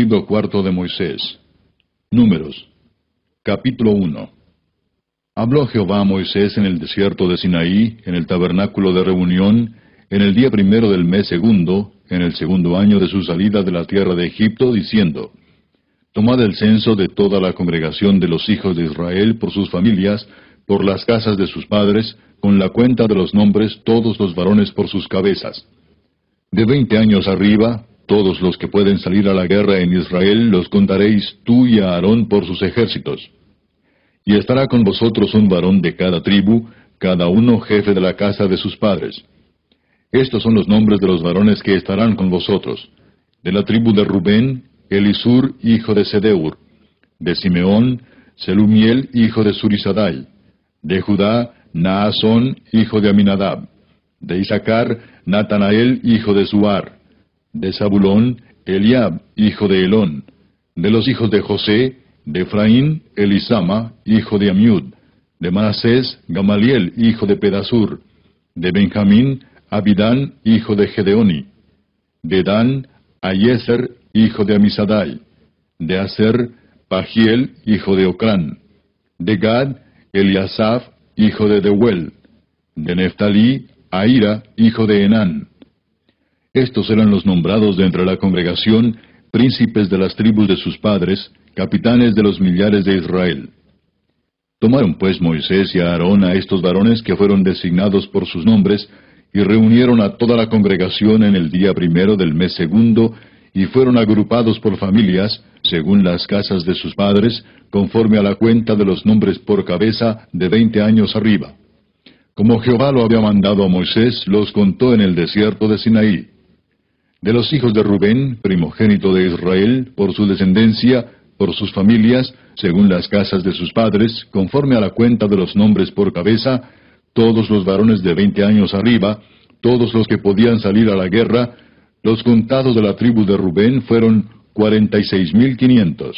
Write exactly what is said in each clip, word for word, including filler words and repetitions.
Libro cuarto de Moisés. Números. Capítulo uno. Habló Jehová a Moisés en el desierto de Sinaí, en el tabernáculo de reunión, en el día primero del mes segundo, en el segundo año de su salida de la tierra de Egipto, diciendo: Tomad el censo de toda la congregación de los hijos de Israel por sus familias, por las casas de sus padres, con la cuenta de los nombres, todos los varones por sus cabezas. De veinte años arriba, todos los que pueden salir a la guerra en Israel, los contaréis tú y a Aarón por sus ejércitos. Y estará con vosotros un varón de cada tribu, cada uno jefe de la casa de sus padres. Estos son los nombres de los varones que estarán con vosotros. De la tribu de Rubén, Elisur, hijo de Sedeur. De Simeón, Selumiel, hijo de Surisadai. De Judá, Naasón, hijo de Aminadab. De Isaacar, Natanael, hijo de Zuar. De Zabulón, Eliab, hijo de Elón. De los hijos de José, de Efraín, Elisama, hijo de Amiud. De Manasés, Gamaliel, hijo de Pedasur. De Benjamín, Abidán, hijo de Gedeoni. De Dan, Ayeser, hijo de Amisadai. De Aser, Pagiel, hijo de Ocrán. De Gad, Eliasaf, hijo de Deuel. De Neftalí, Ahira, hijo de Enán. Estos eran los nombrados de entre la congregación, príncipes de las tribus de sus padres, capitanes de los millares de Israel. Tomaron pues Moisés y Aarón a estos varones que fueron designados por sus nombres, y reunieron a toda la congregación en el día primero del mes segundo, y fueron agrupados por familias, según las casas de sus padres, conforme a la cuenta de los nombres por cabeza de veinte años arriba. Como Jehová lo había mandado a Moisés, los contó en el desierto de Sinaí. De los hijos de Rubén, primogénito de Israel, por su descendencia, por sus familias, según las casas de sus padres, conforme a la cuenta de los nombres por cabeza, todos los varones de veinte años arriba, todos los que podían salir a la guerra, los contados de la tribu de Rubén fueron cuarenta y seis mil quinientos.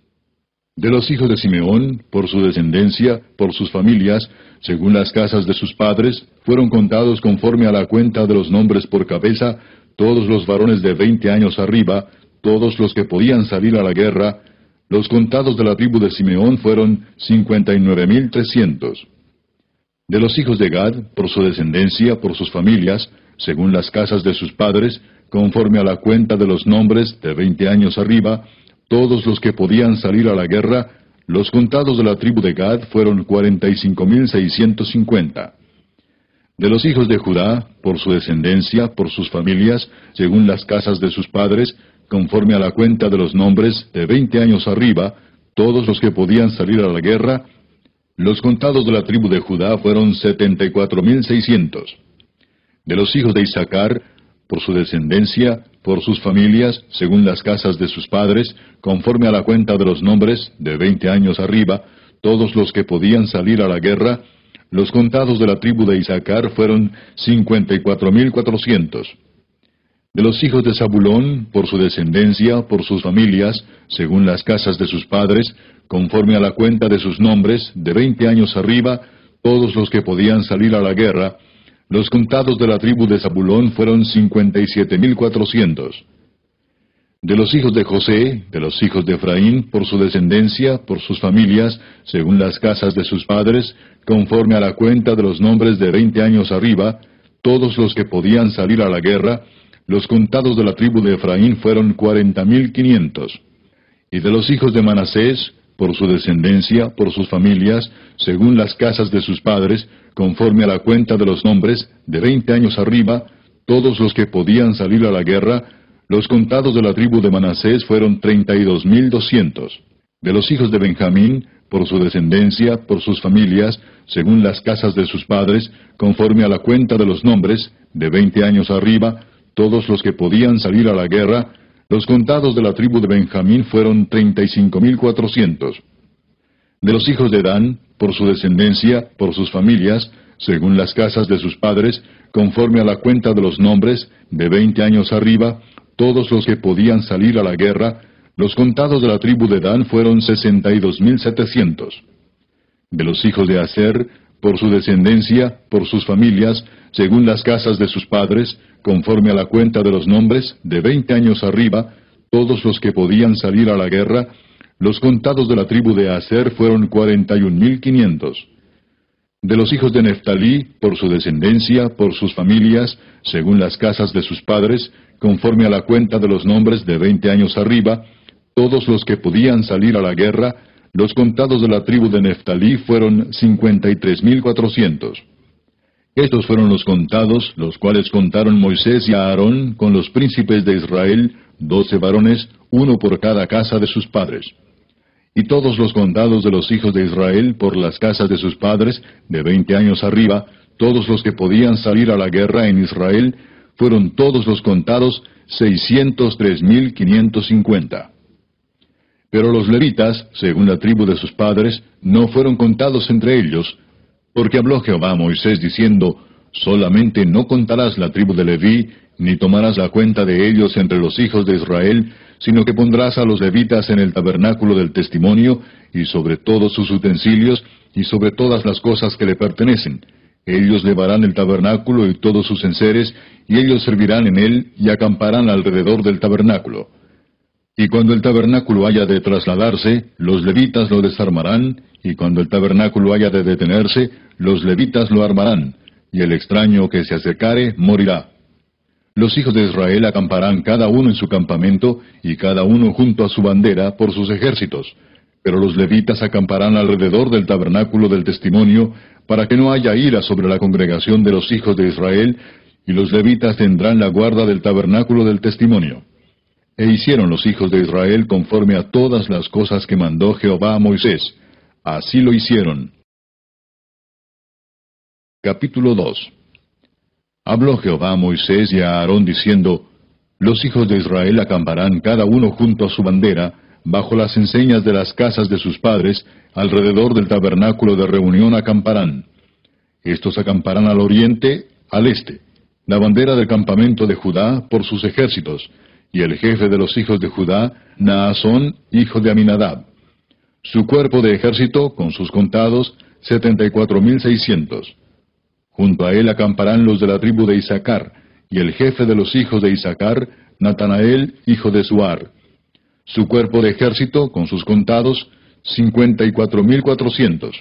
De los hijos de Simeón, por su descendencia, por sus familias, según las casas de sus padres, fueron contados conforme a la cuenta de los nombres por cabeza, todos los varones de veinte años arriba, todos los que podían salir a la guerra. Los contados de la tribu de Simeón fueron cincuenta y nueve mil trescientos. De los hijos de Gad, por su descendencia, por sus familias, según las casas de sus padres, conforme a la cuenta de los nombres de veinte años arriba, todos los que podían salir a la guerra, los contados de la tribu de Gad fueron cuarenta y cinco mil seiscientos cincuenta. De los hijos de Judá, por su descendencia, por sus familias, según las casas de sus padres, conforme a la cuenta de los nombres de veinte años arriba, todos los que podían salir a la guerra, los contados de la tribu de Judá fueron setenta y cuatro mil seiscientos. De los hijos de Isaacar, por su descendencia, por sus familias, según las casas de sus padres, conforme a la cuenta de los nombres, de veinte años arriba, todos los que podían salir a la guerra, los contados de la tribu de Isaacar fueron cincuenta y cuatro mil cuatrocientos. De los hijos de Zabulón, por su descendencia, por sus familias, según las casas de sus padres, conforme a la cuenta de sus nombres, de veinte años arriba, todos los que podían salir a la guerra, los contados de la tribu de Zabulón fueron cincuenta y siete mil cuatrocientos. De los hijos de José, de los hijos de Efraín, por su descendencia, por sus familias, según las casas de sus padres, conforme a la cuenta de los nombres de veinte años arriba, todos los que podían salir a la guerra, los contados de la tribu de Efraín fueron cuarenta mil quinientos. Y de los hijos de Manasés, por su descendencia, por sus familias, según las casas de sus padres, conforme a la cuenta de los nombres, de veinte años arriba, todos los que podían salir a la guerra, los contados de la tribu de Manasés fueron treinta y dos mil doscientos. De los hijos de Benjamín, por su descendencia, por sus familias, según las casas de sus padres, conforme a la cuenta de los nombres, de veinte años arriba, todos los que podían salir a la guerra, los contados de la tribu de Benjamín fueron treinta y cinco mil cuatrocientos. De los hijos de Dan, por su descendencia, por sus familias, según las casas de sus padres, conforme a la cuenta de los nombres, de veinte años arriba, todos los que podían salir a la guerra, los contados de la tribu de Dan fueron sesenta y dos mil setecientos. De los hijos de Aser, por su descendencia, por sus familias, según las casas de sus padres, conforme a la cuenta de los nombres, de veinte años arriba, todos los que podían salir a la guerra, los contados de la tribu de Aser fueron cuarenta y un mil quinientos. De los hijos de Neftalí, por su descendencia, por sus familias, según las casas de sus padres, conforme a la cuenta de los nombres de veinte años arriba, todos los que podían salir a la guerra, los contados de la tribu de Neftalí fueron cincuenta y tres mil cuatrocientos. Estos fueron los contados, los cuales contaron Moisés y Aarón con los príncipes de Israel, doce varones, uno por cada casa de sus padres. Y todos los contados de los hijos de Israel por las casas de sus padres, de veinte años arriba, todos los que podían salir a la guerra en Israel, fueron todos los contados seiscientos tres mil quinientos cincuenta. Pero los levitas, según la tribu de sus padres, no fueron contados entre ellos, porque habló Jehová a Moisés diciendo, solamente no contarás la tribu de Leví, ni tomarás la cuenta de ellos entre los hijos de Israel, sino que pondrás a los levitas en el tabernáculo del testimonio, y sobre todos sus utensilios, y sobre todas las cosas que le pertenecen. Ellos llevarán el tabernáculo y todos sus enseres, y ellos servirán en él, y acamparán alrededor del tabernáculo. Y cuando el tabernáculo haya de trasladarse, los levitas lo desarmarán, y cuando el tabernáculo haya de detenerse, los levitas lo armarán, y el extraño que se acercare morirá. Los hijos de Israel acamparán cada uno en su campamento, y cada uno junto a su bandera por sus ejércitos. Pero los levitas acamparán alrededor del tabernáculo del testimonio, para que no haya ira sobre la congregación de los hijos de Israel, y los levitas tendrán la guarda del tabernáculo del testimonio. E hicieron los hijos de Israel conforme a todas las cosas que mandó Jehová a Moisés. Así lo hicieron. Capítulo dos. Habló Jehová a Moisés y a Aarón diciendo, los hijos de Israel acamparán cada uno junto a su bandera, bajo las enseñas de las casas de sus padres, alrededor del tabernáculo de reunión acamparán. Estos acamparán al oriente, al este, la bandera del campamento de Judá por sus ejércitos, y el jefe de los hijos de Judá, Naasón, hijo de Aminadab. Su cuerpo de ejército, con sus contados, setenta y cuatro mil seiscientos. Junto a él acamparán los de la tribu de Isaacar, y el jefe de los hijos de Isaacar, Natanael, hijo de Suar. Su cuerpo de ejército, con sus contados, cincuenta y cuatro mil cuatrocientos.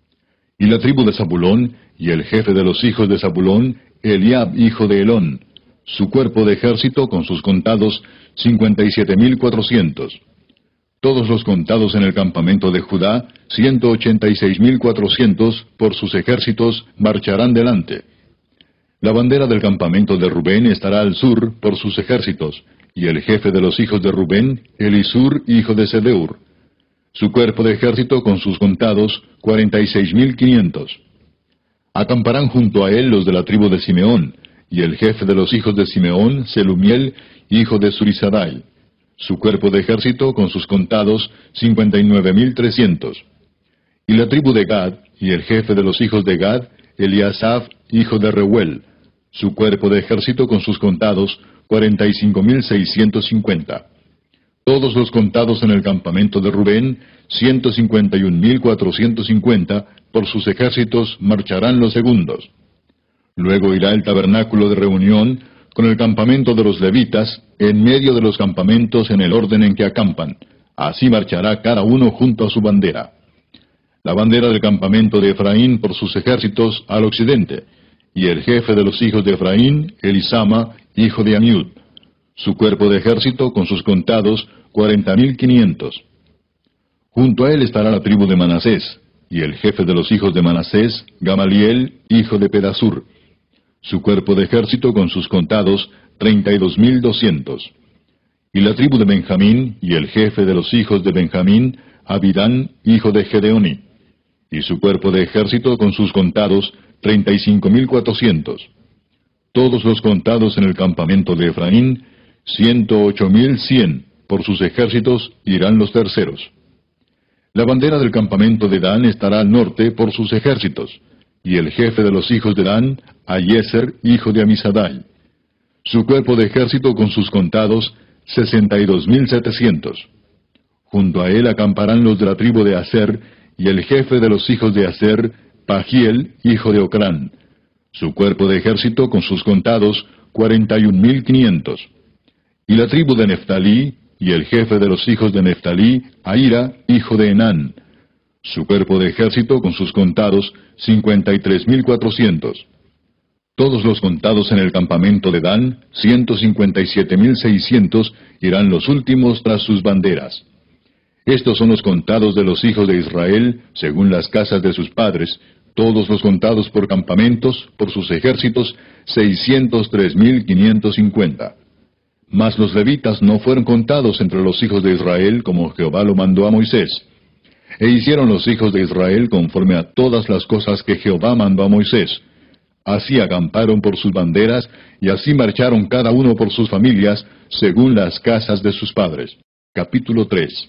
Y la tribu de Zabulón, y el jefe de los hijos de Zabulón, Eliab, hijo de Elón. Su cuerpo de ejército, con sus contados, cincuenta y siete mil cuatrocientos. Todos los contados en el campamento de Judá, ciento ochenta y seis mil cuatrocientos, por sus ejércitos, marcharán delante. La bandera del campamento de Rubén estará al sur, por sus ejércitos, y el jefe de los hijos de Rubén, Elisur, hijo de Sedeur. Su cuerpo de ejército, con sus contados, cuarenta y seis mil quinientos. Acamparán junto a él los de la tribu de Simeón, y el jefe de los hijos de Simeón, Selumiel, hijo de Surisadai. Su cuerpo de ejército, con sus contados, cincuenta y nueve mil trescientos. Y la tribu de Gad, y el jefe de los hijos de Gad, Eliasaf, hijo de Reuel. Su cuerpo de ejército, con sus contados, cuarenta y cinco mil seiscientos cincuenta. Todos los contados en el campamento de Rubén, ciento cincuenta y un mil cuatrocientos cincuenta, por sus ejércitos marcharán los segundos. Luego irá el tabernáculo de reunión, con el campamento de los levitas, en medio de los campamentos en el orden en que acampan. Así marchará cada uno junto a su bandera. La bandera del campamento de Efraín por sus ejércitos al occidente, y el jefe de los hijos de Efraín, Elisama, hijo de Amiud. Su cuerpo de ejército con sus contados, cuarenta mil quinientos. Junto a él estará la tribu de Manasés, y el jefe de los hijos de Manasés, Gamaliel, hijo de Pedasur. Su cuerpo de ejército con sus contados, treinta y dos mil doscientos. Y la tribu de Benjamín, y el jefe de los hijos de Benjamín, Abidán, hijo de Gedeoni. Y su cuerpo de ejército con sus contados, treinta y cinco mil cuatrocientos. Todos los contados en el campamento de Efraín, ciento ocho mil cien, por sus ejércitos irán los terceros. La bandera del campamento de Dan estará al norte por sus ejércitos, y el jefe de los hijos de Dan, Ayeser, hijo de Amisadai. Su cuerpo de ejército con sus contados, sesenta y dos mil setecientos. Junto a él acamparán los de la tribu de Aser, y el jefe de los hijos de Aser, Pagiel, hijo de Ocrán. Su cuerpo de ejército con sus contados, cuarenta y un mil quinientos. Y la tribu de Neftalí, y el jefe de los hijos de Neftalí, Ahira, hijo de Enán. Su cuerpo de ejército, con sus contados, cincuenta y tres mil cuatrocientos. Todos los contados en el campamento de Dan, ciento cincuenta y siete mil seiscientos, irán los últimos tras sus banderas. Estos son los contados de los hijos de Israel, según las casas de sus padres, todos los contados por campamentos, por sus ejércitos, seiscientos tres mil quinientos cincuenta. Mas los levitas no fueron contados entre los hijos de Israel como Jehová lo mandó a Moisés. E hicieron los hijos de Israel conforme a todas las cosas que Jehová mandó a Moisés. Así acamparon por sus banderas, y así marcharon cada uno por sus familias, según las casas de sus padres. Capítulo tres.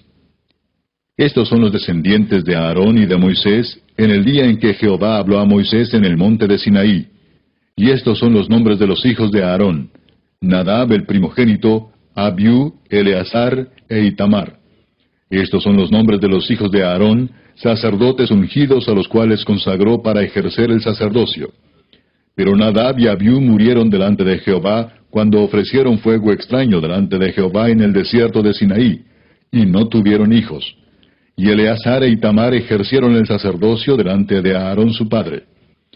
Estos son los descendientes de Aarón y de Moisés, en el día en que Jehová habló a Moisés en el monte de Sinaí. Y estos son los nombres de los hijos de Aarón: Nadab el primogénito, Abiú, Eleazar e Itamar. Estos son los nombres de los hijos de Aarón, sacerdotes ungidos a los cuales consagró para ejercer el sacerdocio. Pero Nadab y Abiú murieron delante de Jehová cuando ofrecieron fuego extraño delante de Jehová en el desierto de Sinaí, y no tuvieron hijos. Y Eleazar e Itamar ejercieron el sacerdocio delante de Aarón su padre.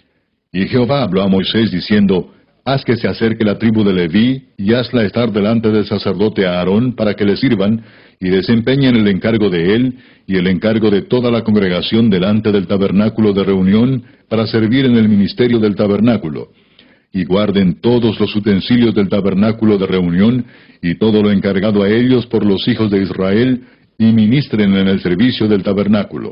Y Jehová habló a Moisés diciendo: Haz que se acerque la tribu de Leví, y hazla estar delante del sacerdote Aarón, para que le sirvan, y desempeñen el encargo de él, y el encargo de toda la congregación delante del tabernáculo de reunión, para servir en el ministerio del tabernáculo. Y guarden todos los utensilios del tabernáculo de reunión, y todo lo encargado a ellos por los hijos de Israel, y ministren en el servicio del tabernáculo.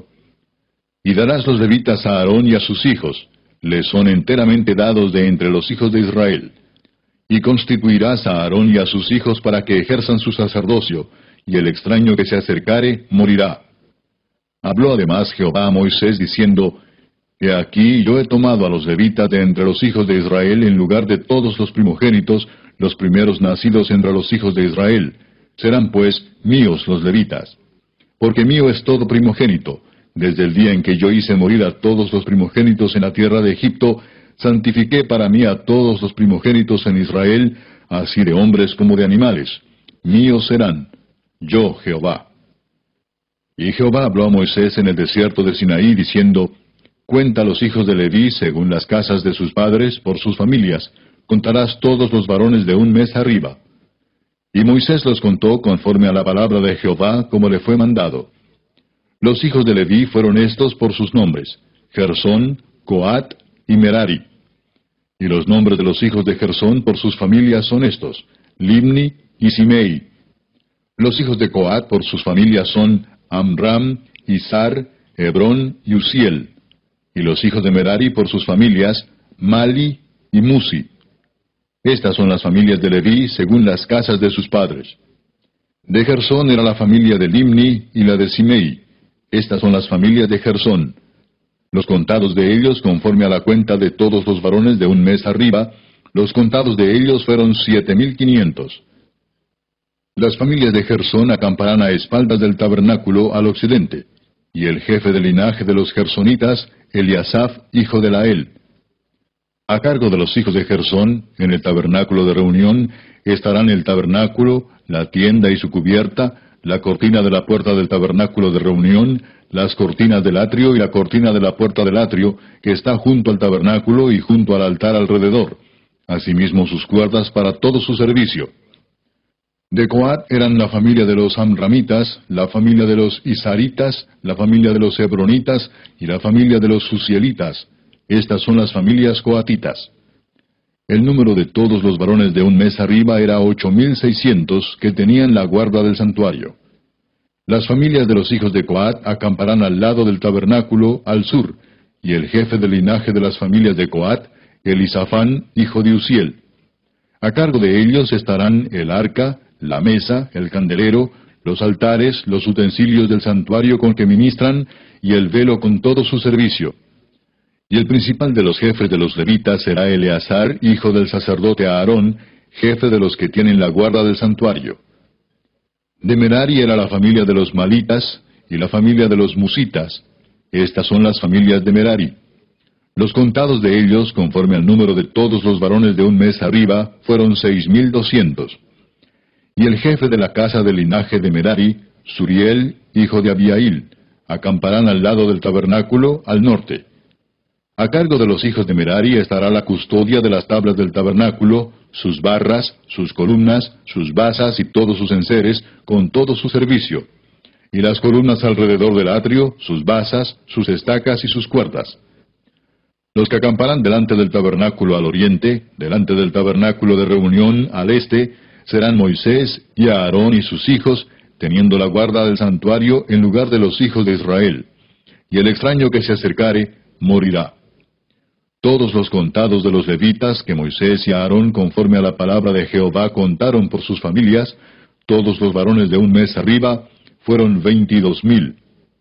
Y darás los levitas a Aarón y a sus hijos, les son enteramente dados de entre los hijos de Israel. Y constituirás a Aarón y a sus hijos para que ejerzan su sacerdocio, y el extraño que se acercare morirá. Habló además Jehová a Moisés diciendo: He aquí yo he tomado a los levitas de entre los hijos de Israel en lugar de todos los primogénitos, los primeros nacidos entre los hijos de Israel. Serán pues míos los levitas. Porque mío es todo primogénito. Desde el día en que yo hice morir a todos los primogénitos en la tierra de Egipto, santifiqué para mí a todos los primogénitos en Israel, así de hombres como de animales. Míos serán. Yo, Jehová. Y Jehová habló a Moisés en el desierto de Sinaí, diciendo: Cuenta a los hijos de Leví según las casas de sus padres, por sus familias. Contarás todos los varones de un mes arriba. Y Moisés los contó conforme a la palabra de Jehová, como le fue mandado. Los hijos de Leví fueron estos por sus nombres: Gersón, Coat y Merari. Y los nombres de los hijos de Gersón por sus familias son estos: Libni y Simei. Los hijos de Coat por sus familias son Amram, Izar, Hebrón y Uziel. Y los hijos de Merari por sus familias, Mali y Musi. Estas son las familias de Leví según las casas de sus padres. De Gersón era la familia de Libni y la de Simei. Estas son las familias de Gersón. Los contados de ellos, conforme a la cuenta de todos los varones de un mes arriba, los contados de ellos fueron siete mil quinientos. Las familias de Gersón acamparán a espaldas del tabernáculo al occidente, y el jefe del linaje de los gersonitas, Eliasaf, hijo de Lael. A cargo de los hijos de Gersón, en el tabernáculo de reunión, estarán el tabernáculo, la tienda y su cubierta, la cortina de la puerta del tabernáculo de reunión, las cortinas del atrio y la cortina de la puerta del atrio, que está junto al tabernáculo y junto al altar alrededor. Asimismo sus cuerdas para todo su servicio. De Coat eran la familia de los amramitas, la familia de los isaritas, la familia de los hebronitas y la familia de los susielitas. Estas son las familias coatitas. El número de todos los varones de un mes arriba era ocho mil seiscientos que tenían la guarda del santuario. Las familias de los hijos de Coat acamparán al lado del tabernáculo al sur, y el jefe del linaje de las familias de Coat, Elisafán, hijo de Uziel. A cargo de ellos estarán el arca, la mesa, el candelero, los altares, los utensilios del santuario con que ministran, y el velo con todo su servicio. Y el principal de los jefes de los levitas será Eleazar, hijo del sacerdote Aarón, jefe de los que tienen la guarda del santuario. De Merari era la familia de los malitas, y la familia de los musitas. Estas son las familias de Merari. Los contados de ellos, conforme al número de todos los varones de un mes arriba, fueron seis mil doscientos. Y el jefe de la casa del linaje de Merari, Suriel, hijo de Abiail, acamparán al lado del tabernáculo, al norte. A cargo de los hijos de Merari estará la custodia de las tablas del tabernáculo, sus barras, sus columnas, sus basas y todos sus enseres, con todo su servicio. Y las columnas alrededor del atrio, sus basas, sus estacas y sus cuerdas. Los que acamparán delante del tabernáculo al oriente, delante del tabernáculo de reunión al este, serán Moisés y Aarón y sus hijos, teniendo la guarda del santuario en lugar de los hijos de Israel. Y el extraño que se acercare, morirá. Todos los contados de los levitas que Moisés y Aarón, conforme a la palabra de Jehová, contaron por sus familias, todos los varones de un mes arriba, fueron veintidós mil.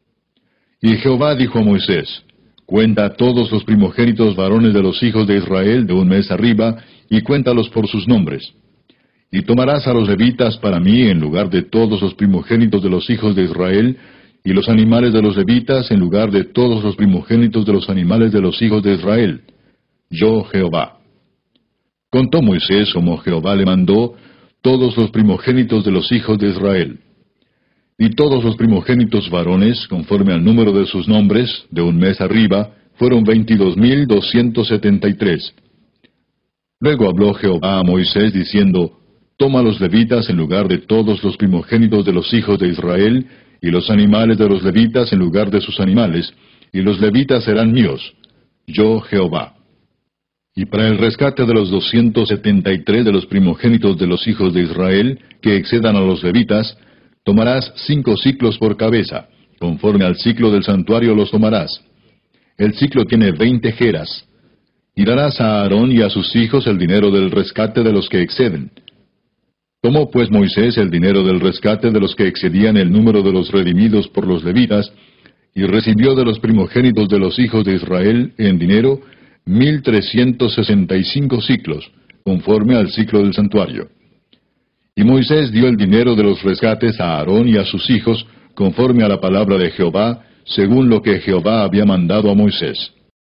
Y Jehová dijo a Moisés, cuenta a todos los primogénitos varones de los hijos de Israel de un mes arriba, y cuéntalos por sus nombres. Y tomarás a los levitas para mí en lugar de todos los primogénitos de los hijos de Israel, y los animales de los levitas en lugar de todos los primogénitos de los animales de los hijos de Israel. Yo, Jehová. Contó Moisés, como Jehová le mandó, todos los primogénitos de los hijos de Israel. Y todos los primogénitos varones, conforme al número de sus nombres, de un mes arriba, fueron veintidós mil doscientos setenta y tres. Luego habló Jehová a Moisés, diciendo, Toma los levitas en lugar de todos los primogénitos de los hijos de Israel, y los animales de los levitas en lugar de sus animales, y los levitas serán míos, yo Jehová. Y para el rescate de los doscientos setenta y tres de los primogénitos de los hijos de Israel, que excedan a los levitas, tomarás cinco siclos por cabeza, conforme al ciclo del santuario los tomarás. El ciclo tiene veinte geras. Y darás a Aarón y a sus hijos el dinero del rescate de los que exceden. Tomó pues Moisés el dinero del rescate de los que excedían el número de los redimidos por los levitas, y recibió de los primogénitos de los hijos de Israel en dinero mil trescientos sesenta y cinco ciclos, conforme al ciclo del santuario. Y Moisés dio el dinero de los rescates a Aarón y a sus hijos, conforme a la palabra de Jehová, según lo que Jehová había mandado a Moisés.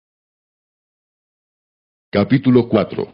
Capítulo cuatro.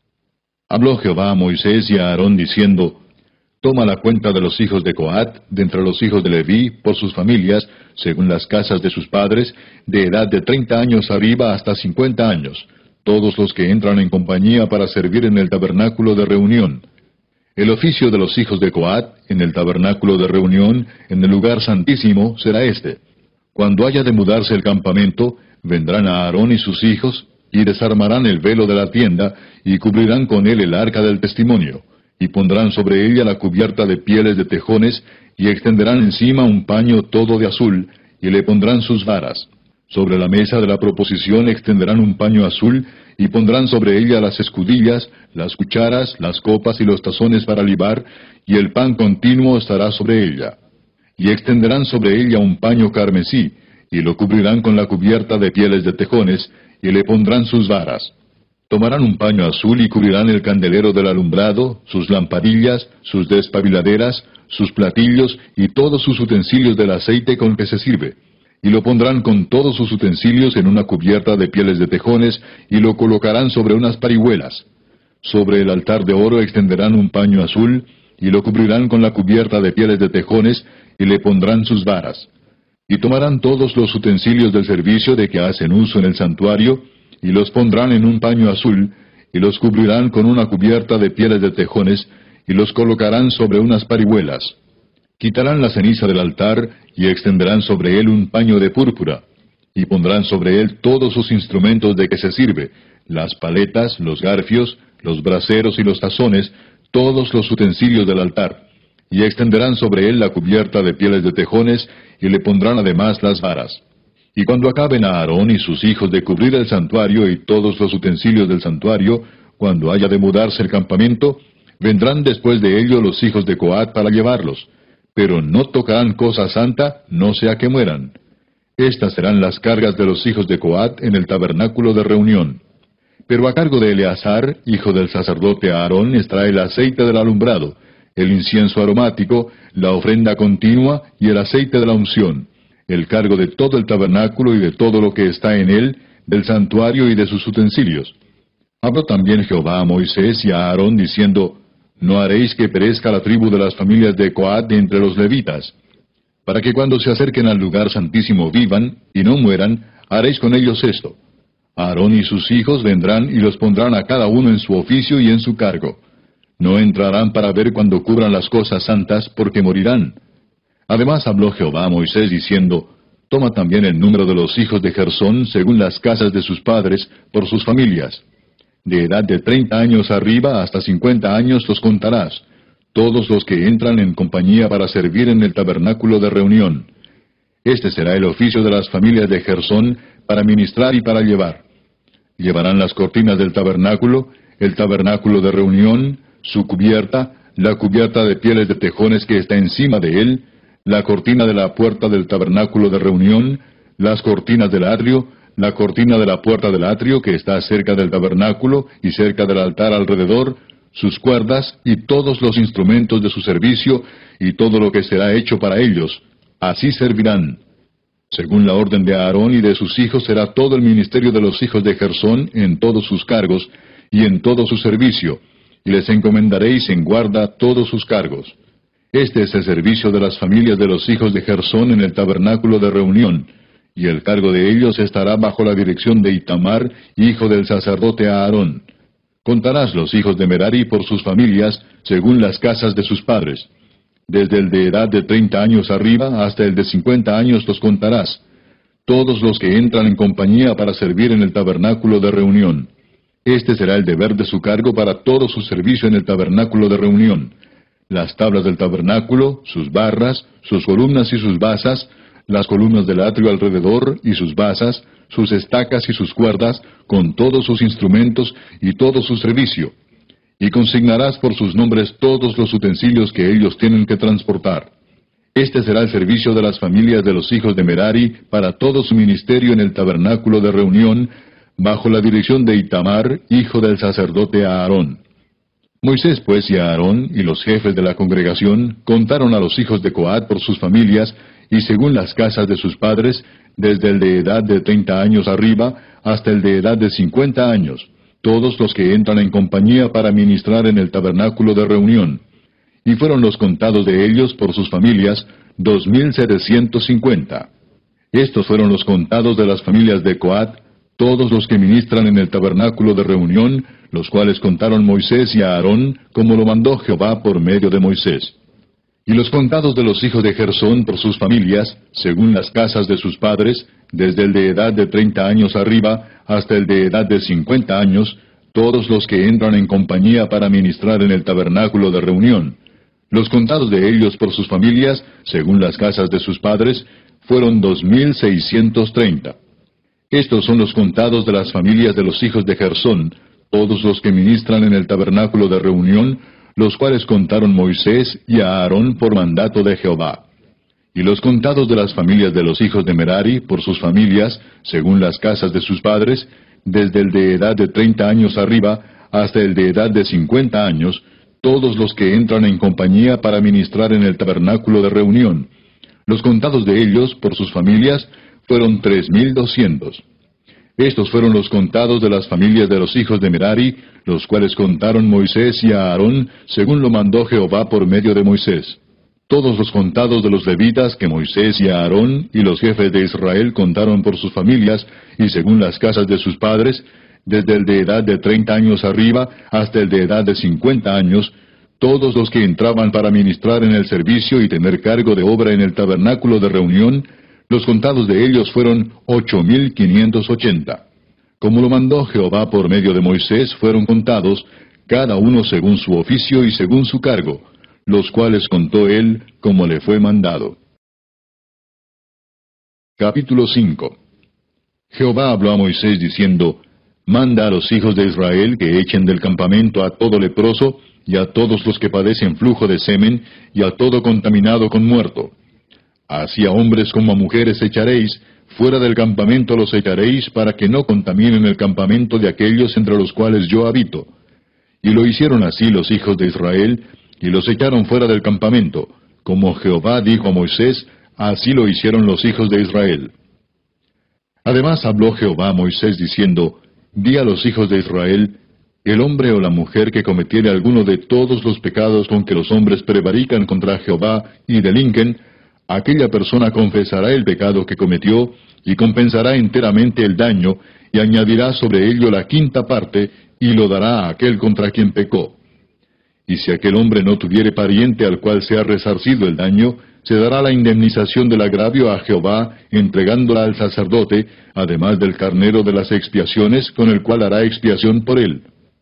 Habló Jehová a Moisés y a Aarón diciendo, Toma la cuenta de los hijos de Coat, de entre los hijos de Leví, por sus familias, según las casas de sus padres, de edad de treinta años arriba hasta cincuenta años, todos los que entran en compañía para servir en el tabernáculo de reunión. El oficio de los hijos de Coat, en el tabernáculo de reunión, en el lugar santísimo, será este. Cuando haya de mudarse el campamento, vendrán a Aarón y sus hijos, y desarmarán el velo de la tienda, y cubrirán con él el arca del testimonio, y pondrán sobre ella la cubierta de pieles de tejones, y extenderán encima un paño todo de azul, y le pondrán sus varas. Sobre la mesa de la proposición extenderán un paño azul, y pondrán sobre ella las escudillas, las cucharas, las copas y los tazones para libar, y el pan continuo estará sobre ella. Y extenderán sobre ella un paño carmesí, y lo cubrirán con la cubierta de pieles de tejones, y le pondrán sus varas. Tomarán un paño azul y cubrirán el candelero del alumbrado, sus lamparillas, sus despabiladeras, sus platillos y todos sus utensilios del aceite con que se sirve. Y lo pondrán con todos sus utensilios en una cubierta de pieles de tejones, y lo colocarán sobre unas parihuelas. Sobre el altar de oro extenderán un paño azul, y lo cubrirán con la cubierta de pieles de tejones, y le pondrán sus varas. Y tomarán todos los utensilios del servicio de que hacen uso en el santuario, y los pondrán en un paño azul, y los cubrirán con una cubierta de pieles de tejones, y los colocarán sobre unas parihuelas. Quitarán la ceniza del altar, y extenderán sobre él un paño de púrpura, y pondrán sobre él todos sus instrumentos de que se sirve, las paletas, los garfios, los braseros y los tazones, todos los utensilios del altar. Y extenderán sobre él la cubierta de pieles de tejones, y le pondrán además las varas. Y cuando acaben a Aarón y sus hijos de cubrir el santuario y todos los utensilios del santuario, cuando haya de mudarse el campamento, vendrán después de ello los hijos de Coat para llevarlos, pero no tocarán cosa santa, no sea que mueran. Estas serán las cargas de los hijos de Coat en el tabernáculo de reunión. Pero a cargo de Eleazar, hijo del sacerdote Aarón, estará el aceite del alumbrado, el incienso aromático, la ofrenda continua y el aceite de la unción, el cargo de todo el tabernáculo y de todo lo que está en él, del santuario y de sus utensilios. Habló también Jehová a Moisés y a Aarón, diciendo, No haréis que perezca la tribu de las familias de Coat de entre los levitas, para que cuando se acerquen al lugar santísimo vivan, y no mueran, haréis con ellos esto. Aarón y sus hijos vendrán y los pondrán a cada uno en su oficio y en su cargo. No entrarán para ver cuando cubran las cosas santas, porque morirán. Además habló Jehová a Moisés diciendo, Toma también el número de los hijos de Gersón según las casas de sus padres, por sus familias. De edad de treinta años arriba hasta cincuenta años los contarás, todos los que entran en compañía para servir en el tabernáculo de reunión. Este será el oficio de las familias de Gersón para ministrar y para llevar. Llevarán las cortinas del tabernáculo, el tabernáculo de reunión, su cubierta, la cubierta de pieles de tejones que está encima de él, la cortina de la puerta del tabernáculo de reunión, las cortinas del atrio, la cortina de la puerta del atrio que está cerca del tabernáculo y cerca del altar alrededor, sus cuerdas y todos los instrumentos de su servicio y todo lo que será hecho para ellos. Así servirán. Según la orden de Aarón y de sus hijos será todo el ministerio de los hijos de Gersón en todos sus cargos y en todo su servicio, y les encomendaréis en guarda todos sus cargos. Este es el servicio de las familias de los hijos de Gersón en el tabernáculo de reunión, y el cargo de ellos estará bajo la dirección de Itamar, hijo del sacerdote Aarón. Contarás los hijos de Merari por sus familias, según las casas de sus padres. Desde el de edad de treinta años arriba hasta el de cincuenta años los contarás, todos los que entran en compañía para servir en el tabernáculo de reunión. Este será el deber de su cargo para todo su servicio en el tabernáculo de reunión. Las tablas del tabernáculo, sus barras, sus columnas y sus basas, las columnas del atrio alrededor y sus basas, sus estacas y sus cuerdas, con todos sus instrumentos y todo su servicio. Y consignarás por sus nombres todos los utensilios que ellos tienen que transportar. Este será el servicio de las familias de los hijos de Merari para todo su ministerio en el tabernáculo de reunión, bajo la dirección de Itamar, hijo del sacerdote Aarón. Moisés pues y Aarón y los jefes de la congregación contaron a los hijos de Coat por sus familias, y según las casas de sus padres, desde el de edad de treinta años arriba hasta el de edad de cincuenta años, todos los que entran en compañía para ministrar en el tabernáculo de reunión. Y fueron los contados de ellos por sus familias, dos mil setecientos cincuenta. Estos fueron los contados de las familias de Coat, todos los que ministran en el tabernáculo de reunión, los cuales contaron Moisés y Aarón, como lo mandó Jehová por medio de Moisés. Y los contados de los hijos de Gersón por sus familias, según las casas de sus padres, desde el de edad de treinta años arriba hasta el de edad de cincuenta años, todos los que entran en compañía para ministrar en el tabernáculo de reunión. Los contados de ellos por sus familias, según las casas de sus padres, fueron dos mil seiscientos treinta. Estos son los contados de las familias de los hijos de Gersón, todos los que ministran en el tabernáculo de reunión, los cuales contaron Moisés y Aarón por mandato de Jehová. Y los contados de las familias de los hijos de Merari por sus familias, según las casas de sus padres, desde el de edad de treinta años arriba hasta el de edad de cincuenta años, todos los que entran en compañía para ministrar en el tabernáculo de reunión. Los contados de ellos por sus familias fueron tres mil doscientos. Estos fueron los contados de las familias de los hijos de Merari, los cuales contaron Moisés y Aarón, según lo mandó Jehová por medio de Moisés. Todos los contados de los levitas que Moisés y Aarón y los jefes de Israel contaron por sus familias, y según las casas de sus padres, desde el de edad de treinta años arriba hasta el de edad de cincuenta años, todos los que entraban para ministrar en el servicio y tener cargo de obra en el tabernáculo de reunión, los contados de ellos fueron ocho mil quinientos ochenta. Como lo mandó Jehová por medio de Moisés, fueron contados, cada uno según su oficio y según su cargo, los cuales contó él como le fue mandado. Capítulo cinco. Jehová habló a Moisés diciendo, Manda a los hijos de Israel que echen del campamento a todo leproso, y a todos los que padecen flujo de semen, y a todo contaminado con muerto. Así a hombres como a mujeres echaréis, fuera del campamento los echaréis, para que no contaminen el campamento de aquellos entre los cuales yo habito. Y lo hicieron así los hijos de Israel, y los echaron fuera del campamento. Como Jehová dijo a Moisés, así lo hicieron los hijos de Israel. Además habló Jehová a Moisés diciendo, Di a los hijos de Israel, El hombre o la mujer que cometiere alguno de todos los pecados con que los hombres prevarican contra Jehová y delinquen, aquella persona confesará el pecado que cometió y compensará enteramente el daño y añadirá sobre ello la quinta parte y lo dará a aquel contra quien pecó. Y si aquel hombre no tuviere pariente al cual sea resarcido el daño, se dará la indemnización del agravio a Jehová, entregándola al sacerdote, además del carnero de las expiaciones, con el cual hará expiación por él.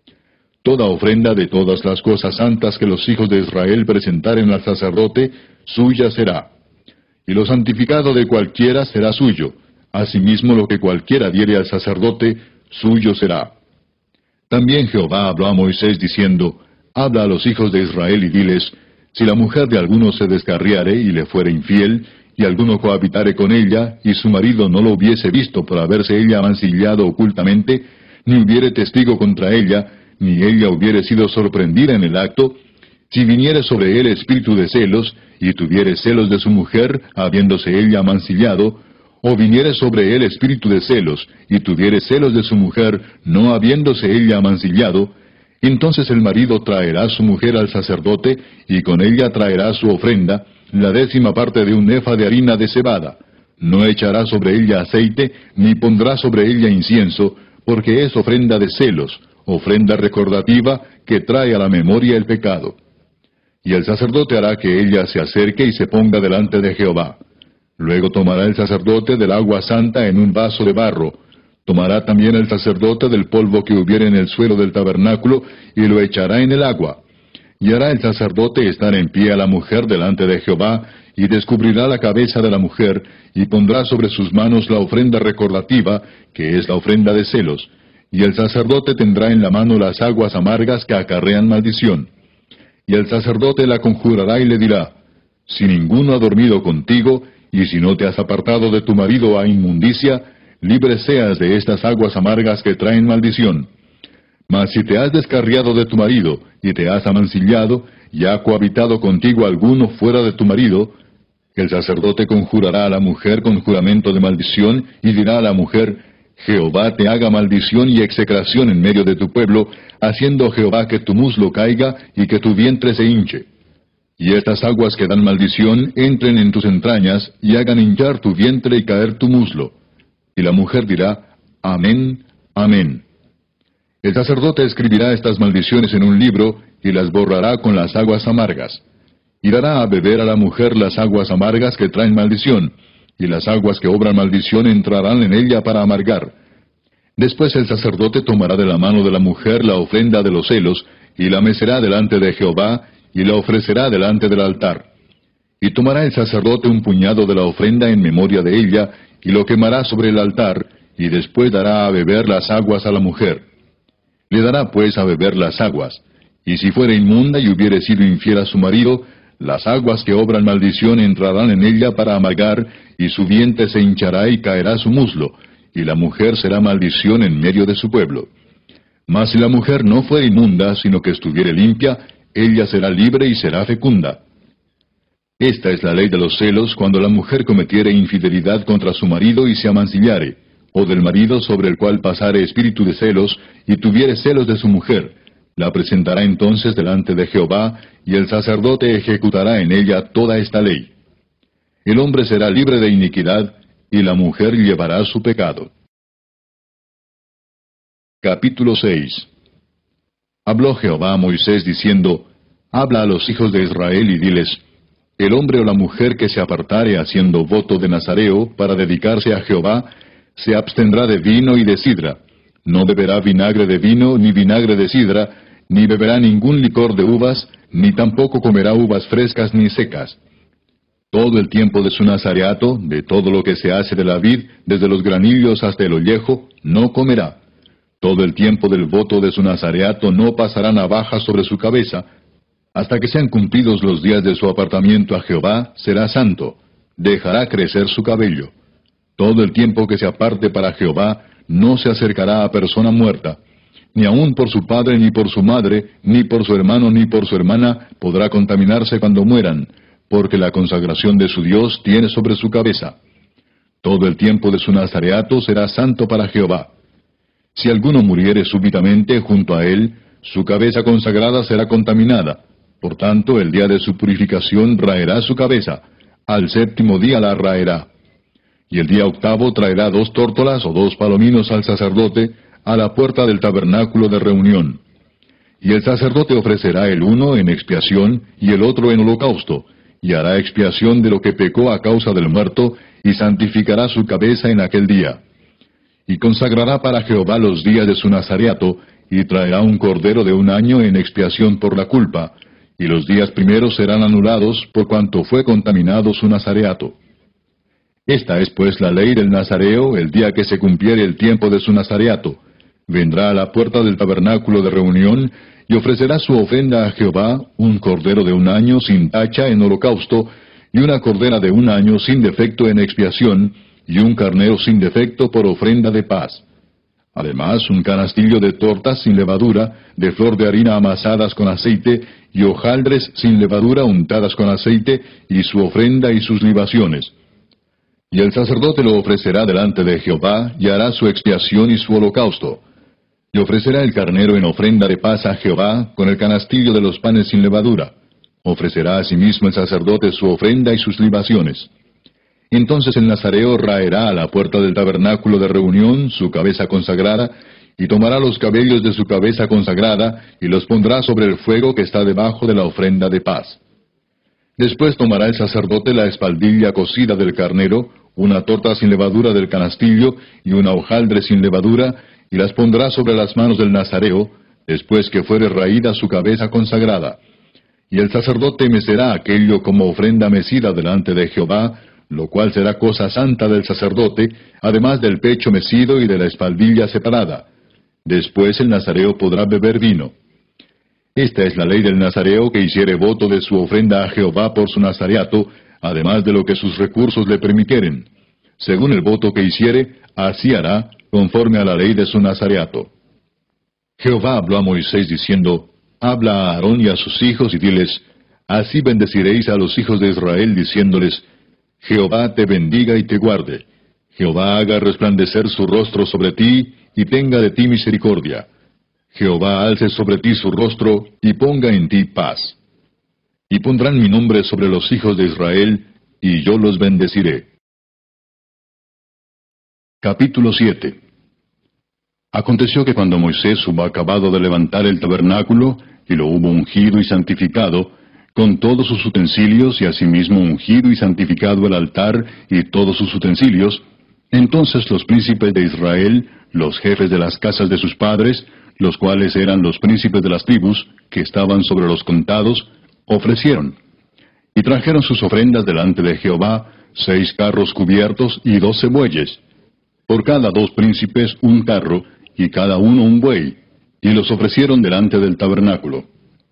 Toda ofrenda de todas las cosas santas que los hijos de Israel presentaren al sacerdote, suya será. Y lo santificado de cualquiera será suyo. Asimismo lo que cualquiera diere al sacerdote, suyo será. También Jehová habló a Moisés diciendo, Habla a los hijos de Israel y diles, si la mujer de alguno se descarriare y le fuere infiel, y alguno cohabitare con ella, y su marido no lo hubiese visto por haberse ella mancillado ocultamente, ni hubiere testigo contra ella, ni ella hubiere sido sorprendida en el acto, si viniere sobre él espíritu de celos, y tuviere celos de su mujer, habiéndose ella mancillado, o viniere sobre él espíritu de celos, y tuviere celos de su mujer, no habiéndose ella mancillado, entonces el marido traerá su mujer al sacerdote, y con ella traerá su ofrenda, la décima parte de un efa de harina de cebada. No echará sobre ella aceite, ni pondrá sobre ella incienso, porque es ofrenda de celos, ofrenda recordativa que trae a la memoria el pecado. Y el sacerdote hará que ella se acerque y se ponga delante de Jehová. Luego tomará el sacerdote del agua santa en un vaso de barro. Tomará también el sacerdote del polvo que hubiere en el suelo del tabernáculo, y lo echará en el agua. Y hará el sacerdote estar en pie a la mujer delante de Jehová, y descubrirá la cabeza de la mujer, y pondrá sobre sus manos la ofrenda recordativa, que es la ofrenda de celos. Y el sacerdote tendrá en la mano las aguas amargas que acarrean maldición. Y el sacerdote la conjurará y le dirá, si ninguno ha dormido contigo, y si no te has apartado de tu marido a inmundicia, libre seas de estas aguas amargas que traen maldición. Mas si te has descarriado de tu marido, y te has amancillado, y ha cohabitado contigo alguno fuera de tu marido, el sacerdote conjurará a la mujer con juramento de maldición, y dirá a la mujer, Jehová te haga maldición y execración en medio de tu pueblo, haciendo Jehová que tu muslo caiga y que tu vientre se hinche. Y estas aguas que dan maldición entren en tus entrañas y hagan hinchar tu vientre y caer tu muslo. Y la mujer dirá, Amén, Amén. El sacerdote escribirá estas maldiciones en un libro y las borrará con las aguas amargas. Y dará a beber a la mujer las aguas amargas que traen maldición, y las aguas que obran maldición entrarán en ella para amargar. Después el sacerdote tomará de la mano de la mujer la ofrenda de los celos, y la mecerá delante de Jehová, y la ofrecerá delante del altar. Y tomará el sacerdote un puñado de la ofrenda en memoria de ella, y lo quemará sobre el altar, y después dará a beber las aguas a la mujer. Le dará pues a beber las aguas, y si fuere inmunda y hubiere sido infiel a su marido, las aguas que obran maldición entrarán en ella para amargar, y su vientre se hinchará y caerá su muslo, y la mujer será maldición en medio de su pueblo. Mas si la mujer no fuere inmunda, sino que estuviere limpia, ella será libre y será fecunda. Esta es la ley de los celos cuando la mujer cometiere infidelidad contra su marido y se amancillare, o del marido sobre el cual pasare espíritu de celos, y tuviere celos de su mujer. La presentará entonces delante de Jehová, y el sacerdote ejecutará en ella toda esta ley. El hombre será libre de iniquidad, y la mujer llevará su pecado. Capítulo seis. Habló Jehová a Moisés diciendo, Habla a los hijos de Israel y diles, El hombre o la mujer que se apartare haciendo voto de Nazareo para dedicarse a Jehová, se abstendrá de vino y de sidra. No beberá vinagre de vino ni vinagre de sidra, ni beberá ningún licor de uvas, ni tampoco comerá uvas frescas ni secas. Todo el tiempo de su nazareato, de todo lo que se hace de la vid, desde los granillos hasta el ollejo, no comerá. Todo el tiempo del voto de su nazareato no pasará navaja sobre su cabeza. Hasta que sean cumplidos los días de su apartamiento a Jehová, será santo. Dejará crecer su cabello. Todo el tiempo que se aparte para Jehová, no se acercará a persona muerta. Ni aun por su padre, ni por su madre, ni por su hermano, ni por su hermana, podrá contaminarse cuando mueran, porque la consagración de su Dios tiene sobre su cabeza. Todo el tiempo de su nazareato será santo para Jehová. Si alguno muriere súbitamente junto a él, su cabeza consagrada será contaminada. Por tanto, el día de su purificación raerá su cabeza. Al séptimo día la raerá. Y el día octavo traerá dos tórtolas o dos palominos al sacerdote a la puerta del tabernáculo de reunión. Y el sacerdote ofrecerá el uno en expiación y el otro en holocausto, y hará expiación de lo que pecó a causa del muerto, y santificará su cabeza en aquel día. Y consagrará para Jehová los días de su nazareato, y traerá un cordero de un año en expiación por la culpa, y los días primeros serán anulados por cuanto fue contaminado su nazareato. Esta es pues la ley del nazareo el día que se cumpliere el tiempo de su nazareato. Vendrá a la puerta del tabernáculo de reunión, y ofrecerá su ofrenda a Jehová, un cordero de un año sin tacha en holocausto, y una cordera de un año sin defecto en expiación, y un carnero sin defecto por ofrenda de paz. Además, un canastillo de tortas sin levadura, de flor de harina amasadas con aceite, y hojaldres sin levadura untadas con aceite, y su ofrenda y sus libaciones. Y el sacerdote lo ofrecerá delante de Jehová, y hará su expiación y su holocausto. Y ofrecerá el carnero en ofrenda de paz a Jehová, con el canastillo de los panes sin levadura. Ofrecerá asimismo el sacerdote su ofrenda y sus libaciones. Entonces el nazareo raerá a la puerta del tabernáculo de reunión su cabeza consagrada, y tomará los cabellos de su cabeza consagrada, y los pondrá sobre el fuego que está debajo de la ofrenda de paz. Después tomará el sacerdote la espaldilla cocida del carnero, una torta sin levadura del canastillo, y una hojaldre sin levadura, y las pondrá sobre las manos del nazareo, después que fuere raída su cabeza consagrada. Y el sacerdote mecerá aquello como ofrenda mecida delante de Jehová, lo cual será cosa santa del sacerdote, además del pecho mecido y de la espaldilla separada. Después el nazareo podrá beber vino. Esta es la ley del nazareo que hiciere voto de su ofrenda a Jehová por su nazareato, además de lo que sus recursos le permitieren. Según el voto que hiciere, así hará, conforme a la ley de su nazareato. Jehová habló a Moisés diciendo, Habla a Aarón y a sus hijos y diles, Así bendeciréis a los hijos de Israel, diciéndoles, Jehová te bendiga y te guarde. Jehová haga resplandecer su rostro sobre ti, y tenga de ti misericordia. Jehová alce sobre ti su rostro, y ponga en ti paz. Y pondrán mi nombre sobre los hijos de Israel, y yo los bendeciré. Capítulo siete. Aconteció que cuando Moisés hubo acabado de levantar el tabernáculo, y lo hubo ungido y santificado, con todos sus utensilios, y asimismo ungido y santificado el altar y todos sus utensilios, entonces los príncipes de Israel, los jefes de las casas de sus padres, los cuales eran los príncipes de las tribus, que estaban sobre los contados, ofrecieron. Y trajeron sus ofrendas delante de Jehová, seis carros cubiertos y doce bueyes. Por cada dos príncipes un carro, y cada uno un buey, y los ofrecieron delante del tabernáculo.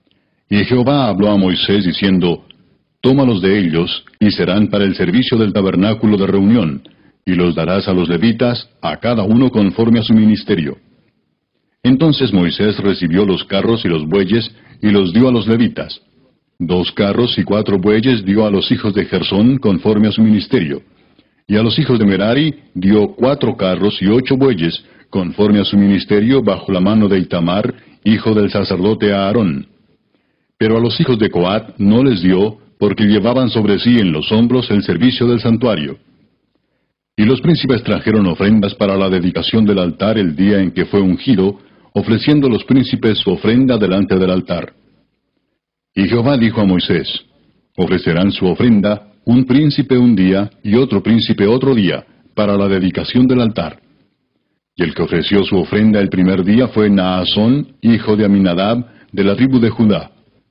Y Jehová habló a Moisés diciendo, Tómalos de ellos, y serán para el servicio del tabernáculo de reunión, y los darás a los levitas, a cada uno conforme a su ministerio. Entonces Moisés recibió los carros y los bueyes, y los dio a los levitas. Dos carros y cuatro bueyes dio a los hijos de Gersón conforme a su ministerio. Y a los hijos de Merari dio cuatro carros y ocho bueyes, conforme a su ministerio bajo la mano de Itamar, hijo del sacerdote Aarón. Pero a los hijos de Coat no les dio, porque llevaban sobre sí en los hombros el servicio del santuario. Y los príncipes trajeron ofrendas para la dedicación del altar el día en que fue ungido, ofreciendo los príncipes su ofrenda delante del altar. Y Jehová dijo a Moisés, Ofrecerán su ofrenda un príncipe un día y otro príncipe otro día, para la dedicación del altar. Y el que ofreció su ofrenda el primer día fue Naasón, hijo de Aminadab, de la tribu de Judá.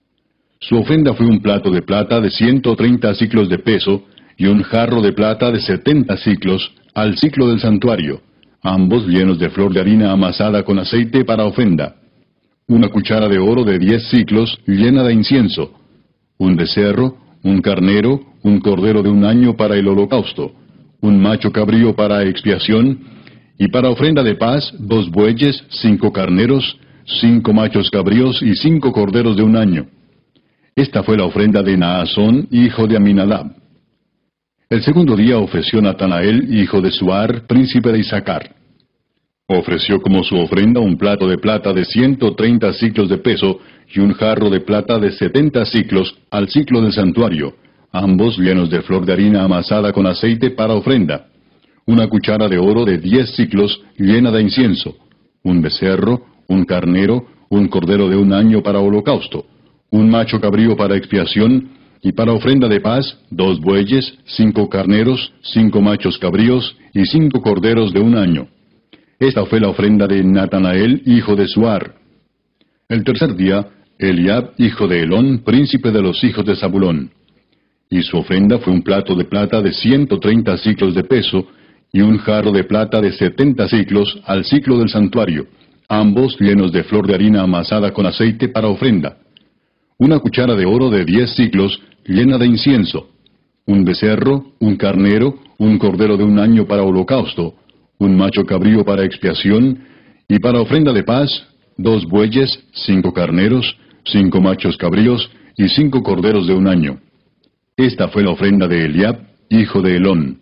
Su ofrenda fue un plato de plata de ciento treinta siclos de peso, y un jarro de plata de setenta siclos, al siclo del santuario, ambos llenos de flor de harina amasada con aceite para ofrenda. Una cuchara de oro de diez siclos, llena de incienso. Un becerro, un carnero, un cordero de un año para el holocausto, un macho cabrío para expiación, y para ofrenda de paz, dos bueyes, cinco carneros, cinco machos cabríos y cinco corderos de un año. Esta fue la ofrenda de Naasón, hijo de Aminadab. El segundo día ofreció Natanael, hijo de Suar, príncipe de Isaacar. Ofreció como su ofrenda un plato de plata de ciento treinta siclos de peso y un jarro de plata de setenta siclos al siclo del santuario, ambos llenos de flor de harina amasada con aceite para ofrenda. Una cuchara de oro de diez siclos llena de incienso. Un becerro, un carnero, un cordero de un año para holocausto. Un macho cabrío para expiación, y para ofrenda de paz, dos bueyes, cinco carneros, cinco machos cabríos y cinco corderos de un año. Esta fue la ofrenda de Natanael, hijo de Suar. El tercer día, Eliab, hijo de Helón, príncipe de los hijos de Zabulón. Y su ofrenda fue un plato de plata de ciento treinta siclos de peso, y un jarro de plata de setenta siclos al siclo del santuario, ambos llenos de flor de harina amasada con aceite para ofrenda. Una cuchara de oro de diez siclos llena de incienso. Un becerro, un carnero, un cordero de un año para holocausto, un macho cabrío para expiación, y para ofrenda de paz, dos bueyes, cinco carneros, cinco machos cabríos y cinco corderos de un año. Esta fue la ofrenda de Eliab, hijo de Helón.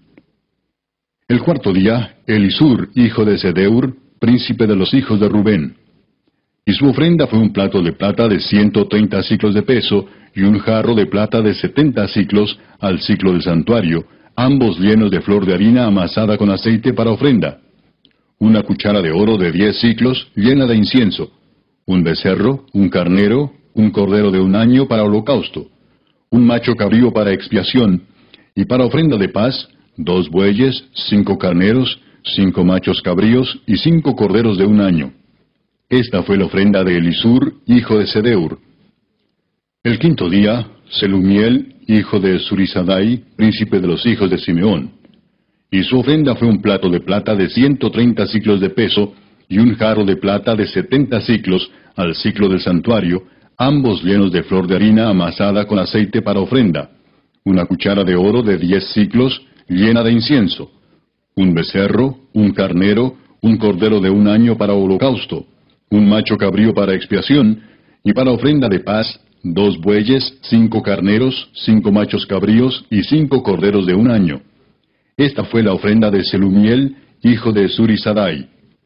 El cuarto día, Elisur, hijo de Sedeur, príncipe de los hijos de Rubén. Y su ofrenda fue un plato de plata de ciento treinta siclos de peso y un jarro de plata de setenta siclos al siclo del santuario, ambos llenos de flor de harina amasada con aceite para ofrenda. Una cuchara de oro de diez siclos llena de incienso. Un becerro, un carnero, un cordero de un año para holocausto. Un macho cabrío para expiación. Y para ofrenda de paz, dos bueyes, cinco carneros, cinco machos cabríos y cinco corderos de un año. Esta fue la ofrenda de Elisur, hijo de Sedeur. El quinto día, Selumiel, hijo de Zurisadai, príncipe de los hijos de Simeón. Y su ofrenda fue un plato de plata de ciento treinta siclos de peso y un jarro de plata de setenta siclos al siclo del santuario, ambos llenos de flor de harina amasada con aceite para ofrenda. Una cuchara de oro de diez siclos llena de incienso. Un becerro, un carnero, un cordero de un año para holocausto. Un macho cabrío para expiación, y para ofrenda de paz, dos bueyes, cinco carneros, cinco machos cabríos y cinco corderos de un año. Esta fue la ofrenda de Selumiel, hijo de Zurisadai.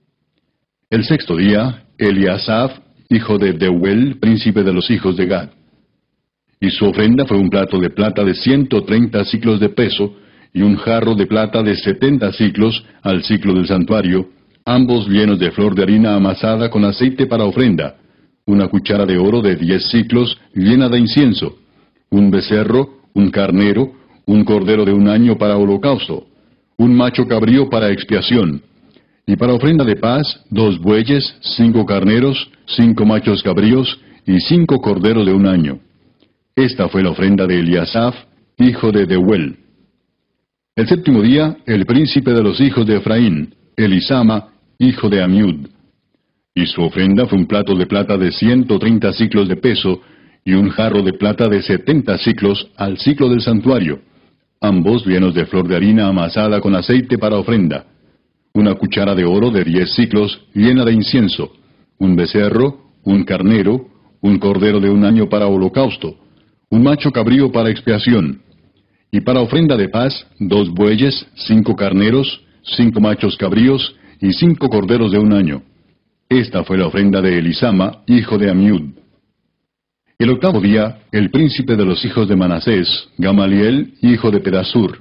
El sexto día, Eliasaf, hijo de Deuel, príncipe de los hijos de Gad. Y su ofrenda fue un plato de plata de ciento treinta siclos de peso, y un jarro de plata de setenta siclos al siclo del santuario, ambos llenos de flor de harina amasada con aceite para ofrenda. Una cuchara de oro de diez siclos llena de incienso. Un becerro, un carnero, un cordero de un año para holocausto. Un macho cabrío para expiación. Y para ofrenda de paz, dos bueyes, cinco carneros, cinco machos cabríos y cinco corderos de un año. Esta fue la ofrenda de Eliasaf, hijo de Deuel. El séptimo día, el príncipe de los hijos de Efraín, Elisama, hijo de Amiud. Y su ofrenda fue un plato de plata de ciento treinta siclos de peso y un jarro de plata de setenta siclos al siclo del santuario, ambos llenos de flor de harina amasada con aceite para ofrenda. Una cuchara de oro de diez siclos llena de incienso. Un becerro, un carnero, un cordero de un año para holocausto. Un macho cabrío para expiación. Y para ofrenda de paz, dos bueyes, cinco carneros, cinco machos cabríos y cinco corderos de un año. Esta fue la ofrenda de Elisama, hijo de Amiud. El octavo día, el príncipe de los hijos de Manasés, Gamaliel, hijo de Pedasur.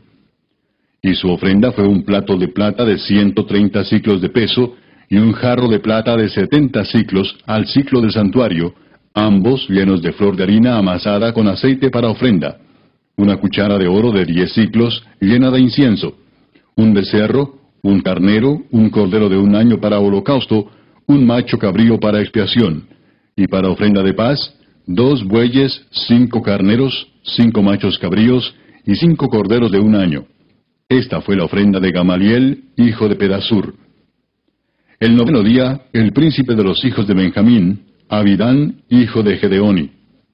Y su ofrenda fue un plato de plata de ciento treinta siclos de peso y un jarro de plata de setenta siclos al siclo del santuario, ambos llenos de flor de harina amasada con aceite para ofrenda. Una cuchara de oro de diez siclos llena de incienso. Un becerro, un carnero, un cordero de un año para holocausto, un macho cabrío para expiación. Y para ofrenda de paz, dos bueyes, cinco carneros, cinco machos cabríos y cinco corderos de un año. Esta fue la ofrenda de Gamaliel, hijo de Pedasur. El noveno día, el príncipe de los hijos de Benjamín, Abidán, hijo de Gedeoni.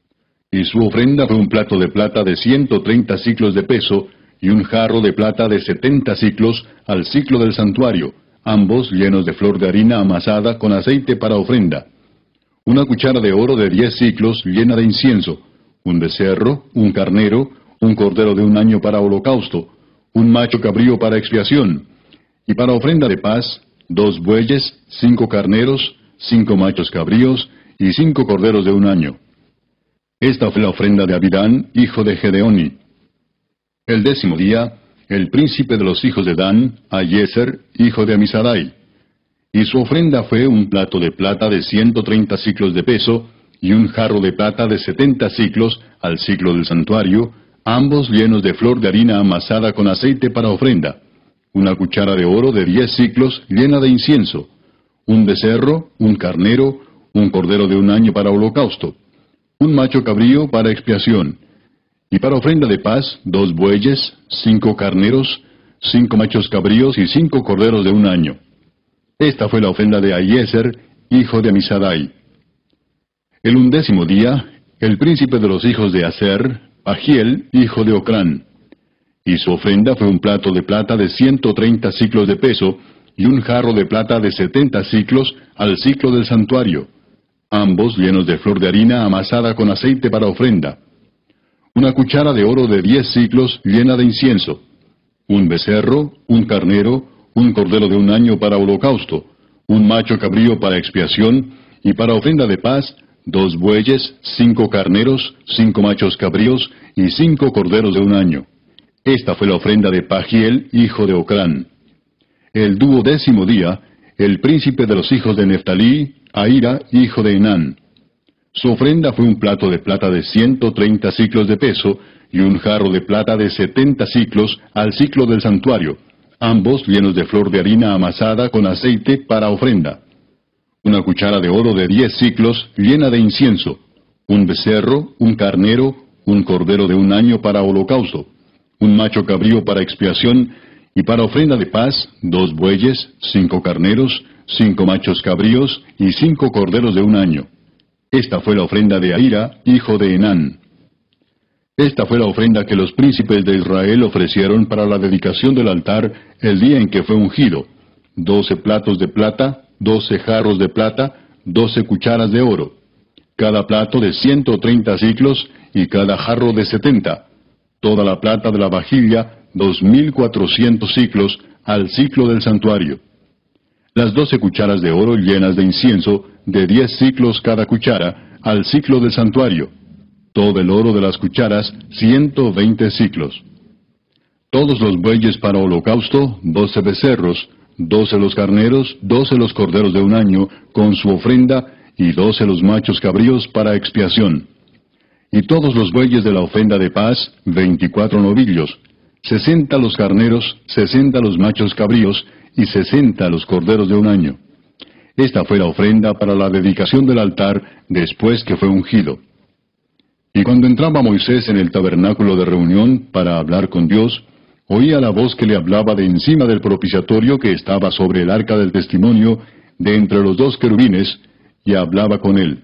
Y su ofrenda fue un plato de plata de ciento treinta siclos de peso y un jarro de plata de setenta siclos al siclo del santuario, ambos llenos de flor de harina amasada con aceite para ofrenda. Una cuchara de oro de diez siclos llena de incienso. Un becerro, un carnero, un cordero de un año para holocausto, un macho cabrío para expiación. Y para ofrenda de paz, dos bueyes, cinco carneros, cinco machos cabríos, y cinco corderos de un año. Esta fue la ofrenda de Abidán, hijo de Gedeoni. El décimo día, el príncipe de los hijos de Dan, Ayeser, hijo de Amisadai. Y su ofrenda fue un plato de plata de ciento treinta siclos de peso, y un jarro de plata de setenta siclos al siclo del santuario, ambos llenos de flor de harina amasada con aceite para ofrenda, una cuchara de oro de diez siclos llena de incienso, un becerro, un carnero, un cordero de un año para holocausto, un macho cabrío para expiación, y para ofrenda de paz, dos bueyes, cinco carneros, cinco machos cabríos y cinco corderos de un año. Esta fue la ofrenda de Ayeser, hijo de Amisadai. El undécimo día, el príncipe de los hijos de Aser, Pagiel, hijo de Ocrán. Y su ofrenda fue un plato de plata de ciento treinta siclos de peso, y un jarro de plata de setenta siclos al siclo del santuario, ambos llenos de flor de harina amasada con aceite para ofrenda. Una cuchara de oro de diez siclos llena de incienso, un becerro, un carnero, un cordero de un año para holocausto, un macho cabrío para expiación, y para ofrenda de paz, dos bueyes, cinco carneros, cinco machos cabríos, y cinco corderos de un año. Esta fue la ofrenda de Pagiel, hijo de Ocrán. El duodécimo día, el príncipe de los hijos de Neftalí, Ahira, hijo de Enán. Su ofrenda fue un plato de plata de ciento treinta siclos de peso, y un jarro de plata de setenta siclos al siclo del santuario, ambos llenos de flor de harina amasada con aceite para ofrenda. Una cuchara de oro de diez siclos llena de incienso, un becerro, un carnero, un cordero de un año para holocausto, un macho cabrío para expiación, y para ofrenda de paz, dos bueyes, cinco carneros, cinco machos cabríos y cinco corderos de un año. Esta fue la ofrenda de Ahira, hijo de Enán. Esta fue la ofrenda que los príncipes de Israel ofrecieron para la dedicación del altar el día en que fue ungido: doce platos de plata, doce jarros de plata, doce cucharas de oro, cada plato de ciento treinta siclos y cada jarro de setenta, toda la plata de la vajilla, dos mil cuatrocientos siclos al siclo del santuario. Las doce cucharas de oro llenas de incienso, de diez siclos cada cuchara, al siclo del santuario. Todo el oro de las cucharas, ciento veinte siclos. Todos los bueyes para holocausto, doce becerros, doce los carneros, doce los corderos de un año, con su ofrenda, y doce los machos cabríos para expiación. Y todos los bueyes de la ofrenda de paz, veinticuatro novillos, sesenta los carneros, sesenta los machos cabríos, y sesenta los corderos de un año. Esta fue la ofrenda para la dedicación del altar después que fue ungido. Y cuando entraba Moisés en el tabernáculo de reunión para hablar con Dios, oía la voz que le hablaba de encima del propiciatorio que estaba sobre el arca del testimonio, de entre los dos querubines, y hablaba con él.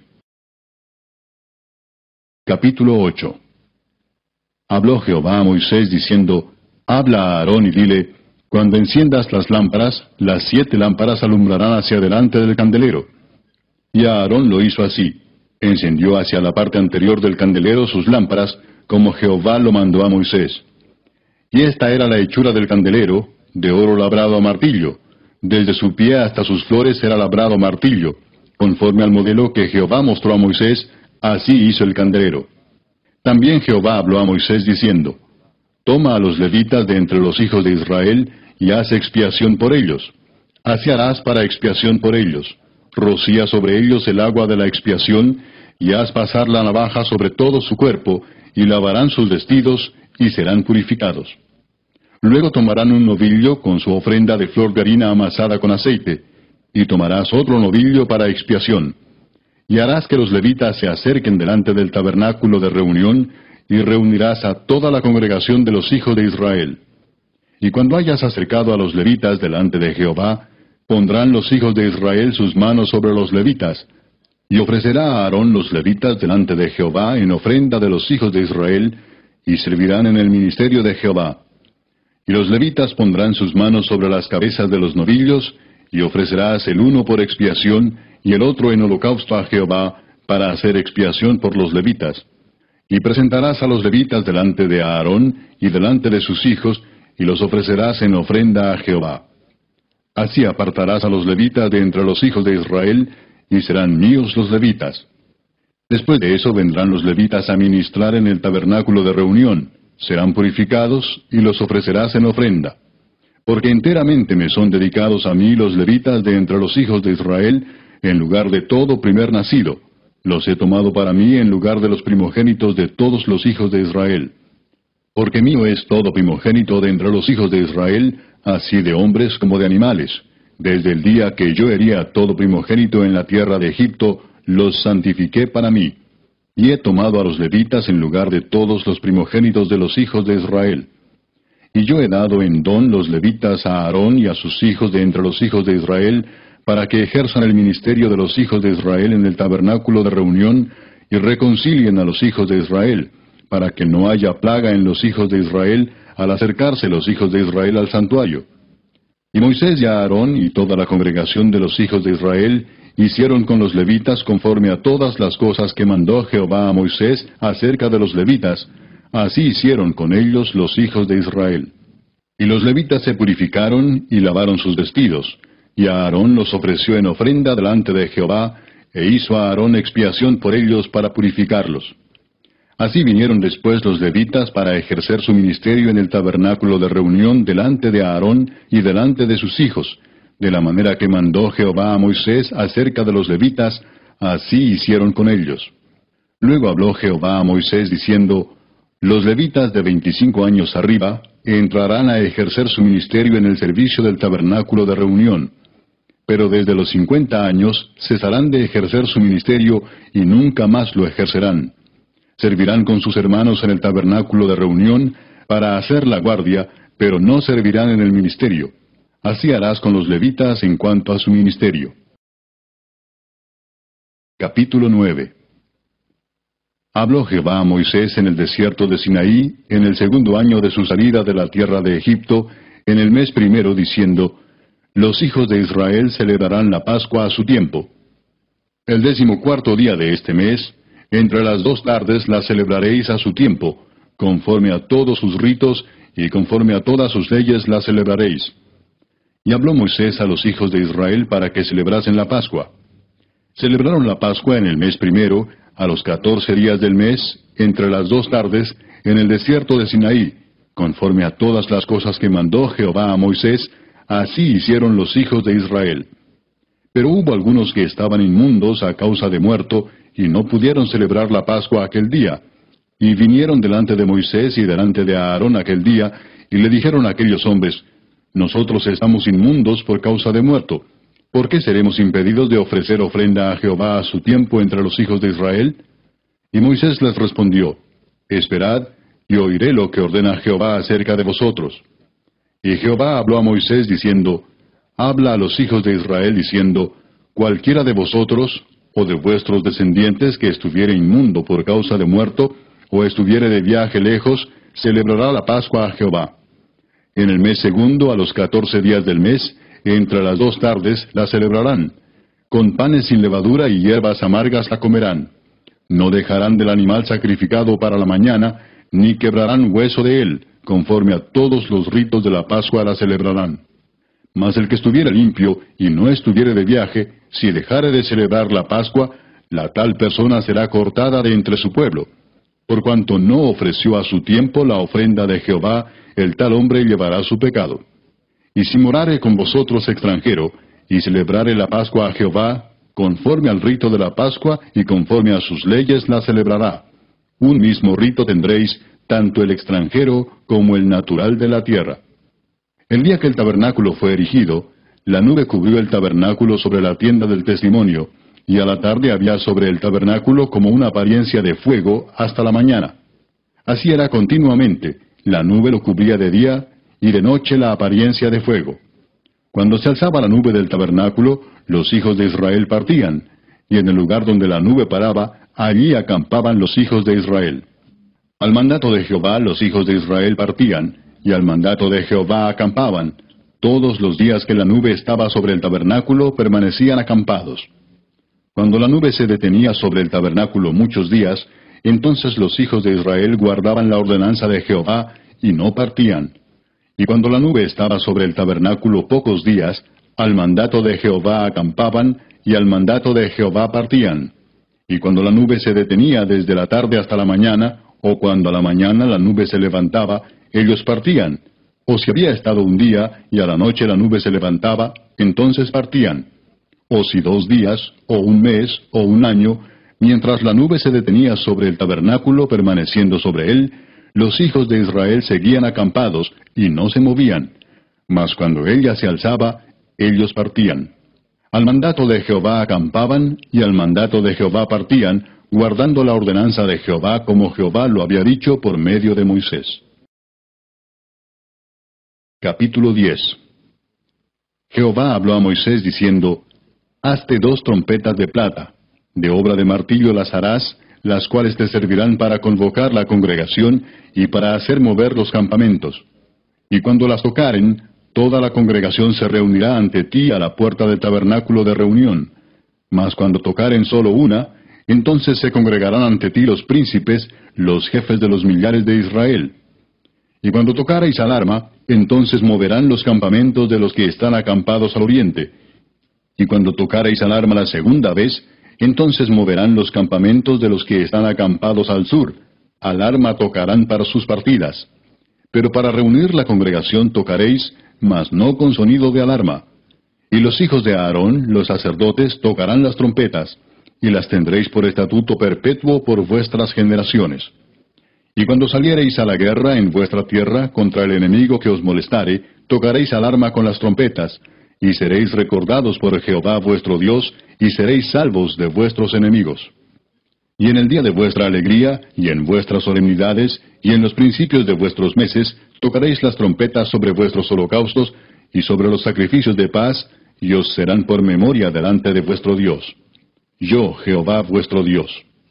Capítulo ocho. Habló Jehová a Moisés diciendo: Habla a Aarón y dile: Cuando enciendas las lámparas, las siete lámparas alumbrarán hacia delante del candelero. Y Aarón lo hizo así: encendió hacia la parte anterior del candelero sus lámparas, como Jehová lo mandó a Moisés. Y esta era la hechura del candelero, de oro labrado a martillo. Desde su pie hasta sus flores era labrado a martillo. Conforme al modelo que Jehová mostró a Moisés, así hizo el candelero. También Jehová habló a Moisés diciendo: Toma a los levitas de entre los hijos de Israel, y haz expiación por ellos. Así harás para expiación por ellos. Rocía sobre ellos el agua de la expiación, y haz pasar la navaja sobre todo su cuerpo, y lavarán sus vestidos, y serán purificados. Luego tomarán un novillo con su ofrenda de flor de harina amasada con aceite, y tomarás otro novillo para expiación. Y harás que los levitas se acerquen delante del tabernáculo de reunión, y reunirás a toda la congregación de los hijos de Israel. Y cuando hayas acercado a los levitas delante de Jehová, pondrán los hijos de Israel sus manos sobre los levitas, y ofrecerá a Aarón los levitas delante de Jehová en ofrenda de los hijos de Israel, y servirán en el ministerio de Jehová. Y los levitas pondrán sus manos sobre las cabezas de los novillos, y ofrecerás el uno por expiación, y el otro en holocausto a Jehová, para hacer expiación por los levitas. Y presentarás a los levitas delante de Aarón, y delante de sus hijos, y los ofrecerás en ofrenda a Jehová. Así apartarás a los levitas de entre los hijos de Israel, y serán míos los levitas. Después de eso vendrán los levitas a ministrar en el tabernáculo de reunión, serán purificados, y los ofrecerás en ofrenda. Porque enteramente me son dedicados a mí los levitas de entre los hijos de Israel, en lugar de todo primer nacido. Los he tomado para mí en lugar de los primogénitos de todos los hijos de Israel. Porque mío es todo primogénito de entre los hijos de Israel, así de hombres como de animales. Desde el día que yo herí a todo primogénito en la tierra de Egipto, los santifiqué para mí. Y he tomado a los levitas en lugar de todos los primogénitos de los hijos de Israel. Y yo he dado en don los levitas a Aarón y a sus hijos de entre los hijos de Israel, para que ejerzan el ministerio de los hijos de Israel en el tabernáculo de reunión, y reconcilien a los hijos de Israel, para que no haya plaga en los hijos de Israel al acercarse los hijos de Israel al santuario. Y Moisés y Aarón y toda la congregación de los hijos de Israel hicieron con los levitas conforme a todas las cosas que mandó Jehová a Moisés acerca de los levitas, así hicieron con ellos los hijos de Israel. Y los levitas se purificaron y lavaron sus vestidos, y Aarón los ofreció en ofrenda delante de Jehová, e hizo a Aarón expiación por ellos para purificarlos. Así vinieron después los levitas para ejercer su ministerio en el tabernáculo de reunión delante de Aarón y delante de sus hijos, de la manera que mandó Jehová a Moisés acerca de los levitas, así hicieron con ellos. Luego habló Jehová a Moisés diciendo, Los levitas de veinticinco años arriba entrarán a ejercer su ministerio en el servicio del tabernáculo de reunión, pero desde los cincuenta años cesarán de ejercer su ministerio y nunca más lo ejercerán. Servirán con sus hermanos en el tabernáculo de reunión para hacer la guardia, pero no servirán en el ministerio. Así harás con los levitas en cuanto a su ministerio. Capítulo nueve. Habló Jehová a Moisés en el desierto de Sinaí, en el segundo año de su salida de la tierra de Egipto, en el mes primero, diciendo, Los hijos de Israel celebrarán la Pascua a su tiempo. El decimocuarto día de este mes, entre las dos tardes la celebraréis a su tiempo, conforme a todos sus ritos y conforme a todas sus leyes la celebraréis. Y habló Moisés a los hijos de Israel para que celebrasen la Pascua. Celebraron la Pascua en el mes primero, a los catorce días del mes, entre las dos tardes, en el desierto de Sinaí, conforme a todas las cosas que mandó Jehová a Moisés, así hicieron los hijos de Israel. Pero hubo algunos que estaban inmundos a causa de muerto, y no pudieron celebrar la Pascua aquel día. Y vinieron delante de Moisés y delante de Aarón aquel día, y le dijeron a aquellos hombres, Nosotros estamos inmundos por causa de muerto. ¿Por qué seremos impedidos de ofrecer ofrenda a Jehová a su tiempo entre los hijos de Israel? Y Moisés les respondió, Esperad, y oiré lo que ordena Jehová acerca de vosotros. Y Jehová habló a Moisés diciendo, Habla a los hijos de Israel diciendo, Cualquiera de vosotros, o de vuestros descendientes que estuviere inmundo por causa de muerto, o estuviere de viaje lejos, celebrará la Pascua a Jehová. En el mes segundo, a los catorce días del mes, entre las dos tardes, la celebrarán. Con panes sin levadura y hierbas amargas la comerán. No dejarán del animal sacrificado para la mañana, ni quebrarán hueso de él, conforme a todos los ritos de la Pascua la celebrarán. Mas el que estuviere limpio y no estuviere de viaje, si dejare de celebrar la Pascua, la tal persona será cortada de entre su pueblo. Por cuanto no ofreció a su tiempo la ofrenda de Jehová, el tal hombre llevará su pecado. Y si morare con vosotros extranjero, y celebrare la Pascua a Jehová, conforme al rito de la Pascua y conforme a sus leyes la celebrará. Un mismo rito tendréis, tanto el extranjero como el natural de la tierra. El día que el tabernáculo fue erigido, la nube cubrió el tabernáculo sobre la tienda del testimonio, y a la tarde había sobre el tabernáculo como una apariencia de fuego hasta la mañana. Así era continuamente, la nube lo cubría de día, y de noche la apariencia de fuego. Cuando se alzaba la nube del tabernáculo, los hijos de Israel partían, y en el lugar donde la nube paraba, allí acampaban los hijos de Israel. Al mandato de Jehová los hijos de Israel partían, y al mandato de Jehová acampaban. Todos los días que la nube estaba sobre el tabernáculo permanecían acampados. Cuando la nube se detenía sobre el tabernáculo muchos días, entonces los hijos de Israel guardaban la ordenanza de Jehová y no partían. Y cuando la nube estaba sobre el tabernáculo pocos días, al mandato de Jehová acampaban, y al mandato de Jehová partían. Y cuando la nube se detenía desde la tarde hasta la mañana, o cuando a la mañana la nube se levantaba, ellos partían. O si había estado un día, y a la noche la nube se levantaba, entonces partían. O si dos días, o un mes, o un año, mientras la nube se detenía sobre el tabernáculo permaneciendo sobre él, los hijos de Israel seguían acampados, y no se movían. Mas cuando ella se alzaba, ellos partían. Al mandato de Jehová acampaban, y al mandato de Jehová partían, guardando la ordenanza de Jehová como Jehová lo había dicho por medio de Moisés. Capítulo diez. Jehová habló a Moisés diciendo, Hazte dos trompetas de plata, de obra de martillo las harás, las cuales te servirán para convocar la congregación y para hacer mover los campamentos. Y cuando las tocaren, toda la congregación se reunirá ante ti a la puerta del tabernáculo de reunión. Mas cuando tocaren solo una, entonces se congregarán ante ti los príncipes, los jefes de los millares de Israel. Y cuando tocareis alarma, entonces moverán los campamentos de los que están acampados al oriente. Y cuando tocareis alarma la segunda vez, entonces moverán los campamentos de los que están acampados al sur. Alarma tocarán para sus partidas. Pero para reunir la congregación tocaréis, mas no con sonido de alarma. Y los hijos de Aarón, los sacerdotes, tocarán las trompetas, y las tendréis por estatuto perpetuo por vuestras generaciones. Y cuando saliereis a la guerra en vuestra tierra contra el enemigo que os molestare, tocaréis alarma con las trompetas, y seréis recordados por Jehová vuestro Dios, y seréis salvos de vuestros enemigos. Y en el día de vuestra alegría, y en vuestras solemnidades, y en los principios de vuestros meses, tocaréis las trompetas sobre vuestros holocaustos, y sobre los sacrificios de paz, y os serán por memoria delante de vuestro Dios. Yo, Jehová vuestro Dios.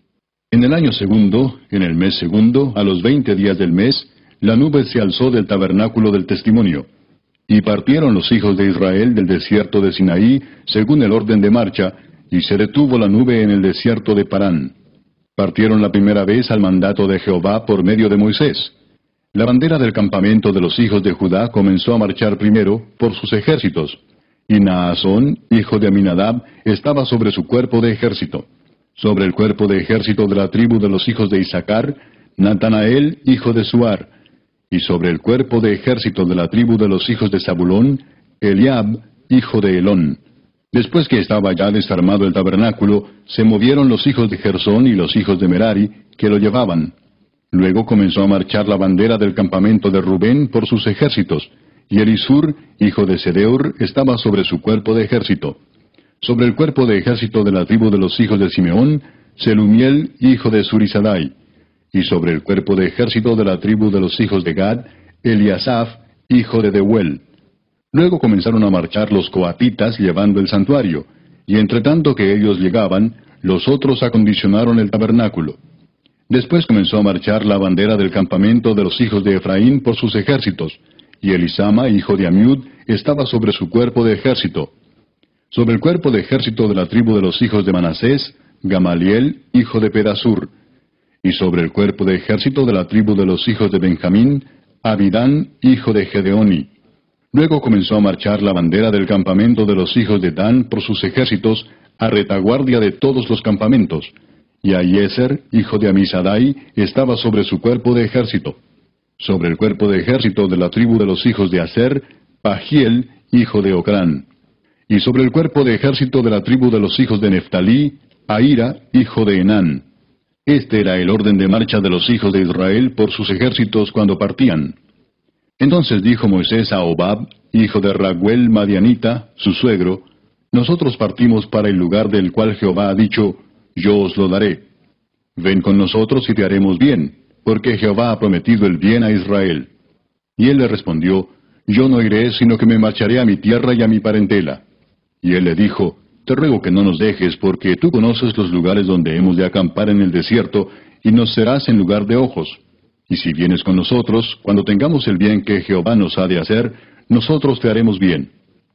En el año segundo, en el mes segundo, a los veinte días del mes, la nube se alzó del tabernáculo del testimonio. Y partieron los hijos de Israel del desierto de Sinaí, según el orden de marcha, y se detuvo la nube en el desierto de Parán. Partieron la primera vez al mandato de Jehová por medio de Moisés. La bandera del campamento de los hijos de Judá comenzó a marchar primero por sus ejércitos, y Naasón, hijo de Aminadab, estaba sobre su cuerpo de ejército. Sobre el cuerpo de ejército de la tribu de los hijos de Isaacar, Natanael, hijo de Suar. Y sobre el cuerpo de ejército de la tribu de los hijos de Zabulón, Eliab, hijo de Elón. Después que estaba ya desarmado el tabernáculo, se movieron los hijos de Gersón y los hijos de Merari, que lo llevaban. Luego comenzó a marchar la bandera del campamento de Rubén por sus ejércitos, y Elisur, hijo de Sedeur, estaba sobre su cuerpo de ejército. Sobre el cuerpo de ejército de la tribu de los hijos de Simeón, Selumiel, hijo de Surisadai. Y sobre el cuerpo de ejército de la tribu de los hijos de Gad, Eliasaf, hijo de Deuel. Luego comenzaron a marchar los coatitas llevando el santuario, y entre tanto que ellos llegaban, los otros acondicionaron el tabernáculo. Después comenzó a marchar la bandera del campamento de los hijos de Efraín por sus ejércitos, y Elisama, hijo de Amiud, estaba sobre su cuerpo de ejército. Sobre el cuerpo de ejército de la tribu de los hijos de Manasés, Gamaliel, hijo de Pedasur. Y sobre el cuerpo de ejército de la tribu de los hijos de Benjamín, Abidán, hijo de Gedeoni. Luego comenzó a marchar la bandera del campamento de los hijos de Dan por sus ejércitos, a retaguardia de todos los campamentos. Y Ahiezer, hijo de Amisadai, estaba sobre su cuerpo de ejército. Sobre el cuerpo de ejército de la tribu de los hijos de Aser, Pagiel, hijo de Ocrán. Y sobre el cuerpo de ejército de la tribu de los hijos de Neftalí, Ahira, hijo de Enán. Este era el orden de marcha de los hijos de Israel por sus ejércitos cuando partían. Entonces dijo Moisés a Obab, hijo de Raguel Madianita, su suegro, Nosotros partimos para el lugar del cual Jehová ha dicho, Yo os lo daré. Ven con nosotros y te haremos bien, porque Jehová ha prometido el bien a Israel. Y él le respondió, Yo no iré, sino que me marcharé a mi tierra y a mi parentela. Y él le dijo, Te ruego que no nos dejes, porque tú conoces los lugares donde hemos de acampar en el desierto, y nos serás en lugar de ojos. Y si vienes con nosotros, cuando tengamos el bien que Jehová nos ha de hacer, nosotros te haremos bien.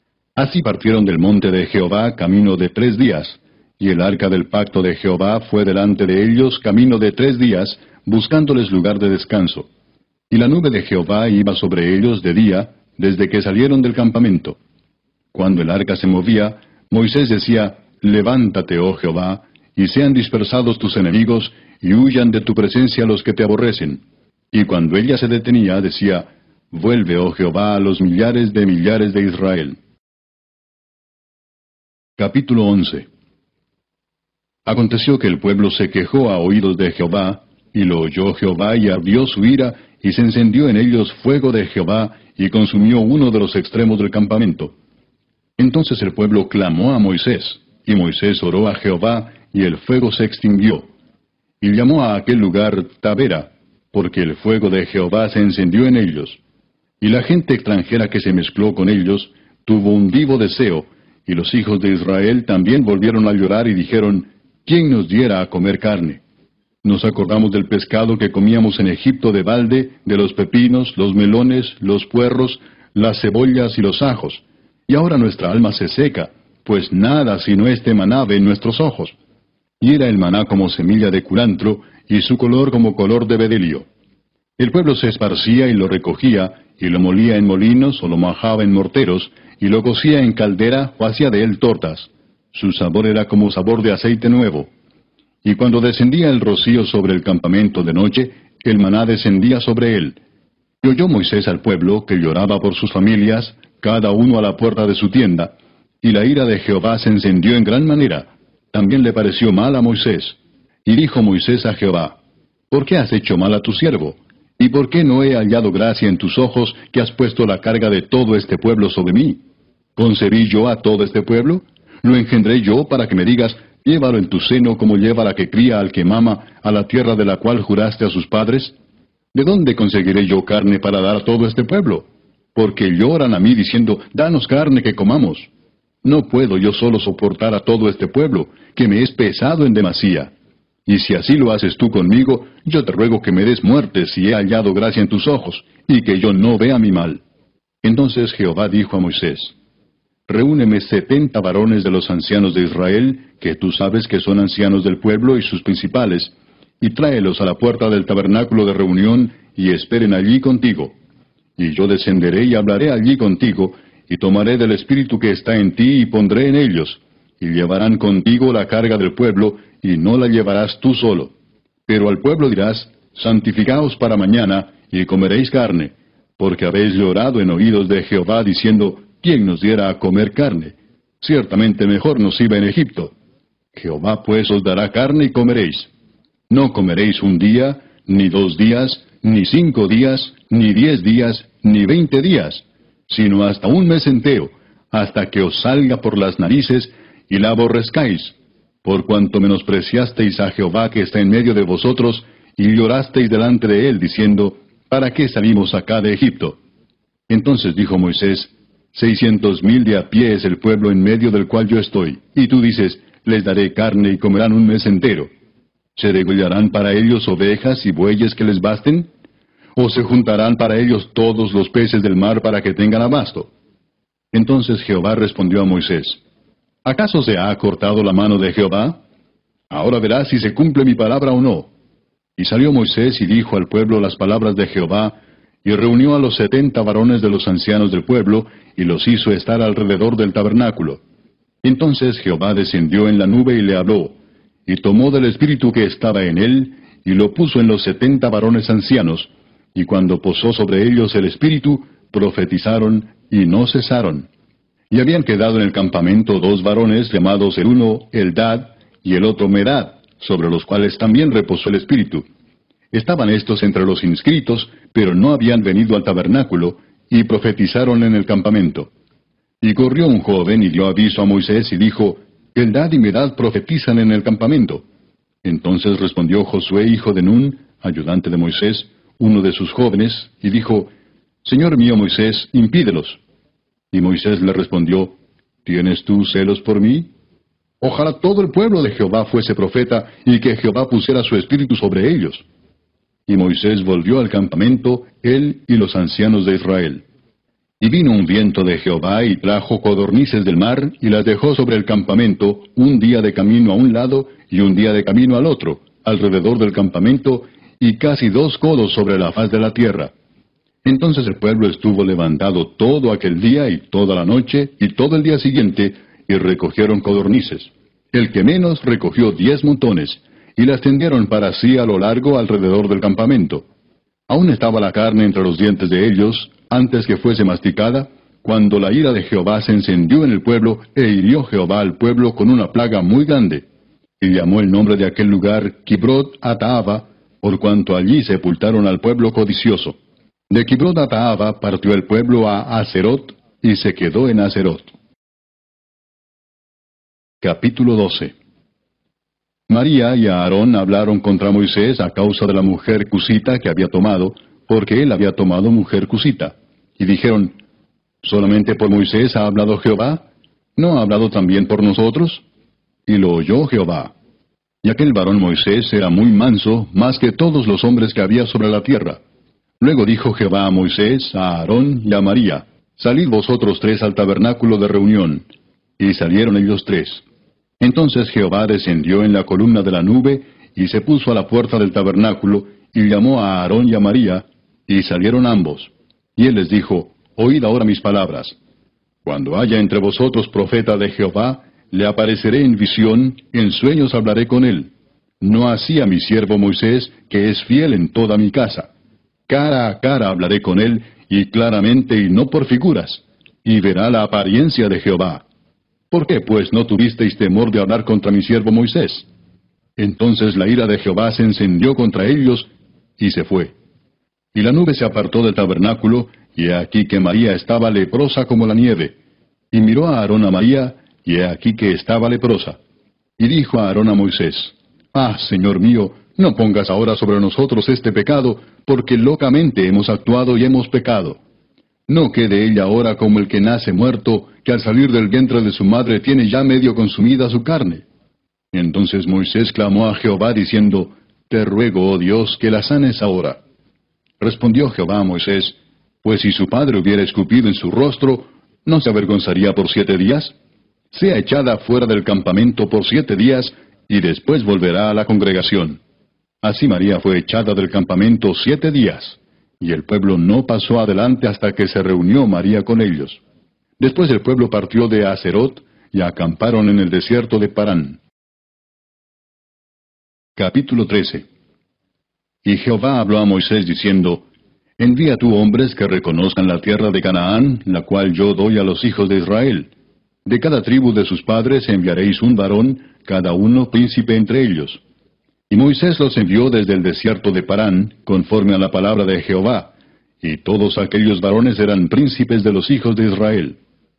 Así partieron del monte de Jehová camino de tres días, y el arca del pacto de Jehová fue delante de ellos camino de tres días, buscándoles lugar de descanso. Y la nube de Jehová iba sobre ellos de día, desde que salieron del campamento. Cuando el arca se movía, Moisés decía, «Levántate, oh Jehová, y sean dispersados tus enemigos, y huyan de tu presencia los que te aborrecen». Y cuando ella se detenía, decía, «Vuelve, oh Jehová, a los millares de millares de Israel». Capítulo once. Aconteció que el pueblo se quejó a oídos de Jehová, y lo oyó Jehová, y ardió su ira, y se encendió en ellos fuego de Jehová, y consumió uno de los extremos del campamento. Entonces el pueblo clamó a Moisés, y Moisés oró a Jehová, y el fuego se extinguió. Y llamó a aquel lugar Tabera, porque el fuego de Jehová se encendió en ellos. Y la gente extranjera que se mezcló con ellos tuvo un vivo deseo, y los hijos de Israel también volvieron a llorar y dijeron, ¿quién nos diera a comer carne? Nos acordamos del pescado que comíamos en Egipto de balde, de los pepinos, los melones, los puerros, las cebollas y los ajos. Y ahora nuestra alma se seca, pues nada sino este maná ve en nuestros ojos. Y era el maná como semilla de culantro, y su color como color de bedelio. El pueblo se esparcía y lo recogía, y lo molía en molinos o lo majaba en morteros, y lo cocía en caldera o hacía de él tortas. Su sabor era como sabor de aceite nuevo. Y cuando descendía el rocío sobre el campamento de noche, el maná descendía sobre él. Y oyó Moisés al pueblo, que lloraba por sus familias, cada uno a la puerta de su tienda, y la ira de Jehová se encendió en gran manera. También le pareció mal a Moisés. Y dijo Moisés a Jehová, ¿por qué has hecho mal a tu siervo? ¿Y por qué no he hallado gracia en tus ojos, que has puesto la carga de todo este pueblo sobre mí? ¿Concebí yo a todo este pueblo? ¿Lo engendré yo para que me digas, llévalo en tu seno como lleva la que cría al que mama a la tierra de la cual juraste a sus padres? ¿De dónde conseguiré yo carne para dar a todo este pueblo? Porque lloran a mí diciendo, danos carne que comamos. No puedo yo solo soportar a todo este pueblo, que me es pesado en demasía. Y si así lo haces tú conmigo, yo te ruego que me des muerte si he hallado gracia en tus ojos, y que yo no vea mi mal. Entonces Jehová dijo a Moisés, Reúneme setenta varones de los ancianos de Israel, que tú sabes que son ancianos del pueblo y sus principales, y tráelos a la puerta del tabernáculo de reunión, y esperen allí contigo. Y yo descenderé y hablaré allí contigo, y tomaré del espíritu que está en ti y pondré en ellos, y llevarán contigo la carga del pueblo, y no la llevarás tú solo. Pero al pueblo dirás, santificaos para mañana, y comeréis carne, porque habéis llorado en oídos de Jehová, diciendo, ¿quién nos diera a comer carne? Ciertamente mejor nos iba en Egipto. Jehová pues os dará carne y comeréis. No comeréis un día, ni dos días, ni cinco días, ni diez días, ni veinte días, sino hasta un mes entero, hasta que os salga por las narices, y la aborrezcáis, por cuanto menospreciasteis a Jehová que está en medio de vosotros, y llorasteis delante de él, diciendo, ¿para qué salimos acá de Egipto? Entonces dijo Moisés, Seiscientos mil de a pie es el pueblo en medio del cual yo estoy, y tú dices, les daré carne y comerán un mes entero. ¿Se degollarán para ellos ovejas y bueyes que les basten? ¿O se juntarán para ellos todos los peces del mar para que tengan abasto? Entonces Jehová respondió a Moisés, ¿acaso se ha acortado la mano de Jehová? Ahora verás si se cumple mi palabra o no. Y salió Moisés y dijo al pueblo las palabras de Jehová, y reunió a los setenta varones de los ancianos del pueblo, y los hizo estar alrededor del tabernáculo. Entonces Jehová descendió en la nube y le habló, y tomó del espíritu que estaba en él, y lo puso en los setenta varones ancianos, y cuando posó sobre ellos el espíritu, profetizaron, y no cesaron. Y habían quedado en el campamento dos varones, llamados el uno Eldad, y el otro Medad, sobre los cuales también reposó el espíritu. Estaban estos entre los inscritos, pero no habían venido al tabernáculo, y profetizaron en el campamento. Y corrió un joven y dio aviso a Moisés y dijo, Eldad y Medad profetizan en el campamento. Entonces respondió Josué, hijo de Nun, ayudante de Moisés, uno de sus jóvenes, y dijo, Señor mío Moisés, impídelos. Y Moisés le respondió, ¿tienes tú celos por mí? Ojalá todo el pueblo de Jehová fuese profeta, y que Jehová pusiera su espíritu sobre ellos. Y Moisés volvió al campamento, él y los ancianos de Israel. Y vino un viento de Jehová y trajo codornices del mar, y las dejó sobre el campamento, un día de camino a un lado y un día de camino al otro, alrededor del campamento, y casi dos codos sobre la faz de la tierra. Entonces el pueblo estuvo levantado todo aquel día y toda la noche y todo el día siguiente, y recogieron codornices. El que menos recogió diez montones, y las tendieron para sí a lo largo alrededor del campamento. Aún estaba la carne entre los dientes de ellos, antes que fuese masticada, cuando la ira de Jehová se encendió en el pueblo, e hirió Jehová al pueblo con una plaga muy grande. Y llamó el nombre de aquel lugar Kibrot Ataava, por cuanto allí sepultaron al pueblo codicioso. De Kibrot Ataava partió el pueblo a Aserot, y se quedó en Aserot. Capítulo doce. María y Aarón hablaron contra Moisés a causa de la mujer cusita que había tomado, porque él había tomado mujer cusita. Y dijeron, ¿solamente por Moisés ha hablado Jehová? ¿No ha hablado también por nosotros? Y lo oyó Jehová. Y aquel varón Moisés era muy manso, más que todos los hombres que había sobre la tierra. Luego dijo Jehová a Moisés, a Aarón y a María, salid vosotros tres al tabernáculo de reunión. Y salieron ellos tres. Entonces Jehová descendió en la columna de la nube, y se puso a la puerta del tabernáculo, y llamó a Aarón y a María, y salieron ambos. Y él les dijo, oíd ahora mis palabras. Cuando haya entre vosotros profeta de Jehová, le apareceré en visión, en sueños hablaré con él. No así a mi siervo Moisés, que es fiel en toda mi casa. Cara a cara hablaré con él, y claramente y no por figuras, y verá la apariencia de Jehová. ¿Por qué, pues, no tuvisteis temor de hablar contra mi siervo Moisés? Entonces la ira de Jehová se encendió contra ellos, y se fue. Y la nube se apartó del tabernáculo, y he aquí que María estaba leprosa como la nieve. Y miró a Aarón a María, y he aquí que estaba leprosa. Y dijo a Aarón a Moisés, Ah, Señor mío, no pongas ahora sobre nosotros este pecado, porque locamente hemos actuado y hemos pecado. No quede ella ahora como el que nace muerto, que al salir del vientre de su madre tiene ya medio consumida su carne. Entonces Moisés clamó a Jehová diciendo, Te ruego, oh Dios, que la sanes ahora. Respondió Jehová a Moisés, Pues si su padre hubiera escupido en su rostro, ¿no se avergonzaría por siete días? Sea echada fuera del campamento por siete días, y después volverá a la congregación. Así María fue echada del campamento siete días. Y el pueblo no pasó adelante hasta que se reunió María con ellos. Después el pueblo partió de Aserot y acamparon en el desierto de Parán. Capítulo trece. Y Jehová habló a Moisés diciendo, Envía tú hombres que reconozcan la tierra de Canaán, la cual yo doy a los hijos de Israel. De cada tribu de sus padres enviaréis un varón, cada uno príncipe entre ellos. Y Moisés los envió desde el desierto de Parán, conforme a la palabra de Jehová, y todos aquellos varones eran príncipes de los hijos de Israel.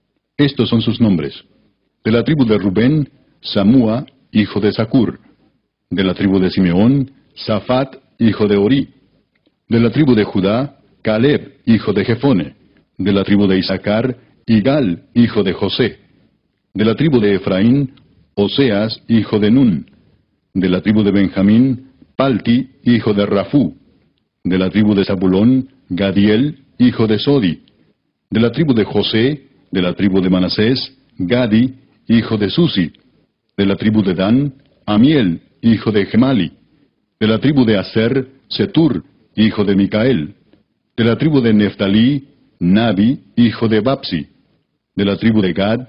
Estos son sus nombres. De la tribu de Rubén, Samúa, hijo de Zacur. De la tribu de Simeón, Safat, hijo de Orí. De la tribu de Judá, Caleb, hijo de Jefone. De la tribu de Isaacar, Igal, hijo de José. De la tribu de Efraín, Oseas, hijo de Nun. De la tribu de Benjamín, Palti, hijo de Rafú. De la tribu de Zabulón, Gadiel, hijo de Sodi. De la tribu de José, de la tribu de Manasés, Gadi, hijo de Susi. De la tribu de Dan, Amiel, hijo de Gemali. De la tribu de Aser, Setur, hijo de Micael. De la tribu de Neftalí, Nabi, hijo de Bapsi. De la tribu de Gad,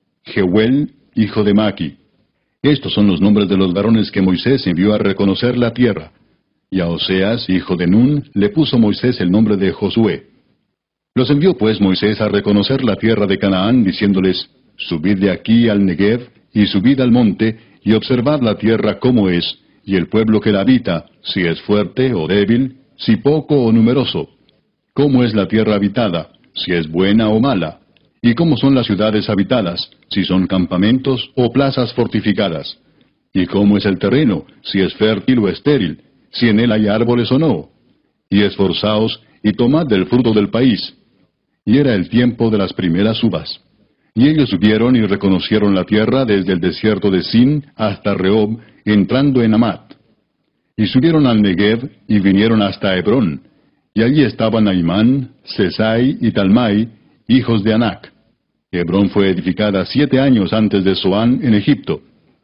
Jeuel, hijo de Maki. Estos son los nombres de los varones que Moisés envió a reconocer la tierra. Y a Oseas, hijo de Nun, le puso Moisés el nombre de Josué. Los envió pues Moisés a reconocer la tierra de Canaán, diciéndoles, Subid de aquí al Negev, y subid al monte, y observad la tierra cómo es, y el pueblo que la habita, si es fuerte o débil, si poco o numeroso. Cómo es la tierra habitada, si es buena o mala. Y cómo son las ciudades habitadas, si son campamentos o plazas fortificadas. Y cómo es el terreno, si es fértil o estéril, si en él hay árboles o no. Y esforzaos, y tomad del fruto del país. Y era el tiempo de las primeras uvas. Y ellos subieron y reconocieron la tierra desde el desierto de Sin hasta Rehob, entrando en Amat. Y subieron al Negev, y vinieron hasta Hebrón. Y allí estaban Aimán, Sesai y Talmai, hijos de Anac. Hebrón fue edificada siete años antes de Zoán en Egipto.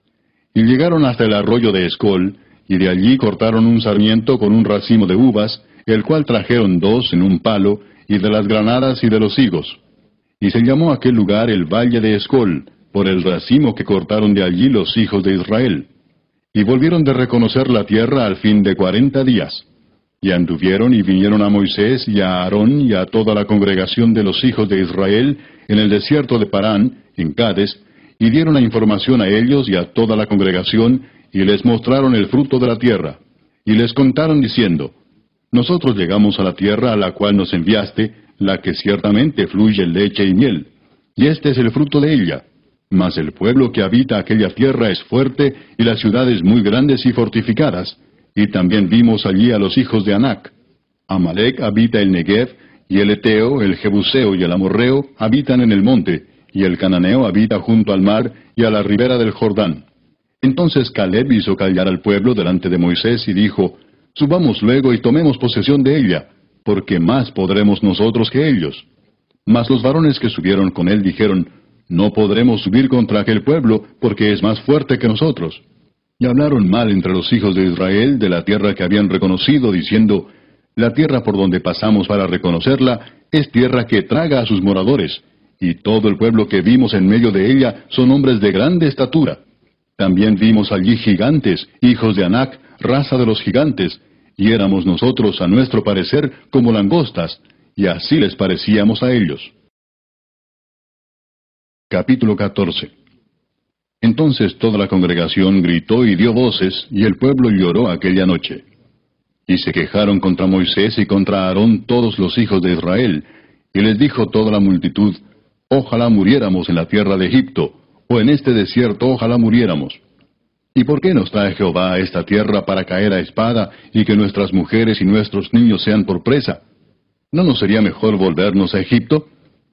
Y llegaron hasta el arroyo de Escol, y de allí cortaron un sarmiento con un racimo de uvas, el cual trajeron dos en un palo, y de las granadas y de los higos. Y se llamó aquel lugar el Valle de Escol, por el racimo que cortaron de allí los hijos de Israel. Y volvieron de reconocer la tierra al fin de cuarenta días. Y anduvieron y vinieron a Moisés y a Aarón y a toda la congregación de los hijos de Israel en el desierto de Parán, en Cades, y dieron la información a ellos y a toda la congregación, y les mostraron el fruto de la tierra. Y les contaron diciendo, Nosotros llegamos a la tierra a la cual nos enviaste, la que ciertamente fluye leche y miel, y este es el fruto de ella. Mas el pueblo que habita aquella tierra es fuerte, y las ciudades muy grandes y fortificadas. Y también vimos allí a los hijos de Anac. Amalec habita el Negev, y el Eteo, el Jebuseo y el Amorreo habitan en el monte, y el Cananeo habita junto al mar y a la ribera del Jordán. Entonces Caleb hizo callar al pueblo delante de Moisés y dijo, Subamos luego y tomemos posesión de ella, porque más podremos nosotros que ellos. Mas los varones que subieron con él dijeron, No podremos subir contra aquel pueblo, porque es más fuerte que nosotros. Y hablaron mal entre los hijos de Israel de la tierra que habían reconocido, diciendo, La tierra por donde pasamos para reconocerla es tierra que traga a sus moradores, y todo el pueblo que vimos en medio de ella son hombres de grande estatura. También vimos allí gigantes, hijos de Anac, raza de los gigantes, y éramos nosotros, a nuestro parecer, como langostas, y así les parecíamos a ellos. Capítulo catorce. Entonces toda la congregación gritó y dio voces, y el pueblo lloró aquella noche. Y se quejaron contra Moisés y contra Aarón todos los hijos de Israel, y les dijo toda la multitud, Ojalá muriéramos en la tierra de Egipto, o en este desierto ojalá muriéramos. ¿Y por qué nos trae Jehová a esta tierra para caer a espada, y que nuestras mujeres y nuestros niños sean por presa? ¿No nos sería mejor volvernos a Egipto?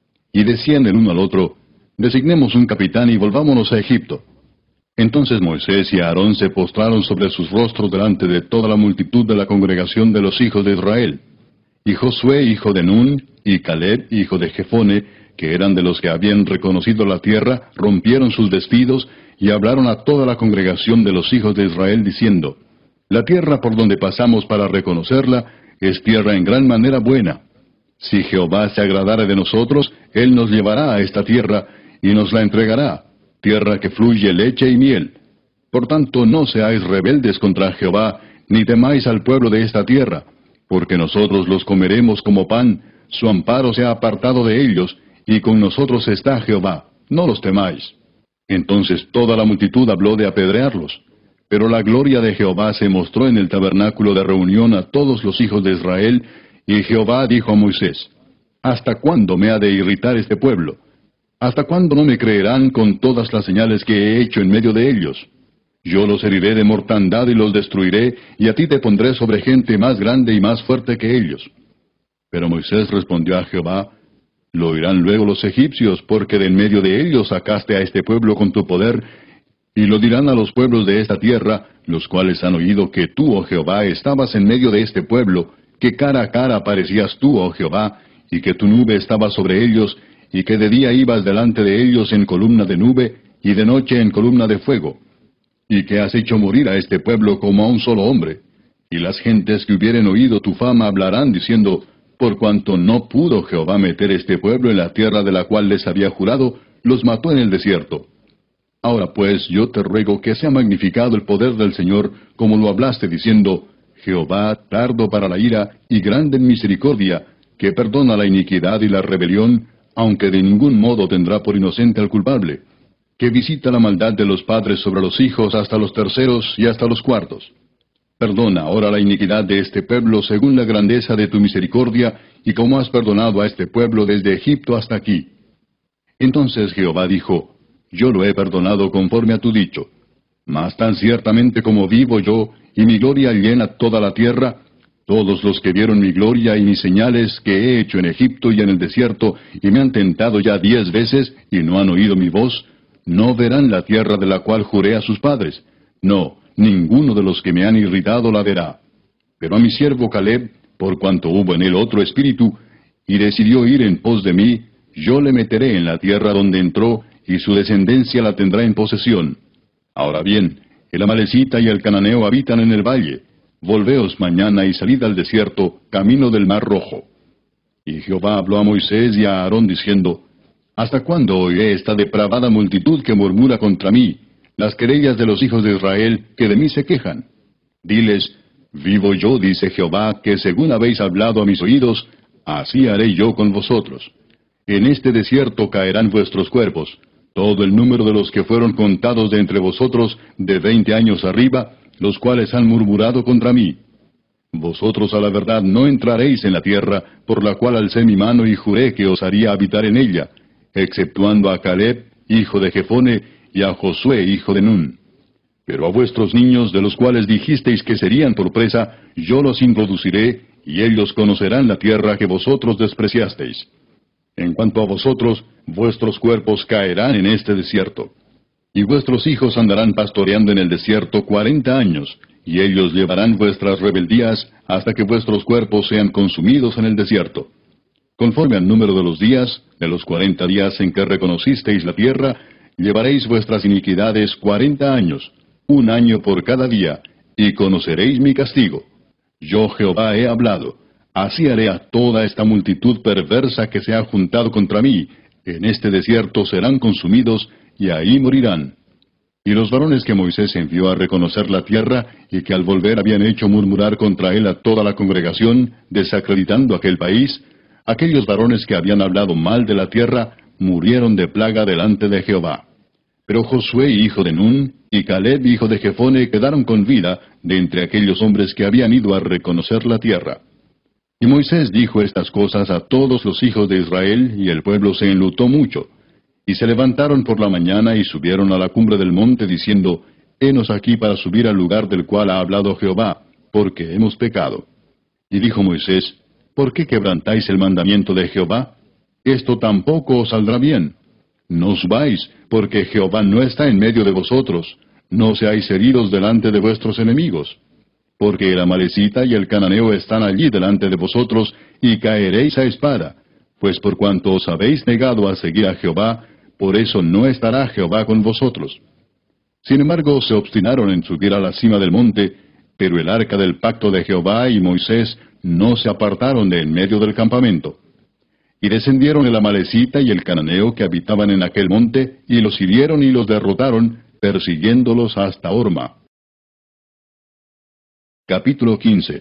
Y decían el uno al otro, Designemos un capitán y volvámonos a Egipto. Entonces Moisés y Aarón se postraron sobre sus rostros delante de toda la multitud de la congregación de los hijos de Israel. Y Josué, hijo de Nun, y Caleb, hijo de Jefone, que eran de los que habían reconocido la tierra, rompieron sus vestidos, y hablaron a toda la congregación de los hijos de Israel, diciendo, La tierra por donde pasamos para reconocerla es tierra en gran manera buena. Si Jehová se agradare de nosotros, Él nos llevará a esta tierra, y nos la entregará, tierra que fluye leche y miel. Por tanto, no seáis rebeldes contra Jehová, ni temáis al pueblo de esta tierra, porque nosotros los comeremos como pan, su amparo se ha apartado de ellos, y con nosotros está Jehová, no los temáis. Entonces toda la multitud habló de apedrearlos. Pero la gloria de Jehová se mostró en el tabernáculo de reunión a todos los hijos de Israel, y Jehová dijo a Moisés, ¿Hasta cuándo me ha de irritar este pueblo? ¿Hasta cuándo no me creerán con todas las señales que he hecho en medio de ellos? Yo los heriré de mortandad y los destruiré, y a ti te pondré sobre gente más grande y más fuerte que ellos. Pero Moisés respondió a Jehová, Lo oirán luego los egipcios, porque de en medio de ellos sacaste a este pueblo con tu poder, y lo dirán a los pueblos de esta tierra, los cuales han oído que tú, oh Jehová, estabas en medio de este pueblo, que cara a cara aparecías tú, oh Jehová, y que tu nube estaba sobre ellos, y que de día ibas delante de ellos en columna de nube, y de noche en columna de fuego, y que has hecho morir a este pueblo como a un solo hombre. Y las gentes que hubieren oído tu fama hablarán, diciendo, Por cuanto no pudo Jehová meter este pueblo en la tierra de la cual les había jurado, los mató en el desierto. Ahora pues yo te ruego que sea magnificado el poder del Señor, como lo hablaste, diciendo, Jehová, tardo para la ira y grande en misericordia, que perdona la iniquidad y la rebelión, aunque de ningún modo tendrá por inocente al culpable, que visita la maldad de los padres sobre los hijos hasta los terceros y hasta los cuartos. Perdona ahora la iniquidad de este pueblo según la grandeza de tu misericordia, y como has perdonado a este pueblo desde Egipto hasta aquí. Entonces Jehová dijo, Yo lo he perdonado conforme a tu dicho. Mas tan ciertamente como vivo yo, y mi gloria llena toda la tierra, todos los que vieron mi gloria y mis señales que he hecho en Egipto y en el desierto, y me han tentado ya diez veces, y no han oído mi voz, no verán la tierra de la cual juré a sus padres. No, ninguno de los que me han irritado la verá. Pero a mi siervo Caleb, por cuanto hubo en él otro espíritu, y decidió ir en pos de mí, yo le meteré en la tierra donde entró, y su descendencia la tendrá en posesión. Ahora bien, el amalecita y el cananeo habitan en el valle. volveos mañana y salid al desierto, camino del mar Rojo. Y Jehová habló a Moisés y a Aarón diciendo, ¿Hasta cuándo oiré esta depravada multitud que murmura contra mí, las querellas de los hijos de Israel que de mí se quejan? Diles, vivo yo, dice Jehová, que según habéis hablado a mis oídos, así haré yo con vosotros. En este desierto caerán vuestros cuerpos, todo el número de los que fueron contados de entre vosotros de veinte años arriba, los cuales han murmurado contra mí. Vosotros a la verdad no entraréis en la tierra, por la cual alcé mi mano y juré que os haría habitar en ella, exceptuando a Caleb, hijo de Jefone, y a Josué, hijo de Nun. Pero a vuestros niños, de los cuales dijisteis que serían por presa, yo los introduciré, y ellos conocerán la tierra que vosotros despreciasteis. En cuanto a vosotros, vuestros cuerpos caerán en este desierto. Y vuestros hijos andarán pastoreando en el desierto cuarenta años, y ellos llevarán vuestras rebeldías hasta que vuestros cuerpos sean consumidos en el desierto. Conforme al número de los días, de los cuarenta días en que reconocisteis la tierra, llevaréis vuestras iniquidades cuarenta años, un año por cada día, y conoceréis mi castigo. Yo Jehová he hablado, así haré a toda esta multitud perversa que se ha juntado contra mí, en este desierto serán consumidos, y ahí morirán. Y los varones que Moisés envió a reconocer la tierra, y que al volver habían hecho murmurar contra él a toda la congregación, desacreditando aquel país, aquellos varones que habían hablado mal de la tierra, murieron de plaga delante de Jehová. Pero Josué, hijo de Nun, y Caleb, hijo de Jefone, quedaron con vida de entre aquellos hombres que habían ido a reconocer la tierra. Y Moisés dijo estas cosas a todos los hijos de Israel, y el pueblo se enlutó mucho. Y se levantaron por la mañana y subieron a la cumbre del monte, diciendo, Henos aquí para subir al lugar del cual ha hablado Jehová, porque hemos pecado. Y dijo Moisés, ¿por qué quebrantáis el mandamiento de Jehová? Esto tampoco os saldrá bien. No subáis, porque Jehová no está en medio de vosotros, no seáis heridos delante de vuestros enemigos. Porque el amalecita y el cananeo están allí delante de vosotros, y caeréis a espada, pues por cuanto os habéis negado a seguir a Jehová, por eso no estará Jehová con vosotros. Sin embargo, se obstinaron en subir a la cima del monte, pero el arca del pacto de Jehová y Moisés no se apartaron de en medio del campamento. Y descendieron el amalecita y el cananeo que habitaban en aquel monte, y los hirieron y los derrotaron, persiguiéndolos hasta Horma. Capítulo quince.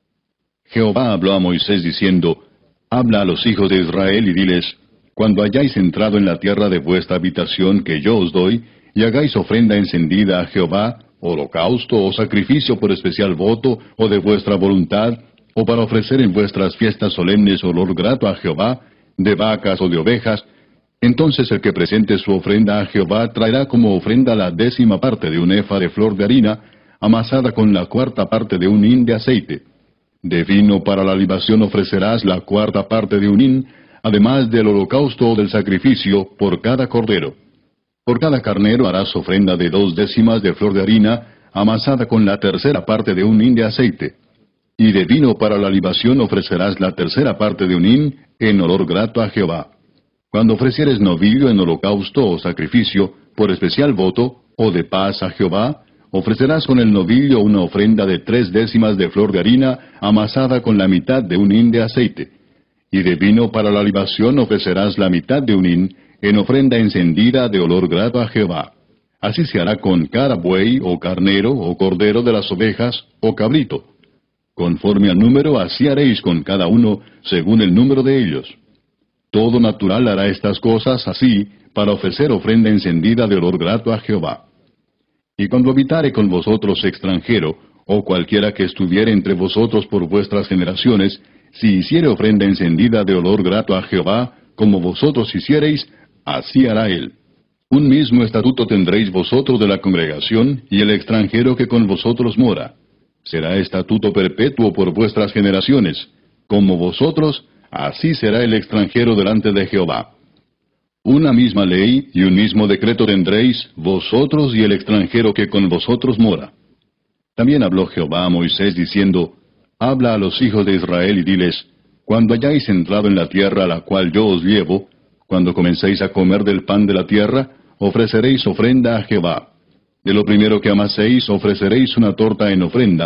Jehová habló a Moisés diciendo, Habla a los hijos de Israel y diles, Cuando hayáis entrado en la tierra de vuestra habitación que yo os doy, y hagáis ofrenda encendida a Jehová, holocausto o sacrificio por especial voto, o de vuestra voluntad, o para ofrecer en vuestras fiestas solemnes olor grato a Jehová, de vacas o de ovejas, entonces el que presente su ofrenda a Jehová traerá como ofrenda la décima parte de un efa de flor de harina, amasada con la cuarta parte de un hin de aceite. De vino para la libación ofrecerás la cuarta parte de un hin, además del holocausto o del sacrificio, por cada cordero. Por cada carnero harás ofrenda de dos décimas de flor de harina, amasada con la tercera parte de un hin de aceite. Y de vino para la libación ofrecerás la tercera parte de un hin, en olor grato a Jehová. Cuando ofrecieres novillo en holocausto o sacrificio, por especial voto, o de paz a Jehová, ofrecerás con el novillo una ofrenda de tres décimas de flor de harina, amasada con la mitad de un hin de aceite. Y de vino para la libación ofrecerás la mitad de un hin, en ofrenda encendida de olor grato a Jehová. Así se hará con cada buey, o carnero, o cordero de las ovejas, o cabrito. Conforme al número, así haréis con cada uno, según el número de ellos. Todo natural hará estas cosas así, para ofrecer ofrenda encendida de olor grato a Jehová. Y cuando habitare con vosotros extranjero, o cualquiera que estuviere entre vosotros por vuestras generaciones, si hiciere ofrenda encendida de olor grato a Jehová, como vosotros hiciereis, así hará él. Un mismo estatuto tendréis vosotros de la congregación, y el extranjero que con vosotros mora. Será estatuto perpetuo por vuestras generaciones. Como vosotros, así será el extranjero delante de Jehová. Una misma ley y un mismo decreto tendréis, vosotros y el extranjero que con vosotros mora. También habló Jehová a Moisés diciendo, Habla a los hijos de Israel y diles, Cuando hayáis entrado en la tierra a la cual yo os llevo, cuando comencéis a comer del pan de la tierra, ofreceréis ofrenda a Jehová. De lo primero que amaséis ofreceréis una torta en ofrenda,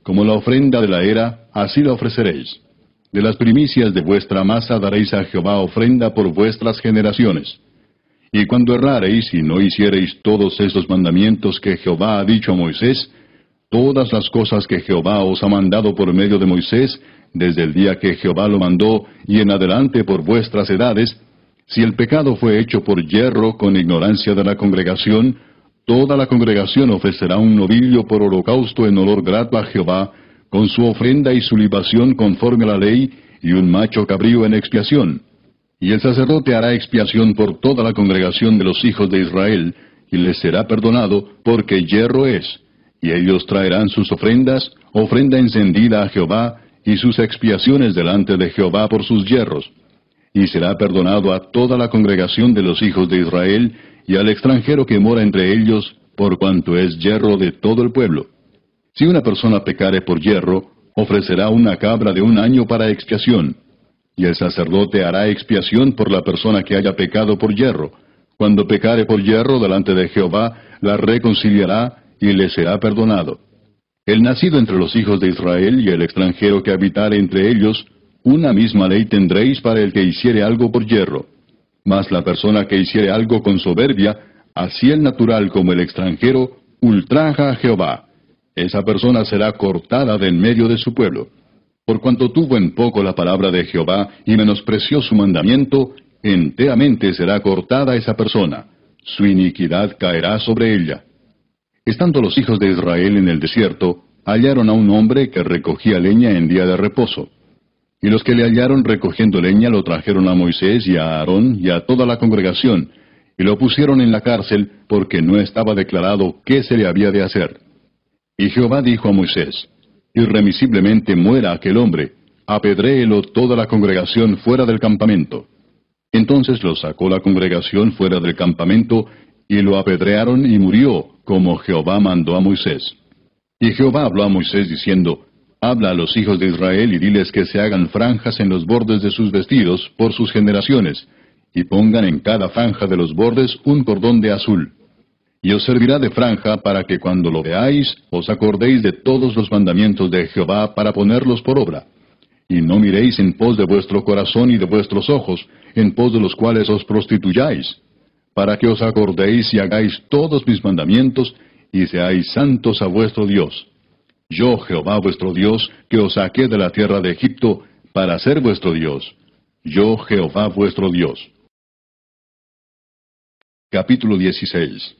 Como la ofrenda de la era, así la ofreceréis. De las primicias de vuestra masa daréis a Jehová ofrenda por vuestras generaciones. Y cuando errareis y no hiciereis todos estos mandamientos que Jehová ha dicho a Moisés, todas las cosas que Jehová os ha mandado por medio de Moisés, desde el día que Jehová lo mandó y en adelante por vuestras edades, si el pecado fue hecho por yerro con ignorancia de la congregación, toda la congregación ofrecerá un novillo por holocausto en olor grato a Jehová, con su ofrenda y su libación conforme a la ley, y un macho cabrío en expiación. Y el sacerdote hará expiación por toda la congregación de los hijos de Israel, y les será perdonado, porque yerro es. Y ellos traerán sus ofrendas, ofrenda encendida a Jehová, y sus expiaciones delante de Jehová por sus yerros. Y será perdonado a toda la congregación de los hijos de Israel, y al extranjero que mora entre ellos, por cuanto es yerro de todo el pueblo. Si una persona pecare por yerro, ofrecerá una cabra de un año para expiación. Y el sacerdote hará expiación por la persona que haya pecado por yerro. Cuando pecare por yerro delante de Jehová, la reconciliará y le será perdonado. El nacido entre los hijos de Israel y el extranjero que habitare entre ellos, una misma ley tendréis para el que hiciere algo por yerro. Mas la persona que hiciere algo con soberbia, así el natural como el extranjero, ultraja a Jehová. Esa persona será cortada de en medio de su pueblo. Por cuanto tuvo en poco la palabra de Jehová y menospreció su mandamiento, enteramente será cortada esa persona. Su iniquidad caerá sobre ella. Estando los hijos de Israel en el desierto, hallaron a un hombre que recogía leña en día de reposo. Y los que le hallaron recogiendo leña lo trajeron a Moisés y a Aarón y a toda la congregación, y lo pusieron en la cárcel, porque no estaba declarado qué se le había de hacer. Y Jehová dijo a Moisés, irremisiblemente muera aquel hombre, apedréelo toda la congregación fuera del campamento. Entonces lo sacó la congregación fuera del campamento, y lo apedrearon y murió, como Jehová mandó a Moisés. Y Jehová habló a Moisés diciendo, habla a los hijos de Israel y diles que se hagan franjas en los bordes de sus vestidos por sus generaciones, y pongan en cada franja de los bordes un cordón de azul. Y os servirá de franja para que cuando lo veáis os acordéis de todos los mandamientos de Jehová para ponerlos por obra. Y no miréis en pos de vuestro corazón y de vuestros ojos, en pos de los cuales os prostituyáis, para que os acordéis y hagáis todos mis mandamientos, y seáis santos a vuestro Dios. Yo, Jehová vuestro Dios, que os saqué de la tierra de Egipto, para ser vuestro Dios. Yo, Jehová vuestro Dios. Capítulo dieciséis.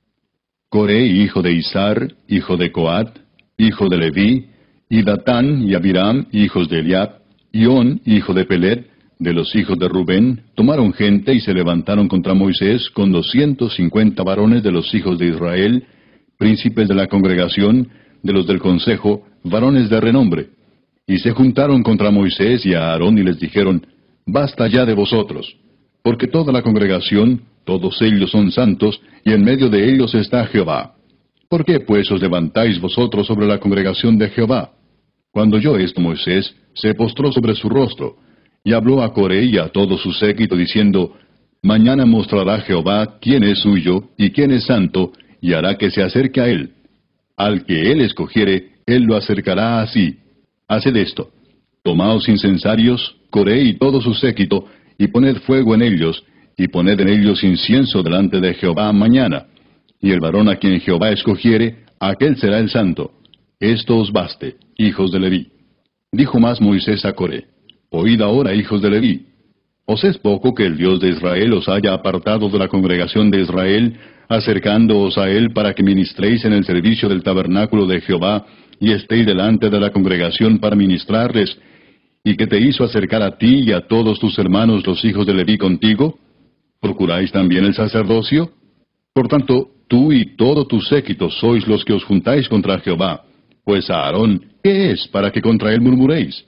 Coré, hijo de Izar, hijo de Coat, hijo de Leví, y Datán y Abiram, hijos de Eliab, y On, hijo de Pelet, de los hijos de Rubén, tomaron gente y se levantaron contra Moisés con doscientos cincuenta varones de los hijos de Israel, príncipes de la congregación, de los del consejo, varones de renombre. Y se juntaron contra Moisés y a Aarón y les dijeron, basta ya de vosotros, porque toda la congregación, todos ellos son santos, y en medio de ellos está Jehová. ¿Por qué pues os levantáis vosotros sobre la congregación de Jehová? Cuando oyó esto Moisés, se postró sobre su rostro, y habló a Coré y a todo su séquito, diciendo, mañana mostrará Jehová quién es suyo y quién es santo, y hará que se acerque a él. Al que él escogiere, él lo acercará a sí. Haced esto. Tomaos incensarios, Coré y todo su séquito, y poned fuego en ellos, y poned en ellos incienso delante de Jehová mañana. Y el varón a quien Jehová escogiere, aquel será el santo. Esto os baste, hijos de Leví. Dijo más Moisés a Coré, oíd ahora, hijos de Leví. ¿Os es poco que el Dios de Israel os haya apartado de la congregación de Israel, acercándoos a él para que ministréis en el servicio del tabernáculo de Jehová, y estéis delante de la congregación para ministrarles, y que te hizo acercar a ti y a todos tus hermanos los hijos de Leví contigo? ¿Procuráis también el sacerdocio? Por tanto, tú y todo tu séquito sois los que os juntáis contra Jehová. Pues a Aarón, ¿qué es para que contra él murmuréis?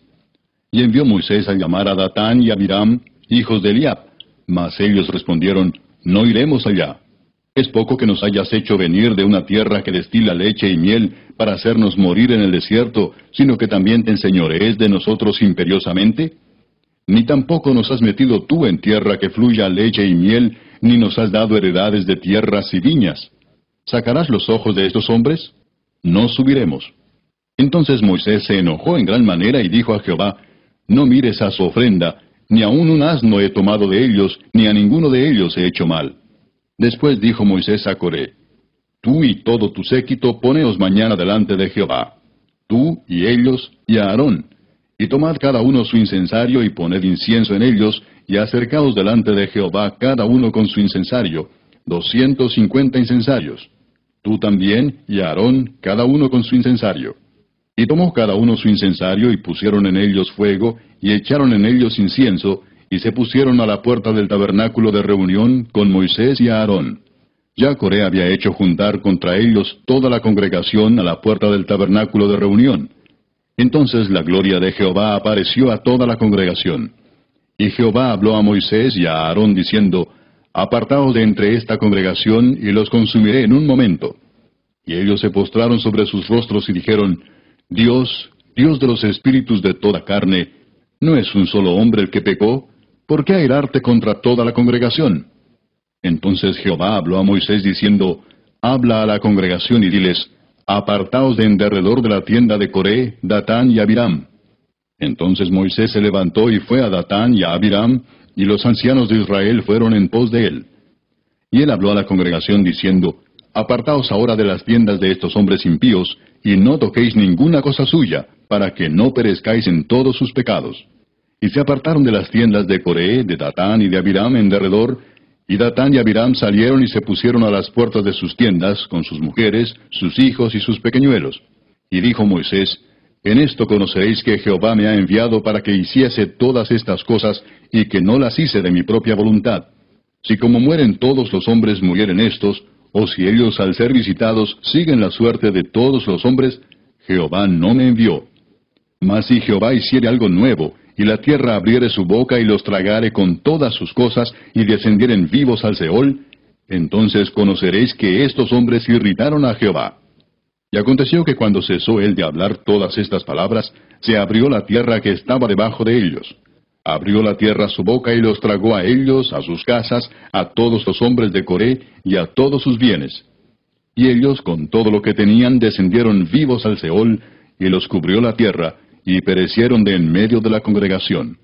Y envió Moisés a llamar a Datán y a Abiram, hijos de Eliab. Mas ellos respondieron, no iremos allá. ¿Es poco que nos hayas hecho venir de una tierra que destila leche y miel para hacernos morir en el desierto, sino que también te enseñorees de nosotros imperiosamente? Ni tampoco nos has metido tú en tierra que fluya leche y miel, ni nos has dado heredades de tierras y viñas. ¿Sacarás los ojos de estos hombres? No subiremos. Entonces Moisés se enojó en gran manera y dijo a Jehová, no mires a su ofrenda, ni aun un asno he tomado de ellos, ni a ninguno de ellos he hecho mal. Después dijo Moisés a Coré, tú y todo tu séquito poneos mañana delante de Jehová, tú y ellos y a Aarón, y tomad cada uno su incensario y poned incienso en ellos, y acercaos delante de Jehová cada uno con su incensario, doscientos cincuenta incensarios. Tú también y a Aarón cada uno con su incensario. Y tomó cada uno su incensario, y pusieron en ellos fuego, y echaron en ellos incienso, y se pusieron a la puerta del tabernáculo de reunión con Moisés y Aarón. Ya Coré había hecho juntar contra ellos toda la congregación a la puerta del tabernáculo de reunión. Entonces la gloria de Jehová apareció a toda la congregación. Y Jehová habló a Moisés y a Aarón diciendo, apartaos de entre esta congregación, y los consumiré en un momento. Y ellos se postraron sobre sus rostros y dijeron, Dios, Dios de los espíritus de toda carne, ¿no es un solo hombre el que pecó? ¿Por qué airarte contra toda la congregación? Entonces Jehová habló a Moisés diciendo, habla a la congregación y diles, apartaos de en derredor de la tienda de Coré, Datán y Abiram. Entonces Moisés se levantó y fue a Datán y a Abiram, y los ancianos de Israel fueron en pos de él. Y él habló a la congregación diciendo, apartaos ahora de las tiendas de estos hombres impíos, y no toquéis ninguna cosa suya, para que no perezcáis en todos sus pecados. Y se apartaron de las tiendas de Coré, de Datán y de Abiram en derredor, y Datán y Abiram salieron y se pusieron a las puertas de sus tiendas, con sus mujeres, sus hijos y sus pequeñuelos. Y dijo Moisés, en esto conoceréis que Jehová me ha enviado para que hiciese todas estas cosas, y que no las hice de mi propia voluntad. Si como mueren todos los hombres murieren estos, o si ellos al ser visitados siguen la suerte de todos los hombres, Jehová no me envió. Mas si Jehová hiciere algo nuevo, y la tierra abriere su boca y los tragare con todas sus cosas, y descendieren vivos al Seol, entonces conoceréis que estos hombres irritaron a Jehová. Y aconteció que cuando cesó él de hablar todas estas palabras, se abrió la tierra que estaba debajo de ellos. Abrió la tierra su boca y los tragó a ellos, a sus casas, a todos los hombres de Coré y a todos sus bienes. Y ellos, con todo lo que tenían, descendieron vivos al Seol, y los cubrió la tierra, y perecieron de en medio de la congregación.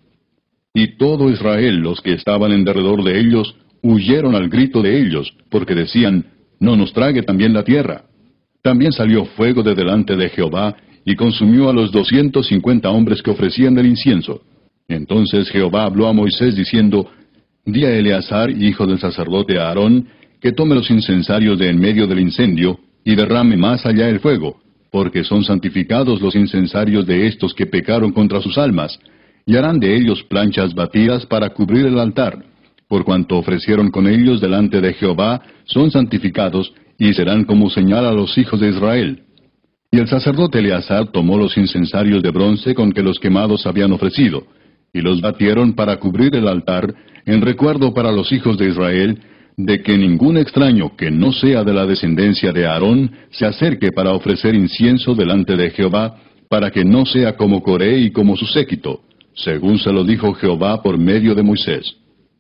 Y todo Israel, los que estaban en derredor de ellos, huyeron al grito de ellos, porque decían, no nos trague también la tierra. También salió fuego de delante de Jehová, y consumió a los doscientos cincuenta hombres que ofrecían el incienso. Entonces Jehová habló a Moisés diciendo, di a Eleazar, hijo del sacerdote Aarón, que tome los incensarios de en medio del incendio, y derrame más allá el fuego, porque son santificados los incensarios de estos que pecaron contra sus almas, y harán de ellos planchas batidas para cubrir el altar, por cuanto ofrecieron con ellos delante de Jehová, son santificados, y serán como señal a los hijos de Israel. Y el sacerdote Eleazar tomó los incensarios de bronce con que los quemados habían ofrecido, y los batieron para cubrir el altar, en recuerdo para los hijos de Israel, de que ningún extraño que no sea de la descendencia de Aarón se acerque para ofrecer incienso delante de Jehová, para que no sea como Coré y como su séquito, según se lo dijo Jehová por medio de Moisés.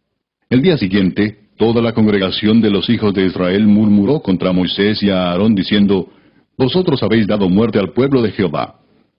El día siguiente, toda la congregación de los hijos de Israel murmuró contra Moisés y a Aarón, diciendo, vosotros habéis dado muerte al pueblo de Jehová.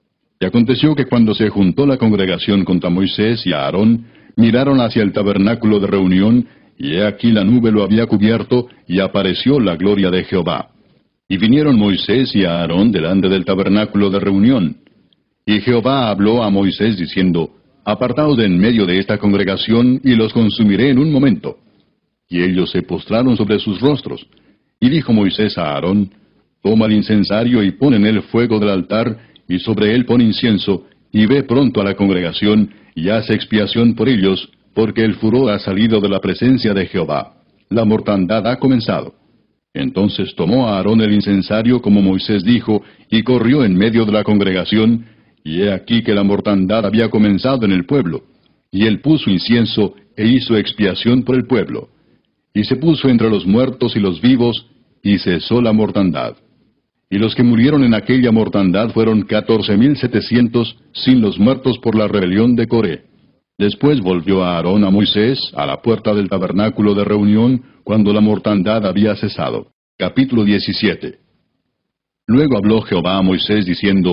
Y aconteció que cuando se juntó la congregación contra Moisés y a Aarón, miraron hacia el tabernáculo de reunión, y he aquí la nube lo había cubierto, y apareció la gloria de Jehová. Y vinieron Moisés y a Aarón delante del tabernáculo de reunión. Y Jehová habló a Moisés diciendo, apartaos de en medio de esta congregación, y los consumiré en un momento. Y ellos se postraron sobre sus rostros. Y dijo Moisés a Aarón, toma el incensario y pon en él fuego del altar, y sobre él pon incienso, y ve pronto a la congregación, y haz expiación por ellos, porque el furor ha salido de la presencia de Jehová. La mortandad ha comenzado. Entonces tomó a Aarón el incensario como Moisés dijo, y corrió en medio de la congregación, y he aquí que la mortandad había comenzado en el pueblo. Y él puso incienso, e hizo expiación por el pueblo. Y se puso entre los muertos y los vivos, y cesó la mortandad. Y los que murieron en aquella mortandad fueron catorce mil setecientos, sin los muertos por la rebelión de Coré. Después volvió a Aarón a Moisés, a la puerta del tabernáculo de reunión, cuando la mortandad había cesado. Capítulo diecisiete. Luego habló Jehová a Moisés diciendo,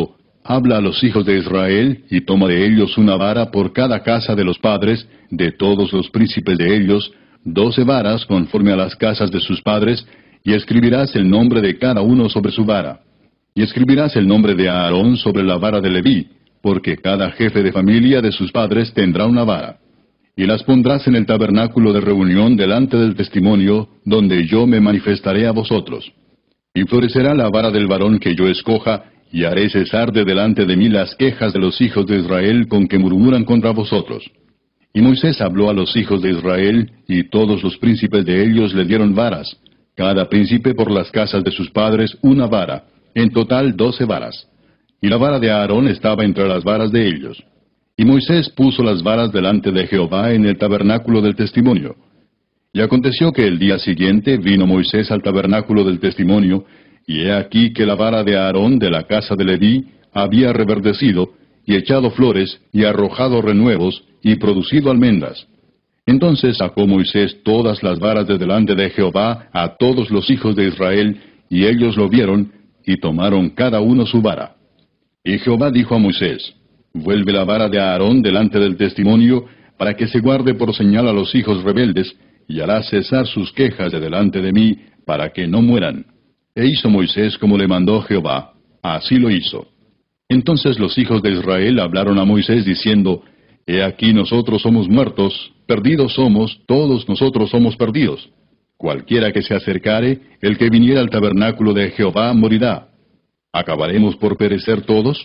habla a los hijos de Israel, y toma de ellos una vara por cada casa de los padres, de todos los príncipes de ellos, doce varas conforme a las casas de sus padres, y escribirás el nombre de cada uno sobre su vara. Y escribirás el nombre de Aarón sobre la vara de Leví, porque cada jefe de familia de sus padres tendrá una vara. Y las pondrás en el tabernáculo de reunión delante del testimonio, donde yo me manifestaré a vosotros. Y florecerá la vara del varón que yo escoja, y haré cesar de delante de mí las quejas de los hijos de Israel con que murmuran contra vosotros. Y Moisés habló a los hijos de Israel, y todos los príncipes de ellos le dieron varas, cada príncipe por las casas de sus padres una vara, en total doce varas. Y la vara de Aarón estaba entre las varas de ellos. Y Moisés puso las varas delante de Jehová en el tabernáculo del testimonio. Y aconteció que el día siguiente vino Moisés al tabernáculo del testimonio, y he aquí que la vara de Aarón de la casa de Leví había reverdecido, y echado flores, y arrojado renuevos, y producido almendras. Entonces sacó Moisés todas las varas de delante de Jehová a todos los hijos de Israel, y ellos lo vieron, y tomaron cada uno su vara. Y Jehová dijo a Moisés, vuelve la vara de Aarón delante del testimonio, para que se guarde por señal a los hijos rebeldes, y hará cesar sus quejas de delante de mí, para que no mueran. E hizo Moisés como le mandó Jehová, así lo hizo. Entonces los hijos de Israel hablaron a Moisés diciendo, he aquí nosotros somos muertos, perdidos somos, todos nosotros somos perdidos. Cualquiera que se acercare, el que viniera al tabernáculo de Jehová morirá. ¿Acabaremos por perecer todos?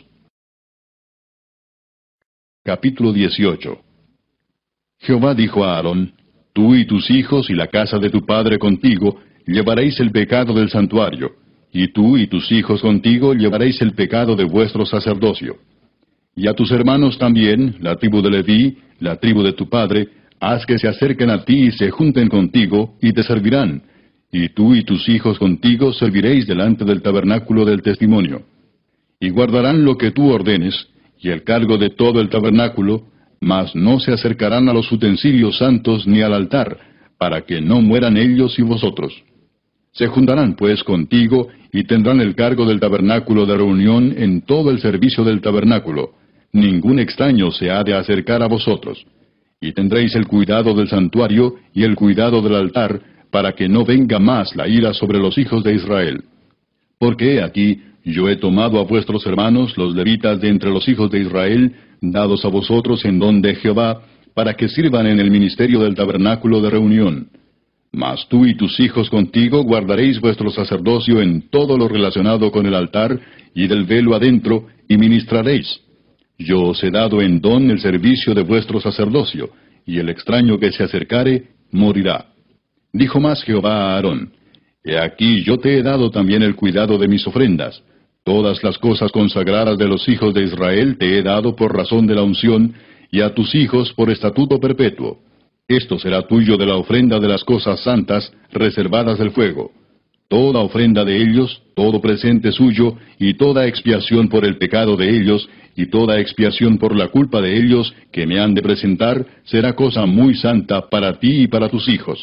Capítulo dieciocho. Jehová dijo a Aarón, tú y tus hijos y la casa de tu padre contigo llevaréis el pecado del santuario, y tú y tus hijos contigo llevaréis el pecado de vuestro sacerdocio. Y a tus hermanos también, la tribu de Leví, la tribu de tu padre, haz que se acerquen a ti y se junten contigo, y te servirán. Y tú y tus hijos contigo serviréis delante del tabernáculo del testimonio. Y guardarán lo que tú ordenes, y el cargo de todo el tabernáculo, mas no se acercarán a los utensilios santos ni al altar, para que no mueran ellos y vosotros. Se juntarán pues contigo, y tendrán el cargo del tabernáculo de reunión en todo el servicio del tabernáculo. Ningún extraño se ha de acercar a vosotros. Y tendréis el cuidado del santuario y el cuidado del altar, para que no venga más la ira sobre los hijos de Israel. Porque he aquí, yo he tomado a vuestros hermanos, los levitas de entre los hijos de Israel, dados a vosotros en don de Jehová, para que sirvan en el ministerio del tabernáculo de reunión. Mas tú y tus hijos contigo guardaréis vuestro sacerdocio en todo lo relacionado con el altar, y del velo adentro, y ministraréis. Yo os he dado en don el servicio de vuestro sacerdocio, y el extraño que se acercare, morirá. Dijo más Jehová a Aarón, he aquí yo te he dado también el cuidado de mis ofrendas. Todas las cosas consagradas de los hijos de Israel te he dado por razón de la unción, y a tus hijos por estatuto perpetuo. Esto será tuyo de la ofrenda de las cosas santas, reservadas del fuego. Toda ofrenda de ellos, todo presente suyo, y toda expiación por el pecado de ellos, y toda expiación por la culpa de ellos, que me han de presentar, será cosa muy santa para ti y para tus hijos.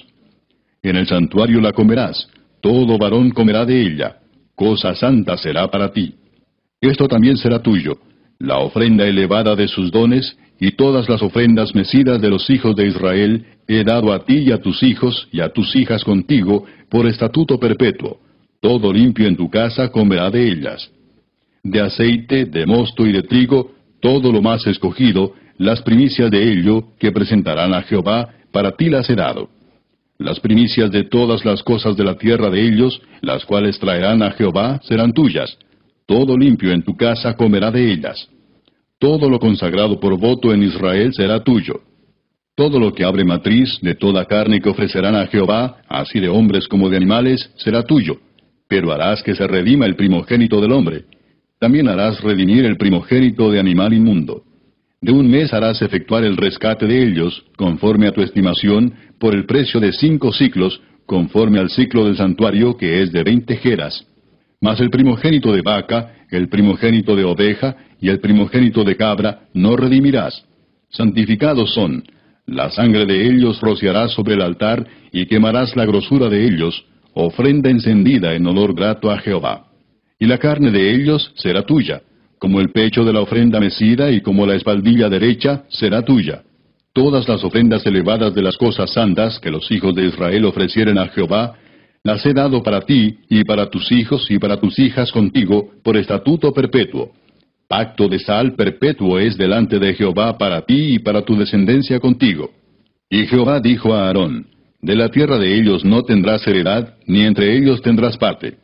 En el santuario la comerás, todo varón comerá de ella, cosa santa será para ti. Esto también será tuyo, la ofrenda elevada de sus dones, y todas las ofrendas mecidas de los hijos de Israel, he dado a ti y a tus hijos, y a tus hijas contigo, por estatuto perpetuo. Todo limpio en tu casa comerá de ellas. De aceite, de mosto y de trigo, todo lo más escogido, las primicias de ello, que presentarán a Jehová, para ti las he dado. Las primicias de todas las cosas de la tierra de ellos, las cuales traerán a Jehová, serán tuyas. Todo limpio en tu casa comerá de ellas. Todo lo consagrado por voto en Israel será tuyo. Todo lo que abre matriz de toda carne que ofrecerán a Jehová, así de hombres como de animales, será tuyo. Pero harás que se redima el primogénito del hombre. También harás redimir el primogénito de animal inmundo. De un mes harás efectuar el rescate de ellos, conforme a tu estimación, por el precio de cinco siclos, conforme al ciclo del santuario, que es de veinte geras. Mas el primogénito de vaca, el primogénito de oveja, y el primogénito de cabra, no redimirás. Santificados son. La sangre de ellos rociarás sobre el altar, y quemarás la grosura de ellos, ofrenda encendida en olor grato a Jehová. Y la carne de ellos será tuya, como el pecho de la ofrenda mecida y como la espaldilla derecha, será tuya. Todas las ofrendas elevadas de las cosas santas que los hijos de Israel ofrecieren a Jehová, las he dado para ti y para tus hijos y para tus hijas contigo por estatuto perpetuo. Pacto de sal perpetuo es delante de Jehová para ti y para tu descendencia contigo. Y Jehová dijo a Aarón, de la tierra de ellos no tendrás heredad, ni entre ellos tendrás parte.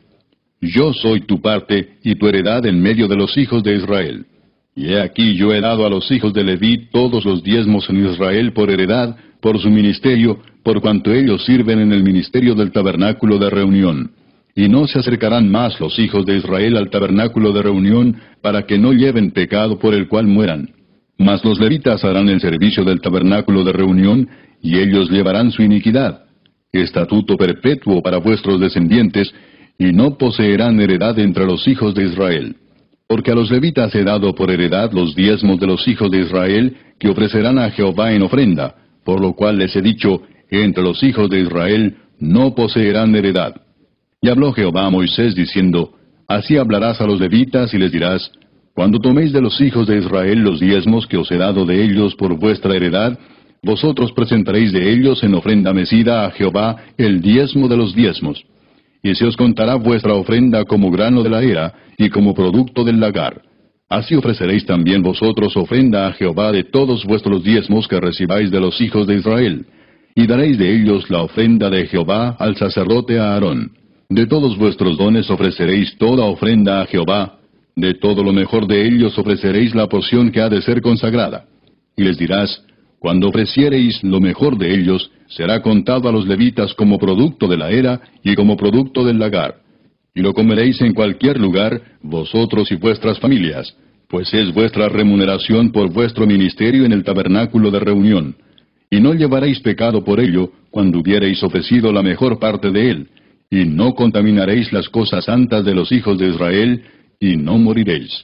Yo soy tu parte y tu heredad en medio de los hijos de Israel. Y he aquí yo he dado a los hijos de Leví todos los diezmos en Israel por heredad, por su ministerio, por cuanto ellos sirven en el ministerio del tabernáculo de reunión. Y no se acercarán más los hijos de Israel al tabernáculo de reunión, para que no lleven pecado por el cual mueran. Mas los levitas harán el servicio del tabernáculo de reunión, y ellos llevarán su iniquidad. Estatuto perpetuo para vuestros descendientes, y no poseerán heredad entre los hijos de Israel. Porque a los levitas he dado por heredad los diezmos de los hijos de Israel, que ofrecerán a Jehová en ofrenda, por lo cual les he dicho, entre los hijos de Israel no poseerán heredad. Y habló Jehová a Moisés diciendo, así hablarás a los levitas y les dirás, cuando toméis de los hijos de Israel los diezmos que os he dado de ellos por vuestra heredad, vosotros presentaréis de ellos en ofrenda mecida a Jehová el diezmo de los diezmos. Y se os contará vuestra ofrenda como grano de la era, y como producto del lagar. Así ofreceréis también vosotros ofrenda a Jehová de todos vuestros diezmos que recibáis de los hijos de Israel. Y daréis de ellos la ofrenda de Jehová al sacerdote Aarón. De todos vuestros dones ofreceréis toda ofrenda a Jehová. De todo lo mejor de ellos ofreceréis la porción que ha de ser consagrada. Y les dirás, cuando ofreciereis lo mejor de ellos, será contado a los levitas como producto de la era y como producto del lagar. Y lo comeréis en cualquier lugar, vosotros y vuestras familias, pues es vuestra remuneración por vuestro ministerio en el tabernáculo de reunión. Y no llevaréis pecado por ello, cuando hubiereis ofrecido la mejor parte de él, y no contaminaréis las cosas santas de los hijos de Israel, y no moriréis.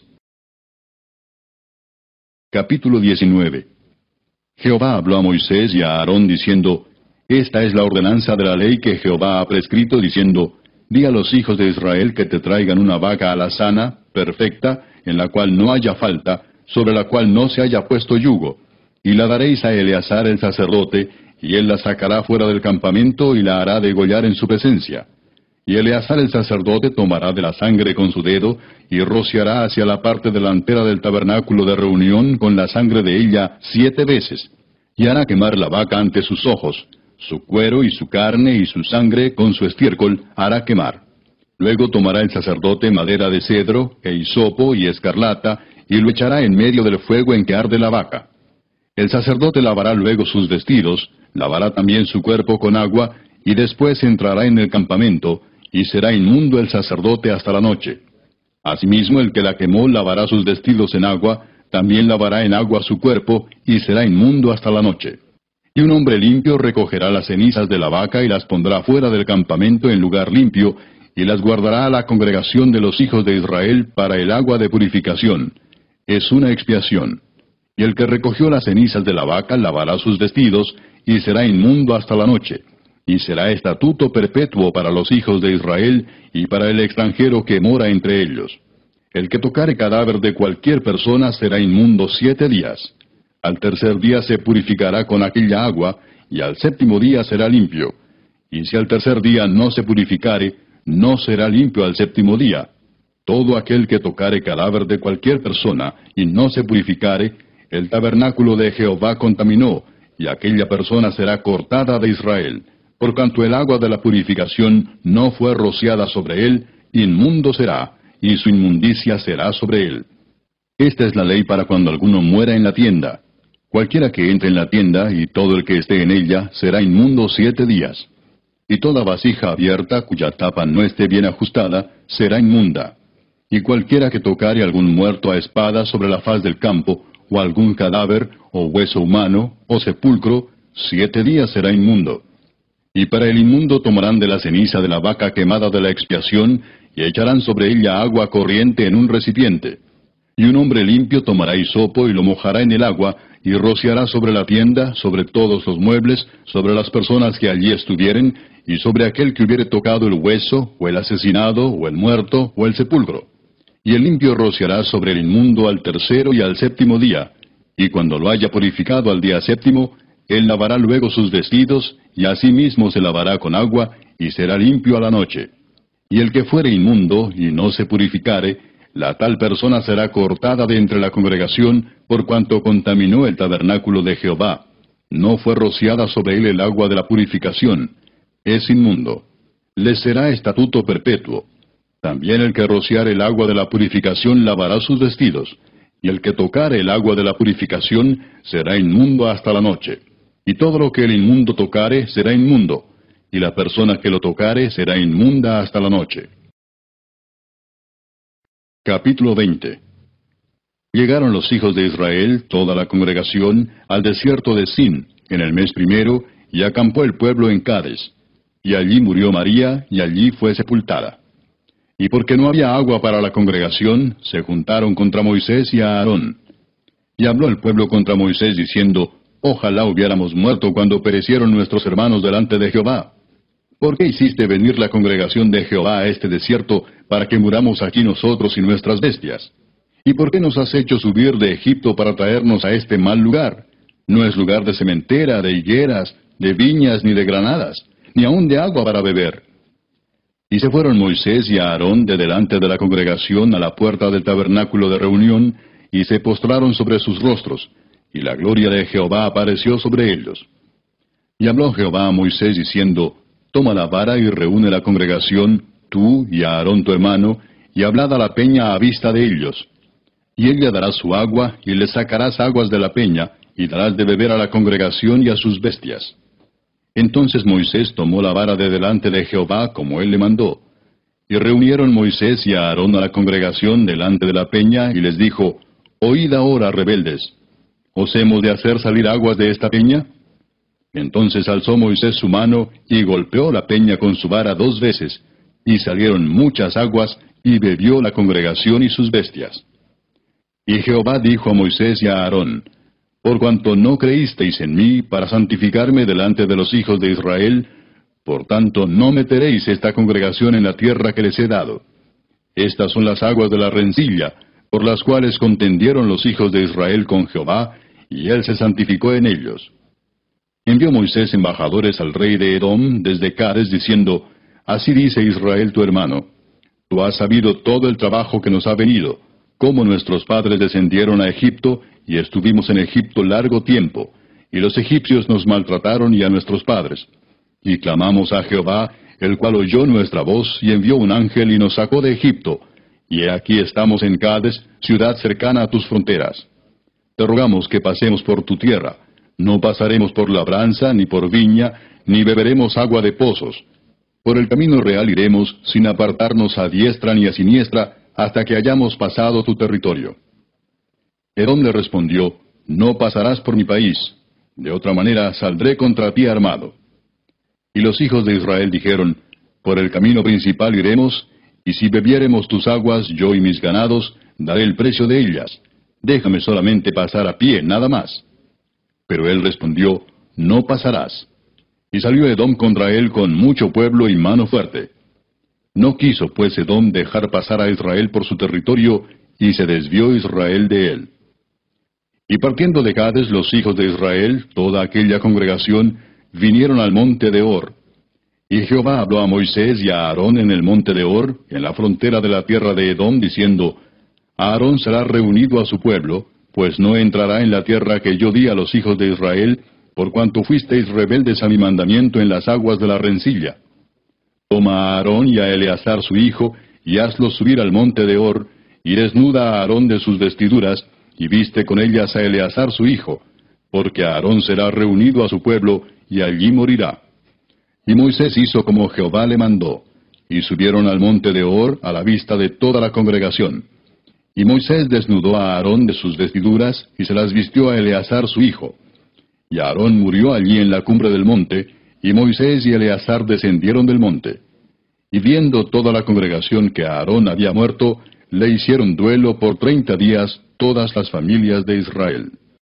Capítulo diecinueve. Jehová habló a Moisés y a Aarón diciendo, Esta es la ordenanza de la ley que Jehová ha prescrito, diciendo, Di a los hijos de Israel que te traigan una vaca alazana, perfecta, en la cual no haya falta, sobre la cual no se haya puesto yugo, y la daréis a Eleazar el sacerdote, y él la sacará fuera del campamento y la hará degollar en su presencia. Y Eleazar el sacerdote tomará de la sangre con su dedo, y rociará hacia la parte delantera del tabernáculo de reunión con la sangre de ella siete veces, y hará quemar la vaca ante sus ojos. Su cuero y su carne y su sangre con su estiércol hará quemar. Luego tomará el sacerdote madera de cedro, e hisopo y escarlata, y lo echará en medio del fuego en que arde la vaca. El sacerdote lavará luego sus vestidos, lavará también su cuerpo con agua, y después entrará en el campamento, y será inmundo el sacerdote hasta la noche. Asimismo el que la quemó lavará sus vestidos en agua, también lavará en agua su cuerpo, y será inmundo hasta la noche. Y un hombre limpio recogerá las cenizas de la vaca y las pondrá fuera del campamento en lugar limpio, y las guardará a la congregación de los hijos de Israel para el agua de purificación. Es una expiación. Y el que recogió las cenizas de la vaca lavará sus vestidos, y será inmundo hasta la noche. Y será estatuto perpetuo para los hijos de Israel, y para el extranjero que mora entre ellos. El que tocare cadáver de cualquier persona será inmundo siete días. Al tercer día se purificará con aquella agua, y al séptimo día será limpio. Y si al tercer día no se purificare, no será limpio al séptimo día. Todo aquel que tocare cadáver de cualquier persona, y no se purificare, el tabernáculo de Jehová contaminó, y aquella persona será cortada de Israel. Por cuanto el agua de la purificación no fue rociada sobre él, inmundo será, y su inmundicia será sobre él. Esta es la ley para cuando alguno muera en la tienda. Cualquiera que entre en la tienda, y todo el que esté en ella, será inmundo siete días. Y toda vasija abierta, cuya tapa no esté bien ajustada, será inmunda. Y cualquiera que tocare algún muerto a espada sobre la faz del campo, o algún cadáver, o hueso humano, o sepulcro, siete días será inmundo. Y para el inmundo tomarán de la ceniza de la vaca quemada de la expiación, y echarán sobre ella agua corriente en un recipiente. Y un hombre limpio tomará hisopo y lo mojará en el agua, y rociará sobre la tienda, sobre todos los muebles, sobre las personas que allí estuvieren, y sobre aquel que hubiere tocado el hueso, o el asesinado, o el muerto, o el sepulcro. Y el limpio rociará sobre el inmundo al tercero y al séptimo día, y cuando lo haya purificado al día séptimo, él lavará luego sus vestidos, y asimismo se lavará con agua, y será limpio a la noche. Y el que fuere inmundo, y no se purificare, la tal persona será cortada de entre la congregación, por cuanto contaminó el tabernáculo de Jehová. No fue rociada sobre él el agua de la purificación. Es inmundo. Le será estatuto perpetuo. También el que rociare el agua de la purificación lavará sus vestidos, y el que tocare el agua de la purificación será inmundo hasta la noche. Y todo lo que el inmundo tocare será inmundo, y la persona que lo tocare será inmunda hasta la noche. Capítulo veinte. Llegaron los hijos de Israel, toda la congregación, al desierto de Sin, en el mes primero, y acampó el pueblo en Cades. Y allí murió María, y allí fue sepultada. Y porque no había agua para la congregación, se juntaron contra Moisés y a Aarón. Y habló el pueblo contra Moisés, diciendo, Ojalá hubiéramos muerto cuando perecieron nuestros hermanos delante de Jehová. ¿Por qué hiciste venir la congregación de Jehová a este desierto, para que muramos aquí nosotros y nuestras bestias? ¿Y por qué nos has hecho subir de Egipto para traernos a este mal lugar? No es lugar de sementera, de higueras, de viñas, ni de granadas, ni aun de agua para beber. Y se fueron Moisés y Aarón de delante de la congregación a la puerta del tabernáculo de reunión, y se postraron sobre sus rostros, y la gloria de Jehová apareció sobre ellos. Y habló Jehová a Moisés diciendo, Toma la vara y reúne la congregación, tú y Aarón tu hermano, y hablad a la peña a vista de ellos. Y ella dará su agua, y le sacarás aguas de la peña, y darás de beber a la congregación y a sus bestias. Entonces Moisés tomó la vara de delante de Jehová, como él le mandó. Y reunieron Moisés y Aarón a la congregación delante de la peña, y les dijo, Oíd ahora, rebeldes, ¿os hemos de hacer salir aguas de esta peña? Entonces alzó Moisés su mano, y golpeó la peña con su vara dos veces, y salieron muchas aguas, y bebió la congregación y sus bestias. Y Jehová dijo a Moisés y a Aarón, Por cuanto no creísteis en mí para santificarme delante de los hijos de Israel, por tanto no meteréis esta congregación en la tierra que les he dado. Estas son las aguas de la rencilla, por las cuales contendieron los hijos de Israel con Jehová, y él se santificó en ellos. Envió Moisés embajadores al rey de Edom desde Cades, diciendo, Así dice Israel tu hermano, Tú has sabido todo el trabajo que nos ha venido, cómo nuestros padres descendieron a Egipto, y estuvimos en Egipto largo tiempo, y los egipcios nos maltrataron y a nuestros padres. Y clamamos a Jehová, el cual oyó nuestra voz, y envió un ángel y nos sacó de Egipto, y he aquí estamos en Cades, ciudad cercana a tus fronteras. Te rogamos que pasemos por tu tierra. No pasaremos por labranza, ni por viña, ni beberemos agua de pozos. Por el camino real iremos, sin apartarnos a diestra ni a siniestra, hasta que hayamos pasado tu territorio. Edom le respondió, No pasarás por mi país. De otra manera saldré contra ti armado. Y los hijos de Israel dijeron, Por el camino principal iremos, y si bebiéremos tus aguas, yo y mis ganados, daré el precio de ellas. Déjame solamente pasar a pie, nada más. Pero él respondió, No pasarás. Y salió Edom contra él con mucho pueblo y mano fuerte. No quiso pues Edom dejar pasar a Israel por su territorio, y se desvió Israel de él. Y partiendo de Cades los hijos de Israel, toda aquella congregación, vinieron al monte de Hor. Y Jehová habló a Moisés y a Aarón en el monte de Hor, en la frontera de la tierra de Edom, diciendo, Aarón será reunido a su pueblo, pues no entrará en la tierra que yo di a los hijos de Israel, por cuanto fuisteis rebeldes a mi mandamiento en las aguas de la rencilla. Toma a Aarón y a Eleazar su hijo, y hazlos subir al monte de Hor, y desnuda a Aarón de sus vestiduras, y viste con ellas a Eleazar su hijo, porque Aarón será reunido a su pueblo, y allí morirá. Y Moisés hizo como Jehová le mandó, y subieron al monte de Hor a la vista de toda la congregación. Y Moisés desnudó a Aarón de sus vestiduras, y se las vistió a Eleazar su hijo. Y Aarón murió allí en la cumbre del monte, y Moisés y Eleazar descendieron del monte. Y viendo toda la congregación que Aarón había muerto, le hicieron duelo por treinta días todas las familias de Israel.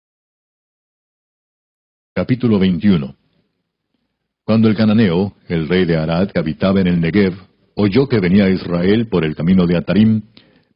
Capítulo veintiuno. Cuando el cananeo, el rey de Arad, que habitaba en el Negev, oyó que venía Israel por el camino de Atarim,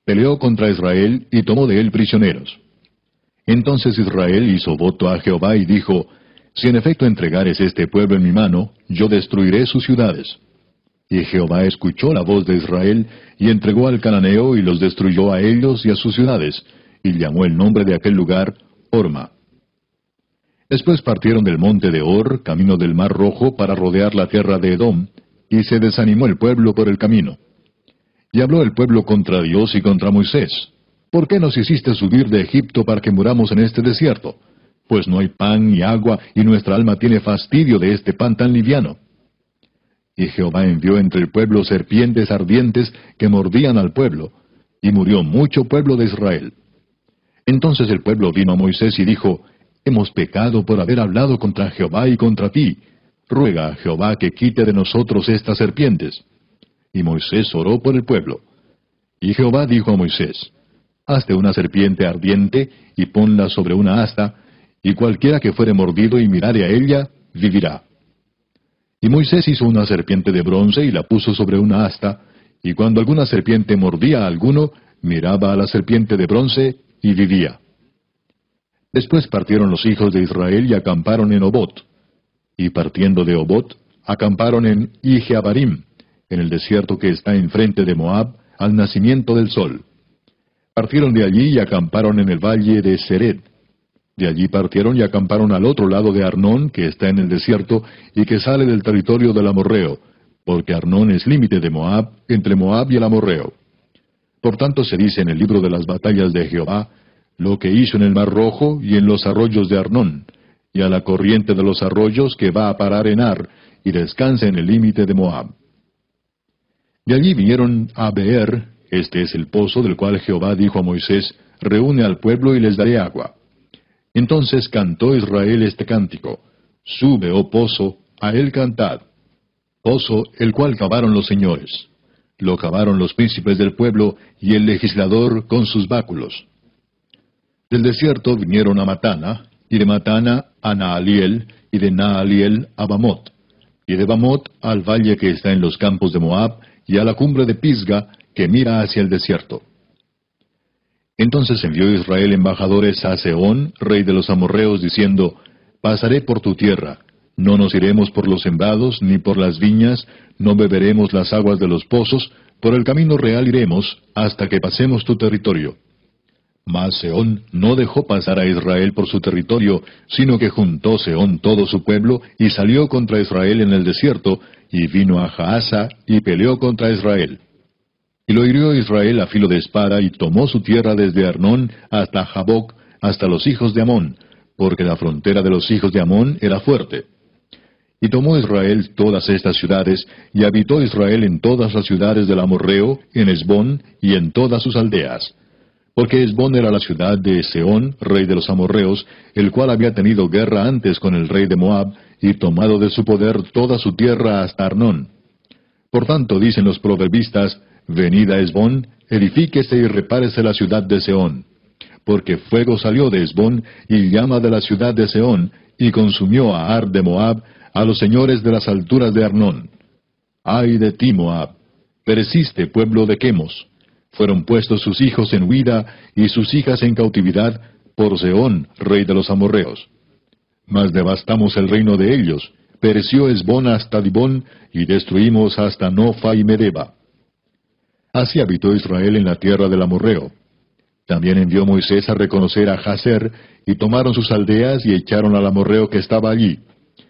peleó contra Israel y tomó de él prisioneros. Entonces Israel hizo voto a Jehová y dijo, si en efecto entregares este pueblo en mi mano, yo destruiré sus ciudades. Y Jehová escuchó la voz de Israel, y entregó al cananeo, y los destruyó a ellos y a sus ciudades, y llamó el nombre de aquel lugar Horma. Después partieron del monte de Hor, camino del mar Rojo, para rodear la tierra de Edom, y se desanimó el pueblo por el camino. Y habló el pueblo contra Dios y contra Moisés, ¿por qué nos hiciste subir de Egipto para que muramos en este desierto? Pues no hay pan ni agua, y nuestra alma tiene fastidio de este pan tan liviano. Y Jehová envió entre el pueblo serpientes ardientes que mordían al pueblo, y murió mucho pueblo de Israel. Entonces el pueblo vino a Moisés y dijo, hemos pecado por haber hablado contra Jehová y contra ti. Ruega a Jehová que quite de nosotros estas serpientes. Y Moisés oró por el pueblo. Y Jehová dijo a Moisés, hazte una serpiente ardiente, y ponla sobre una asta, y cualquiera que fuere mordido y mirare a ella, vivirá. Y Moisés hizo una serpiente de bronce y la puso sobre una asta, y cuando alguna serpiente mordía a alguno, miraba a la serpiente de bronce y vivía. Después partieron los hijos de Israel y acamparon en Obot. Y partiendo de Obot, acamparon en Ijeabarim, en el desierto que está enfrente de Moab, al nacimiento del sol. Partieron de allí y acamparon en el valle de Sered. De allí partieron y acamparon al otro lado de Arnón, que está en el desierto, y que sale del territorio del amorreo, porque Arnón es límite de Moab, entre Moab y el amorreo. Por tanto se dice en el libro de las batallas de Jehová, lo que hizo en el mar Rojo y en los arroyos de Arnón, y a la corriente de los arroyos que va a parar en Ar, y descansa en el límite de Moab. De allí vinieron a Beer, este es el pozo del cual Jehová dijo a Moisés, reúne al pueblo y les daré agua. Entonces cantó Israel este cántico, sube, oh pozo, a él cantad. Pozo, el cual cavaron los señores. Lo cavaron los príncipes del pueblo y el legislador con sus báculos. Del desierto vinieron a Matana, y de Matana a Naaliel, y de Naaliel a Bamot, y de Bamot al valle que está en los campos de Moab, y a la cumbre de Pisga, que mira hacia el desierto. Entonces envió Israel embajadores a Sehón, rey de los amorreos, diciendo, pasaré por tu tierra, no nos iremos por los sembrados, ni por las viñas, no beberemos las aguas de los pozos, por el camino real iremos, hasta que pasemos tu territorio. Mas Sehón no dejó pasar a Israel por su territorio, sino que juntó Sehón todo su pueblo, y salió contra Israel en el desierto, y vino a Jaasa, y peleó contra Israel. Y lo hirió Israel a filo de espada, y tomó su tierra desde Arnón hasta Jaboc, hasta los hijos de Amón, porque la frontera de los hijos de Amón era fuerte. Y tomó Israel todas estas ciudades, y habitó Israel en todas las ciudades del amorreo, en Hesbón, y en todas sus aldeas. Porque Hesbón era la ciudad de Sehón, rey de los amorreos, el cual había tenido guerra antes con el rey de Moab, y tomado de su poder toda su tierra hasta Arnón. Por tanto, dicen los proverbistas, venid a Hesbón, edifíquese y repárese la ciudad de Sehón. Porque fuego salió de Hesbón, y llama de la ciudad de Sehón, y consumió a Ar de Moab, a los señores de las alturas de Arnón. ¡Ay de ti, Moab! Pereciste, pueblo de Quemos. Fueron puestos sus hijos en huida, y sus hijas en cautividad, por Sehón, rey de los amorreos. Mas devastamos el reino de ellos. Pereció Hesbón hasta Dibón, y destruimos hasta Nofa y Medeba. Así habitó Israel en la tierra del amorreo. También envió Moisés a reconocer a Jazer, y tomaron sus aldeas y echaron al amorreo que estaba allí.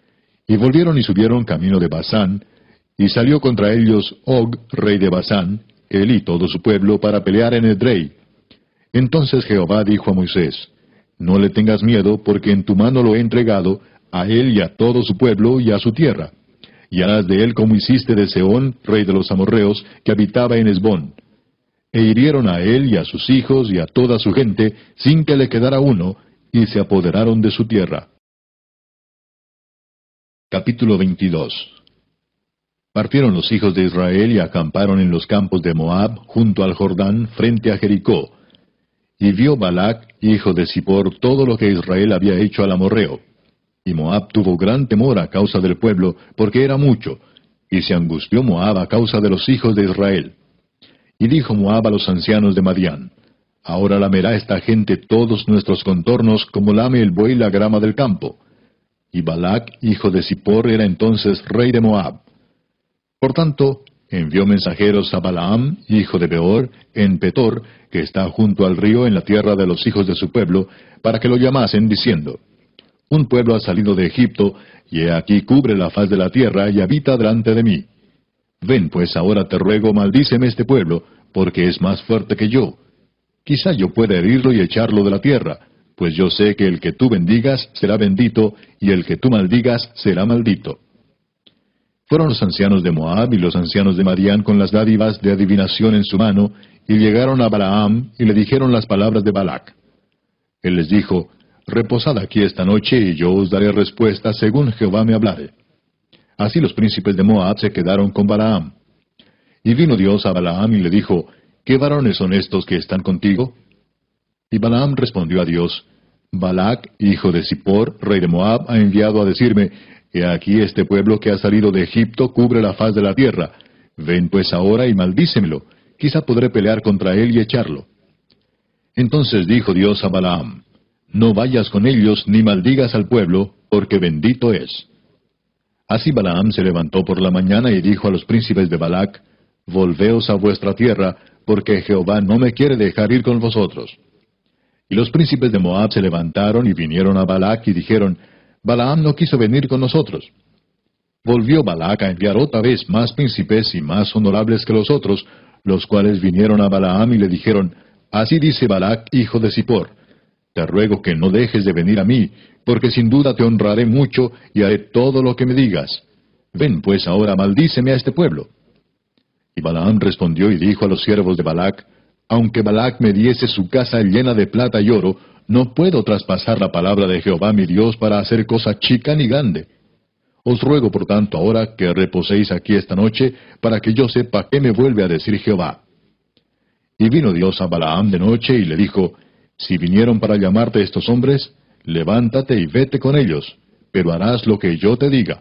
Y volvieron y subieron camino de Basán, y salió contra ellos Og, rey de Basán, él y todo su pueblo, para pelear en Edrei. Entonces Jehová dijo a Moisés, no le tengas miedo, porque en tu mano lo he entregado, a él y a todo su pueblo y a su tierra. Y harás de él como hiciste de Sehón, rey de los amorreos, que habitaba en Hesbón. E hirieron a él y a sus hijos y a toda su gente, sin que le quedara uno, y se apoderaron de su tierra. Capítulo veintidós. Partieron los hijos de Israel y acamparon en los campos de Moab, junto al Jordán, frente a Jericó. Y vio Balac, hijo de Zippor, todo lo que Israel había hecho al amorreo. Y Moab tuvo gran temor a causa del pueblo, porque era mucho, y se angustió Moab a causa de los hijos de Israel. Y dijo Moab a los ancianos de Madián: Ahora lamerá esta gente todos nuestros contornos como lame el buey la grama del campo. Y Balac, hijo de Zippor, era entonces rey de Moab. Por tanto, envió mensajeros a Balaam, hijo de Beor, en Petor, que está junto al río en la tierra de los hijos de su pueblo, para que lo llamasen, diciendo: Un pueblo ha salido de Egipto, y he aquí cubre la faz de la tierra, y habita delante de mí. Ven pues ahora te ruego, maldíceme este pueblo, porque es más fuerte que yo. Quizá yo pueda herirlo y echarlo de la tierra, pues yo sé que el que tú bendigas será bendito, y el que tú maldigas será maldito. Fueron los ancianos de Moab y los ancianos de Madián con las dádivas de adivinación en su mano, y llegaron a Balaam, y le dijeron las palabras de Balac. Él les dijo: Reposad aquí esta noche, y yo os daré respuesta según Jehová me hablare. Así los príncipes de Moab se quedaron con Balaam. Y vino Dios a Balaam y le dijo: ¿Qué varones son estos que están contigo? Y Balaam respondió a Dios: Balac, hijo de Zippor, rey de Moab, ha enviado a decirme: He aquí este pueblo que ha salido de Egipto cubre la faz de la tierra. Ven pues ahora y maldícemelo, quizá podré pelear contra él y echarlo. Entonces dijo Dios a Balaam: No vayas con ellos ni maldigas al pueblo, porque bendito es. Así Balaam se levantó por la mañana y dijo a los príncipes de Balac: Volveos a vuestra tierra, porque Jehová no me quiere dejar ir con vosotros. Y los príncipes de Moab se levantaron y vinieron a Balac y dijeron: Balaam no quiso venir con nosotros. Volvió Balac a enviar otra vez más príncipes y más honorables que los otros, los cuales vinieron a Balaam y le dijeron: Así dice Balac, hijo de Zippor: Te ruego que no dejes de venir a mí, porque sin duda te honraré mucho y haré todo lo que me digas. Ven pues ahora, maldíceme a este pueblo. Y Balaam respondió y dijo a los siervos de Balac: Aunque Balac me diese su casa llena de plata y oro, no puedo traspasar la palabra de Jehová mi Dios para hacer cosa chica ni grande. Os ruego por tanto ahora que reposéis aquí esta noche, para que yo sepa qué me vuelve a decir Jehová. Y vino Dios a Balaam de noche y le dijo: Si vinieron para llamarte estos hombres, levántate y vete con ellos, pero harás lo que yo te diga.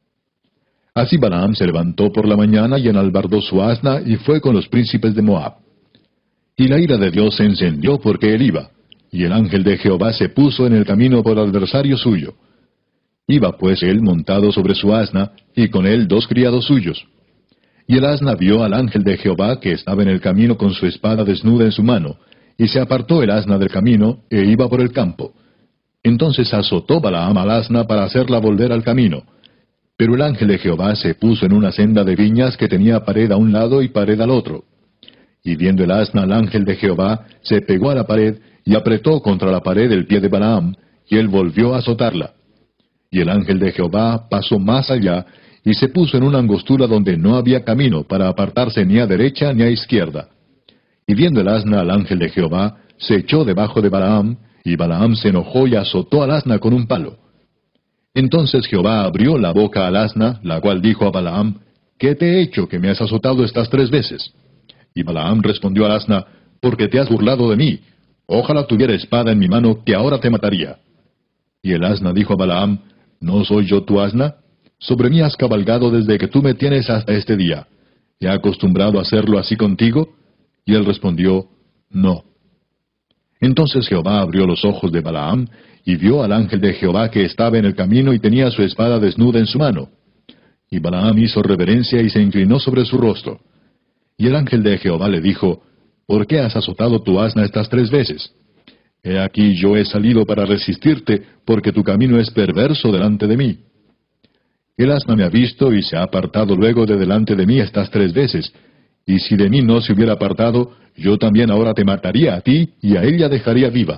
Así Balaam se levantó por la mañana y enalbardó su asna y fue con los príncipes de Moab. Y la ira de Dios se encendió porque él iba, y el ángel de Jehová se puso en el camino por adversario suyo. Iba pues él montado sobre su asna, y con él dos criados suyos. Y el asna vio al ángel de Jehová que estaba en el camino con su espada desnuda en su mano, y se apartó el asna del camino, e iba por el campo. Entonces azotó Balaam al asna para hacerla volver al camino. Pero el ángel de Jehová se puso en una senda de viñas que tenía pared a un lado y pared al otro. Y viendo el asna al ángel de Jehová, se pegó a la pared, y apretó contra la pared el pie de Balaam, y él volvió a azotarla. Y el ángel de Jehová pasó más allá, y se puso en una angostura donde no había camino para apartarse ni a derecha ni a izquierda. Y viendo el asna al ángel de Jehová, se echó debajo de Balaam, y Balaam se enojó y azotó al asna con un palo. Entonces Jehová abrió la boca al asna, la cual dijo a Balaam: ¿Qué te he hecho que me has azotado estas tres veces? Y Balaam respondió al asna: Porque te has burlado de mí. Ojalá tuviera espada en mi mano, que ahora te mataría. Y el asna dijo a Balaam: ¿No soy yo tu asna? Sobre mí has cabalgado desde que tú me tienes hasta este día. ¿He acostumbrado a hacerlo así contigo? Y él respondió: No. Entonces Jehová abrió los ojos de Balaam, y vio al ángel de Jehová que estaba en el camino y tenía su espada desnuda en su mano. Y Balaam hizo reverencia y se inclinó sobre su rostro. Y el ángel de Jehová le dijo: ¿Por qué has azotado tu asna estas tres veces? He aquí yo he salido para resistirte, porque tu camino es perverso delante de mí. El asna me ha visto y se ha apartado luego de delante de mí estas tres veces, y si de mí no se hubiera apartado, yo también ahora te mataría a ti, y a ella dejaría viva.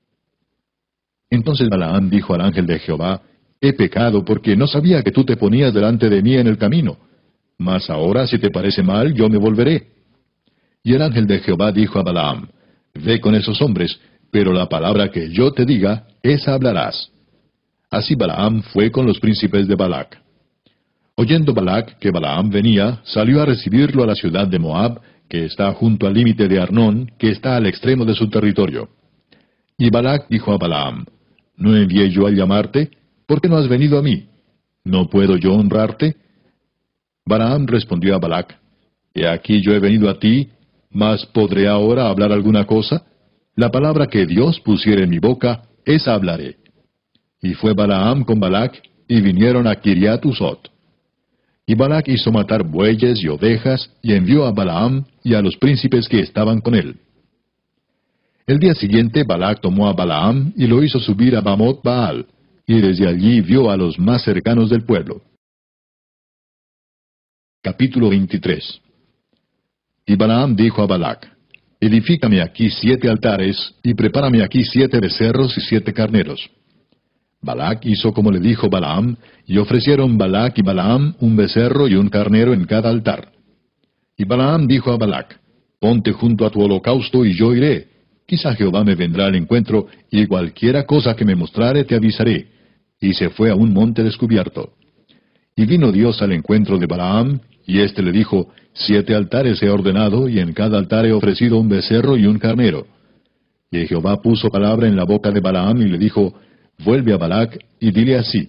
Entonces Balaam dijo al ángel de Jehová: He pecado, porque no sabía que tú te ponías delante de mí en el camino. Mas ahora, si te parece mal, yo me volveré. Y el ángel de Jehová dijo a Balaam: Ve con esos hombres, pero la palabra que yo te diga, esa hablarás. Así Balaam fue con los príncipes de Balac. Oyendo Balac que Balaam venía, salió a recibirlo a la ciudad de Moab, que está junto al límite de Arnón, que está al extremo de su territorio. Y Balac dijo a Balaam: ¿No envié yo a llamarte? ¿Por qué no has venido a mí? ¿No puedo yo honrarte? Balaam respondió a Balac: He aquí yo he venido a ti, Mas ¿podré ahora hablar alguna cosa? La palabra que Dios pusiera en mi boca, esa hablaré. Y fue Balaam con Balac, y vinieron a Kiriat Husot. Y Balac hizo matar bueyes y ovejas, y envió a Balaam y a los príncipes que estaban con él. El día siguiente Balac tomó a Balaam y lo hizo subir a Bamot Baal, y desde allí vio a los más cercanos del pueblo. Capítulo veintitrés. Y Balaam dijo a Balac, Edifícame aquí siete altares, y prepárame aquí siete becerros y siete carneros. Balac hizo como le dijo Balaam, y ofrecieron Balac y Balaam un becerro y un carnero en cada altar. Y Balaam dijo a Balac, Ponte junto a tu holocausto y yo iré. Quizá Jehová me vendrá al encuentro, y cualquiera cosa que me mostrare te avisaré. Y se fue a un monte descubierto. Y vino Dios al encuentro de Balaam, y éste le dijo, Siete altares he ordenado, y en cada altar he ofrecido un becerro y un carnero. Y Jehová puso palabra en la boca de Balaam, y le dijo, Vuelve a Balac, y dile así.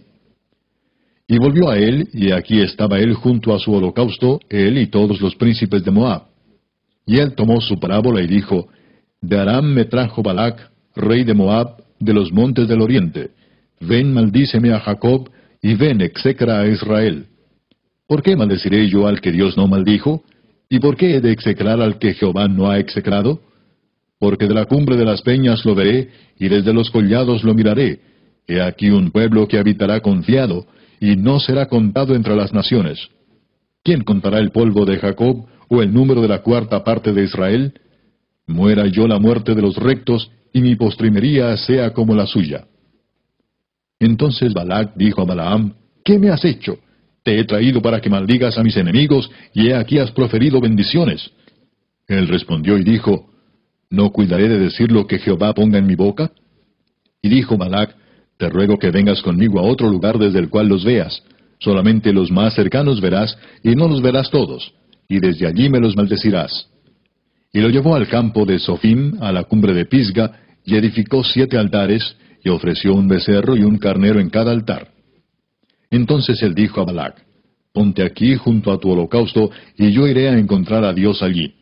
Y volvió a él, y aquí estaba él junto a su holocausto, él y todos los príncipes de Moab. Y él tomó su parábola y dijo, De Aram me trajo Balac, rey de Moab, de los montes del oriente. Ven, maldíceme a Jacob, y ven, execra a Israel. ¿Por qué maldeciré yo al que Dios no maldijo? ¿Y por qué he de execrar al que Jehová no ha execrado? Porque de la cumbre de las peñas lo veré, y desde los collados lo miraré. He aquí un pueblo que habitará confiado, y no será contado entre las naciones. ¿Quién contará el polvo de Jacob, o el número de la cuarta parte de Israel? Muera yo la muerte de los rectos, y mi postrimería sea como la suya. Entonces Balac dijo a Balaam, ¿Qué me has hecho? Te he traído para que maldigas a mis enemigos, y he aquí has proferido bendiciones. Él respondió y dijo, ¿No cuidaré de decir lo que Jehová ponga en mi boca? Y dijo Balac, Te ruego que vengas conmigo a otro lugar desde el cual los veas. Solamente los más cercanos verás, y no los verás todos, y desde allí me los maldecirás. Y lo llevó al campo de Sofim, a la cumbre de Pisga, y edificó siete altares, y ofreció un becerro y un carnero en cada altar. Entonces él dijo a Balac, Ponte aquí junto a tu holocausto, y yo iré a encontrar a Dios allí.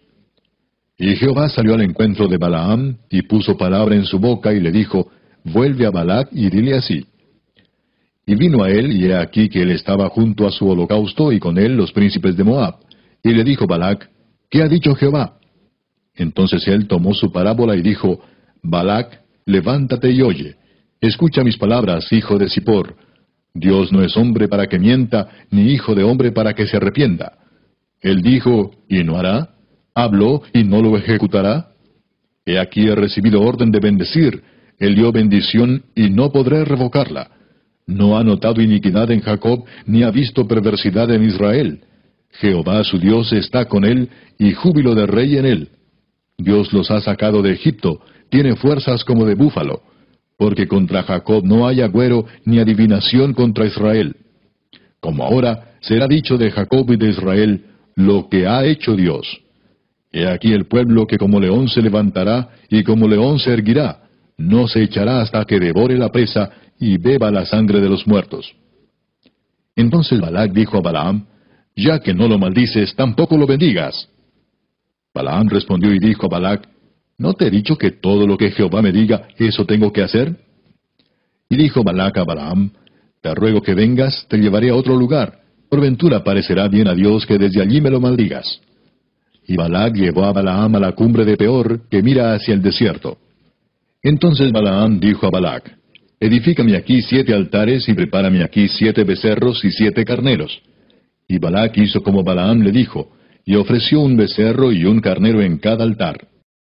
Y Jehová salió al encuentro de Balaam, y puso palabra en su boca, y le dijo, Vuelve a Balac, y dile así. Y vino a él, y he aquí que él estaba junto a su holocausto, y con él los príncipes de Moab. Y le dijo Balac, ¿Qué ha dicho Jehová? Entonces él tomó su parábola y dijo, Balac, levántate y oye. Escucha mis palabras, hijo de Zippor. Dios no es hombre para que mienta, ni hijo de hombre para que se arrepienta. Él dijo, ¿y no hará? ¿Habló y no lo ejecutará? He aquí he recibido orden de bendecir. Él dio bendición y no podré revocarla. No ha notado iniquidad en Jacob, ni ha visto perversidad en Israel. Jehová su Dios está con él, y júbilo de rey en él. Dios los ha sacado de Egipto, tiene fuerzas como de búfalo. Porque contra Jacob no hay agüero ni adivinación contra Israel. Como ahora será dicho de Jacob y de Israel, lo que ha hecho Dios. He aquí el pueblo que como león se levantará, y como león se erguirá, no se echará hasta que devore la presa, y beba la sangre de los muertos. Entonces Balac dijo a Balaam, Ya que no lo maldices, tampoco lo bendigas. Balaam respondió y dijo a Balac, ¿No te he dicho que todo lo que Jehová me diga, eso tengo que hacer? Y dijo Balac a Balaam, Te ruego que vengas, te llevaré a otro lugar. Por ventura parecerá bien a Dios que desde allí me lo maldigas. Y Balac llevó a Balaam a la cumbre de Peor, que mira hacia el desierto. Entonces Balaam dijo a Balac, Edifícame aquí siete altares, y prepárame aquí siete becerros y siete carneros. Y Balac hizo como Balaam le dijo, y ofreció un becerro y un carnero en cada altar.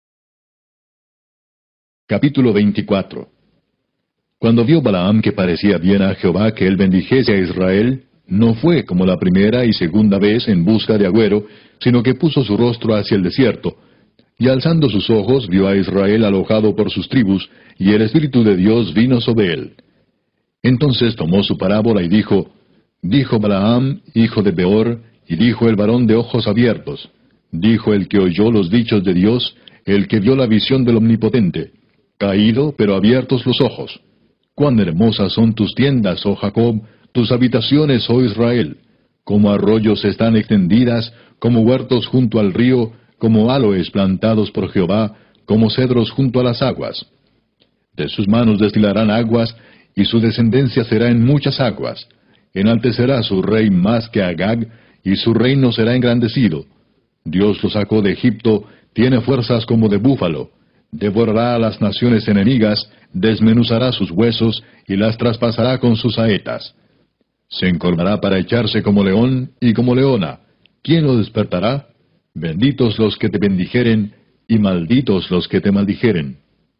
Capítulo veinticuatro. Cuando vio Balaam que parecía bien a Jehová que él bendijese a Israel, no fue como la primera y segunda vez en busca de agüero, sino que puso su rostro hacia el desierto, y alzando sus ojos vio a Israel alojado por sus tribus, y el Espíritu de Dios vino sobre él. Entonces tomó su parábola y dijo, Dijo Balaam, hijo de Beor, y dijo el varón de ojos abiertos, dijo el que oyó los dichos de Dios, el que vio la visión del Omnipotente, caído, pero abiertos los ojos. Cuán hermosas son tus tiendas, oh Jacob, tus habitaciones, oh Israel. Como arroyos están extendidas, como huertos junto al río, como aloes plantados por Jehová, como cedros junto a las aguas. De sus manos destilarán aguas, y su descendencia será en muchas aguas. Enaltecerá su rey más que Agag, y su reino será engrandecido. Dios lo sacó de Egipto, tiene fuerzas como de búfalo. Devorará a las naciones enemigas, desmenuzará sus huesos, y las traspasará con sus saetas. Se encorvará para echarse como león y como leona. ¿Quién lo despertará? Benditos los que te bendijeren, y malditos los que te maldijeren.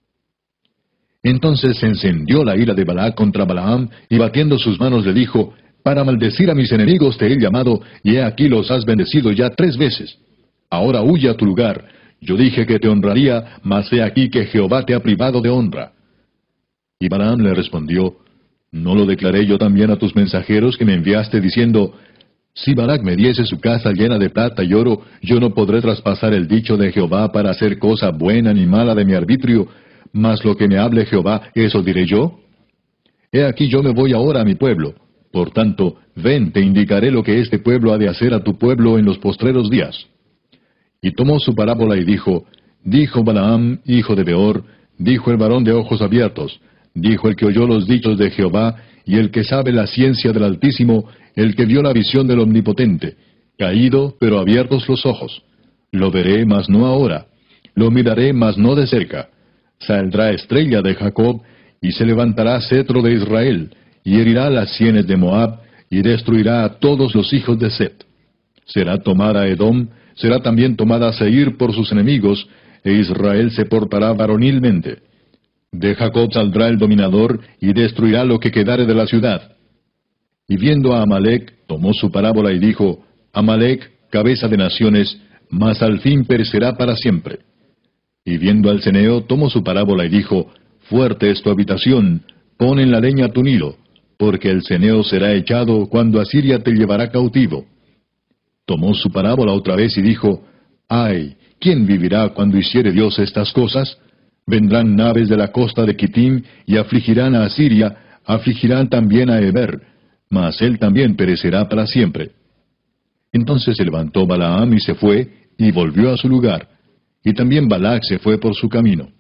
Entonces se encendió la ira de Balac contra Balaam, y batiendo sus manos le dijo, Para maldecir a mis enemigos te he llamado, y he aquí los has bendecido ya tres veces. Ahora huye a tu lugar. Yo dije que te honraría, mas he aquí que Jehová te ha privado de honra. Y Balaam le respondió, ¿No lo declaré yo también a tus mensajeros que me enviaste diciendo, si Balac me diese su casa llena de plata y oro, yo no podré traspasar el dicho de Jehová para hacer cosa buena ni mala de mi arbitrio, mas lo que me hable Jehová, ¿eso diré yo? He aquí yo me voy ahora a mi pueblo. Por tanto, ven, te indicaré lo que este pueblo ha de hacer a tu pueblo en los postreros días. Y tomó su parábola y dijo, Dijo Balaam, hijo de Beor, dijo el varón de ojos abiertos, dijo el que oyó los dichos de Jehová, y el que sabe la ciencia del Altísimo, el que vio la visión del Omnipotente, caído, pero abiertos los ojos. Lo veré, mas no ahora. Lo miraré, mas no de cerca. Saldrá estrella de Jacob, y se levantará cetro de Israel, y herirá las sienes de Moab, y destruirá a todos los hijos de Set. Será tomada Edom, será también tomada Seir por sus enemigos, e Israel se portará varonilmente. De Jacob saldrá el dominador, y destruirá lo que quedare de la ciudad. Y viendo a Amalec, tomó su parábola y dijo, Amalec, cabeza de naciones, mas al fin perecerá para siempre. Y viendo al ceneo, tomó su parábola y dijo, Fuerte es tu habitación, pon en la leña tu nido, porque el ceneo será echado cuando Asiria te llevará cautivo. Tomó su parábola otra vez y dijo, Ay, ¿quién vivirá cuando hiciere Dios estas cosas? Vendrán naves de la costa de Kitim, y afligirán a Asiria, afligirán también a Eber, mas él también perecerá para siempre. Entonces se levantó Balaam y se fue, y volvió a su lugar. Y también Balac se fue por su camino.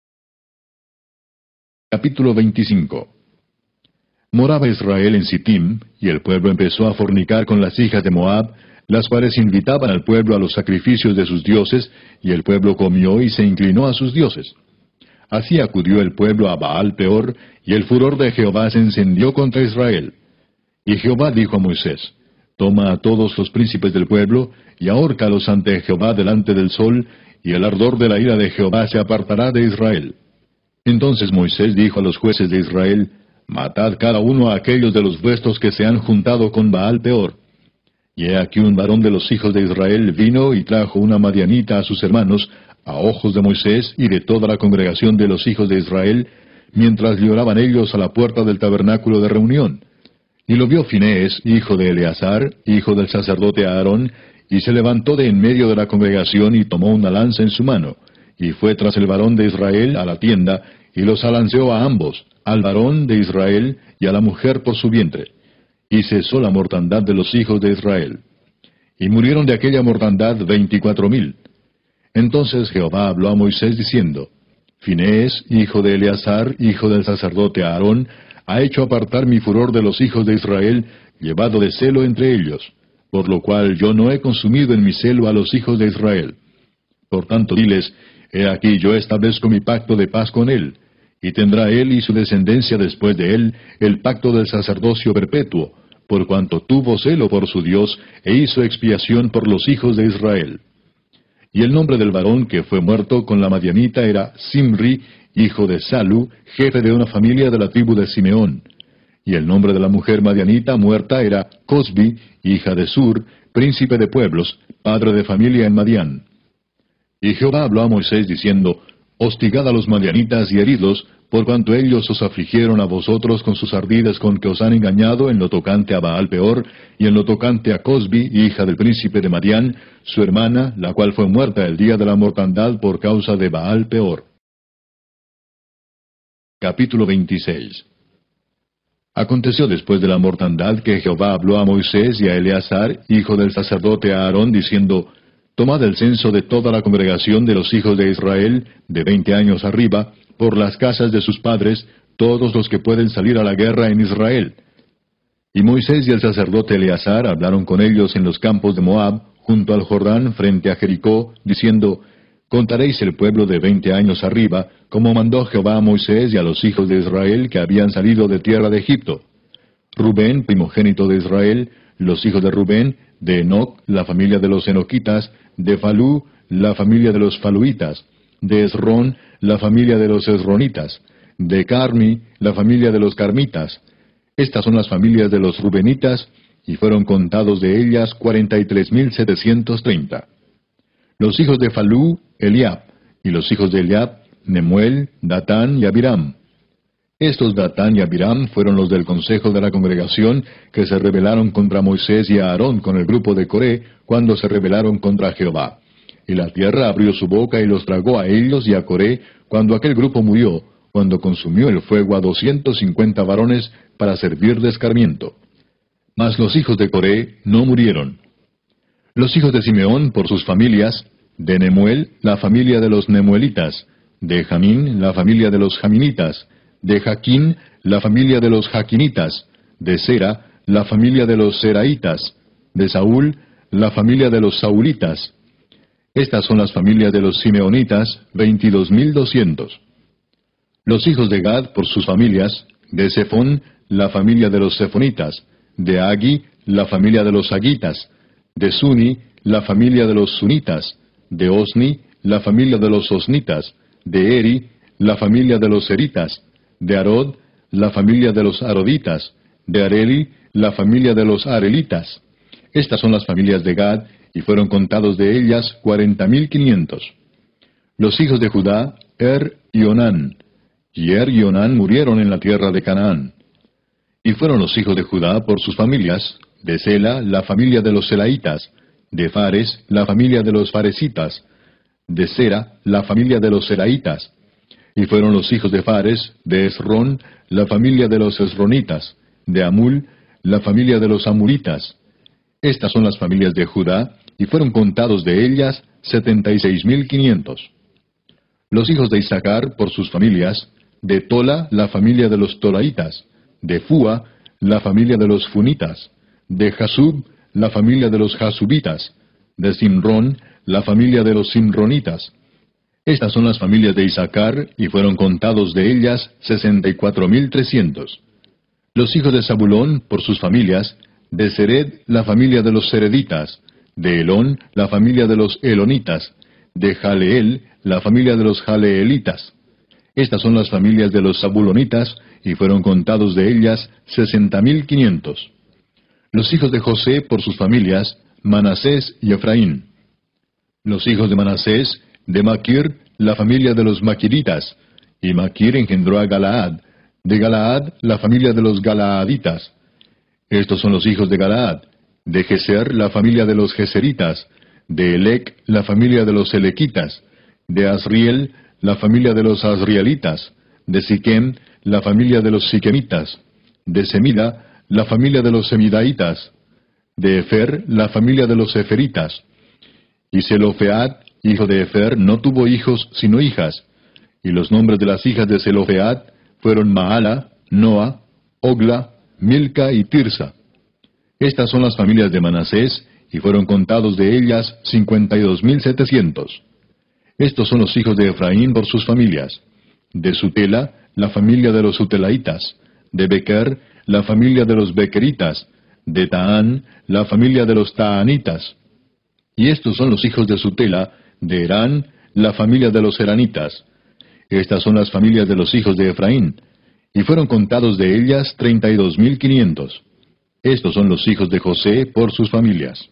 Capítulo veinticinco. Moraba Israel en Sittim, y el pueblo empezó a fornicar con las hijas de Moab, las cuales invitaban al pueblo a los sacrificios de sus dioses, y el pueblo comió y se inclinó a sus dioses. Así acudió el pueblo a Baal Peor, y el furor de Jehová se encendió contra Israel. Y Jehová dijo a Moisés, Toma a todos los príncipes del pueblo, y ahórcalos ante Jehová delante del sol, y el ardor de la ira de Jehová se apartará de Israel. Entonces Moisés dijo a los jueces de Israel, Matad cada uno a aquellos de los vuestros que se han juntado con Baal Peor. Y he aquí un varón de los hijos de Israel vino y trajo una madianita a sus hermanos, a ojos de Moisés y de toda la congregación de los hijos de Israel, mientras lloraban ellos a la puerta del tabernáculo de reunión. Y lo vio Finehés, hijo de Eleazar, hijo del sacerdote Aarón, y se levantó de en medio de la congregación y tomó una lanza en su mano, y fue tras el varón de Israel a la tienda, y los alanceó a ambos, al varón de Israel y a la mujer por su vientre. Y cesó la mortandad de los hijos de Israel. Y murieron de aquella mortandad veinticuatro mil. Entonces Jehová habló a Moisés diciendo, Finehés, hijo de Eleazar, hijo del sacerdote Aarón, ha hecho apartar mi furor de los hijos de Israel, llevado de celo entre ellos, por lo cual yo no he consumido en mi celo a los hijos de Israel. Por tanto diles, he aquí yo establezco mi pacto de paz con él, y tendrá él y su descendencia después de él el pacto del sacerdocio perpetuo, por cuanto tuvo celo por su Dios, e hizo expiación por los hijos de Israel. Y el nombre del varón que fue muerto con la madianita era Simri, hijo de Salu, jefe de una familia de la tribu de Simeón. Y el nombre de la mujer madianita muerta era Cosbi, hija de Sur, príncipe de pueblos, padre de familia en Madián. Y Jehová habló a Moisés diciendo, Hostigad a los madianitas y heridlos, por cuanto ellos os afligieron a vosotros con sus ardides con que os han engañado en lo tocante a Baal Peor, y en lo tocante a Cosbi, hija del príncipe de Madián, su hermana, la cual fue muerta el día de la mortandad por causa de Baal Peor. Capítulo veintiséis. Aconteció después de la mortandad que Jehová habló a Moisés y a Eleazar, hijo del sacerdote Aarón, diciendo, Tomad el censo de toda la congregación de los hijos de Israel, de veinte años arriba, por las casas de sus padres, todos los que pueden salir a la guerra en Israel. Y Moisés y el sacerdote Eleazar hablaron con ellos en los campos de Moab, junto al Jordán, frente a Jericó, diciendo, Contaréis el pueblo de veinte años arriba, como mandó Jehová a Moisés y a los hijos de Israel que habían salido de tierra de Egipto. Rubén, primogénito de Israel, los hijos de Rubén, de Enoc, la familia de los enoquitas, de Falú, la familia de los faluitas, de Esrón, la familia de los esronitas, de Carmi, la familia de los carmitas. Estas son las familias de los rubenitas, y fueron contados de ellas cuarenta y tres mil setecientos treinta. Los hijos de Falú, Eliab, y los hijos de Eliab, Nemuel, Datán y Abiram. Estos Datán y Abiram fueron los del consejo de la congregación que se rebelaron contra Moisés y Aarón con el grupo de Coré cuando se rebelaron contra Jehová. Y la tierra abrió su boca y los tragó a ellos y a Coré cuando aquel grupo murió, cuando consumió el fuego a doscientos cincuenta varones para servir de escarmiento. Mas los hijos de Coré no murieron. Los hijos de Simeón por sus familias, de Nemuel, la familia de los nemuelitas, de Jamín, la familia de los jaminitas, de Jaquín, la familia de los jaquinitas, de Sera, la familia de los seraitas, de Saúl, la familia de los saulitas. Estas son las familias de los simeonitas, veintidós mil doscientos. Los hijos de Gad por sus familias, de Sefón, la familia de los sefonitas, de Agi, la familia de los agitas, de Suni, la familia de los sunitas, de Osni, la familia de los osnitas, de Eri, la familia de los eritas, de Arod, la familia de los aroditas, de Areli, la familia de los arelitas. Estas son las familias de Gad, y fueron contados de ellas cuarenta mil quinientos. Los hijos de Judá, Er y Onán. Y Er y Onán murieron en la tierra de Canaán. Y fueron los hijos de Judá por sus familias, de Sela, la familia de los selaitas, de Fares, la familia de los faresitas, de Sera, la familia de los seraitas. Y fueron los hijos de Fares, de Esrón, la familia de los esronitas, de Amul, la familia de los amuritas. Estas son las familias de Judá, y fueron contados de ellas setenta y seis mil quinientos. Los hijos de Isaacar por sus familias, de Tola, la familia de los tolaitas, de Fua, la familia de los funitas, de Jasub, la familia de los jasubitas, de Simrón, la familia de los simronitas. Estas son las familias de Isaacar, y fueron contados de ellas sesenta y cuatro mil trescientos. Los hijos de Zabulón, por sus familias, de Sered, la familia de los sereditas, de Elón, la familia de los elonitas, de Jaleel, la familia de los jaleelitas. Estas son las familias de los zabulonitas, y fueron contados de ellas sesenta mil quinientos. Los hijos de José, por sus familias, Manasés y Efraín. Los hijos de Manasés, de Maquir, la familia de los maquiritas, y Maquir engendró a Galaad, de Galaad, la familia de los galaaditas. Estos son los hijos de Galaad, de Geser, la familia de los geseritas, de Elec, la familia de los elequitas, de Asriel, la familia de los asrielitas, de Siquem, la familia de los siquemitas, de Semida, la familia de los semidaitas, de Efer, la familia de los eferitas. Y Zelofead, hijo de Efer, no tuvo hijos sino hijas, y los nombres de las hijas de Zelofead fueron Maala, Noa, Ogla, Milca y Tirsa. Estas son las familias de Manasés, y fueron contados de ellas cincuenta y dos mil setecientos. Estos son los hijos de Efraín por sus familias. De Sutela, la familia de los sutelaitas, de Bequer, la familia de los bequeritas, de Taán, la familia de los taanitas. Y estos son los hijos de Sutela, de Herán, la familia de los heranitas. Estas son las familias de los hijos de Efraín, y fueron contados de ellas treinta y dos mil quinientos. Estos son los hijos de José por sus familias.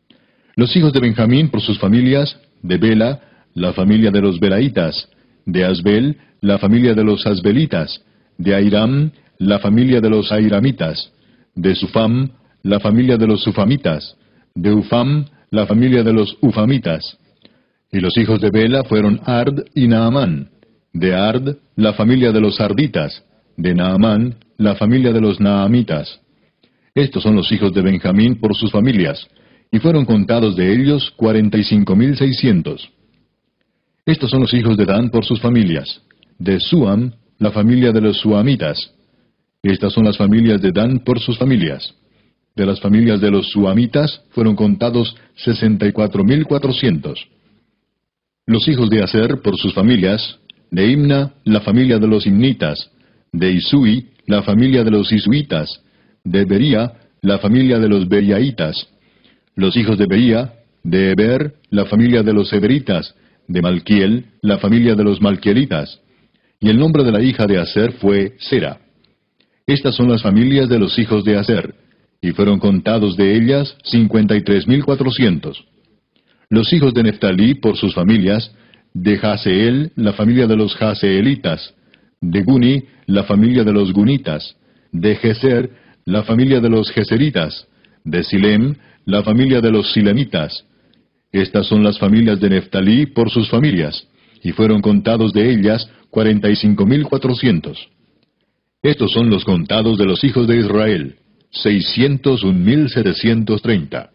Los hijos de Benjamín por sus familias, de Bela, la familia de los belaitas, de Asbel, la familia de los asbelitas, de Airam, la familia de los airamitas, de Sufam, la familia de los sufamitas, de Ufam, la familia de los ufamitas. Y los hijos de Bela fueron Ard y Naamán, de Ard, la familia de los arditas, de Naamán, la familia de los naamitas. Estos son los hijos de Benjamín por sus familias, y fueron contados de ellos cuarenta y cinco mil seiscientos. Estos son los hijos de Dan por sus familias. De Suam, la familia de los suamitas. Estas son las familias de Dan por sus familias. De las familias de los suamitas fueron contados sesenta y cuatro mil cuatrocientos. Los hijos de Aser por sus familias. De Imna, la familia de los imnitas. De Isui, la familia de los isuitas. De Bería, la familia de los beriaitas. Los hijos de Bería. De Eber, la familia de los eberitas. De Malquiel, la familia de los malquielitas. Y el nombre de la hija de Aser fue Sera. Estas son las familias de los hijos de Aser, y fueron contados de ellas cincuenta y tres mil cuatrocientos. Los hijos de Neftalí por sus familias. De Jaseel, la familia de los jaseelitas. De Guni, la familia de los gunitas. De Geser, la familia de los geseritas. De Silem, la familia de los silemitas. Estas son las familias de Neftalí por sus familias, y fueron contados de ellas cuarenta y cinco mil cuatrocientos. Estos son los contados de los hijos de Israel, seiscientos un mil setecientos treinta.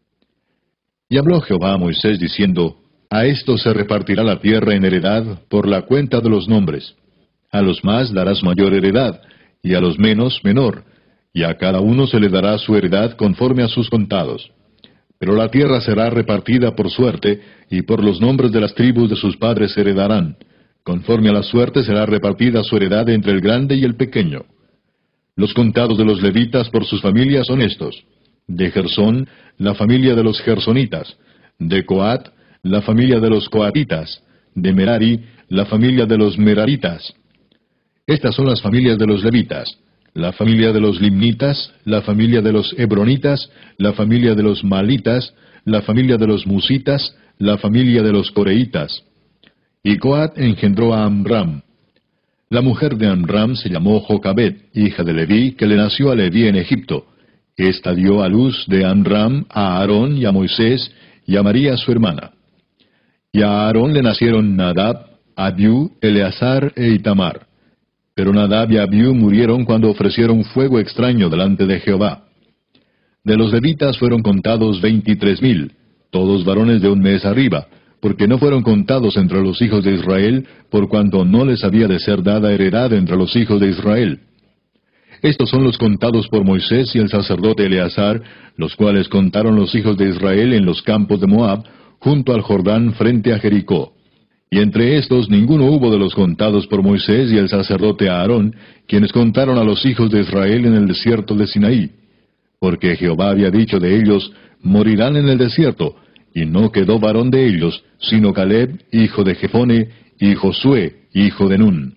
Y habló Jehová a Moisés diciendo, A estos se repartirá la tierra en heredad por la cuenta de los nombres. A los más darás mayor heredad, y a los menos menor, y a cada uno se le dará su heredad conforme a sus contados. Pero la tierra será repartida por suerte, y por los nombres de las tribus de sus padres heredarán. Conforme a la suerte será repartida su heredad entre el grande y el pequeño. Los contados de los levitas por sus familias son estos. De Gersón, la familia de los gersonitas. De Coat, la familia de los coatitas. De Merari, la familia de los meraritas. Estas son las familias de los levitas. La familia de los limnitas, la familia de los hebronitas, la familia de los malitas, la familia de los musitas, la familia de los coreitas. Y Coat engendró a Amram. La mujer de Amram se llamó Jocabed, hija de Leví, que le nació a Leví en Egipto. Esta dio a luz de Amram a Aarón y a Moisés, y a María su hermana. Y a Aarón le nacieron Nadab, Abiú, Eleazar e Itamar. Pero Nadab y Abiú murieron cuando ofrecieron fuego extraño delante de Jehová. De los levitas fueron contados veintitrés mil, todos varones de un mes arriba, porque no fueron contados entre los hijos de Israel, por cuanto no les había de ser dada heredad entre los hijos de Israel. Estos son los contados por Moisés y el sacerdote Eleazar, los cuales contaron los hijos de Israel en los campos de Moab, junto al Jordán frente a Jericó. Y entre estos ninguno hubo de los contados por Moisés y el sacerdote Aarón, quienes contaron a los hijos de Israel en el desierto de Sinaí. Porque Jehová había dicho de ellos, morirán en el desierto, y no quedó varón de ellos, sino Caleb, hijo de Jefone, y Josué, hijo de Nun.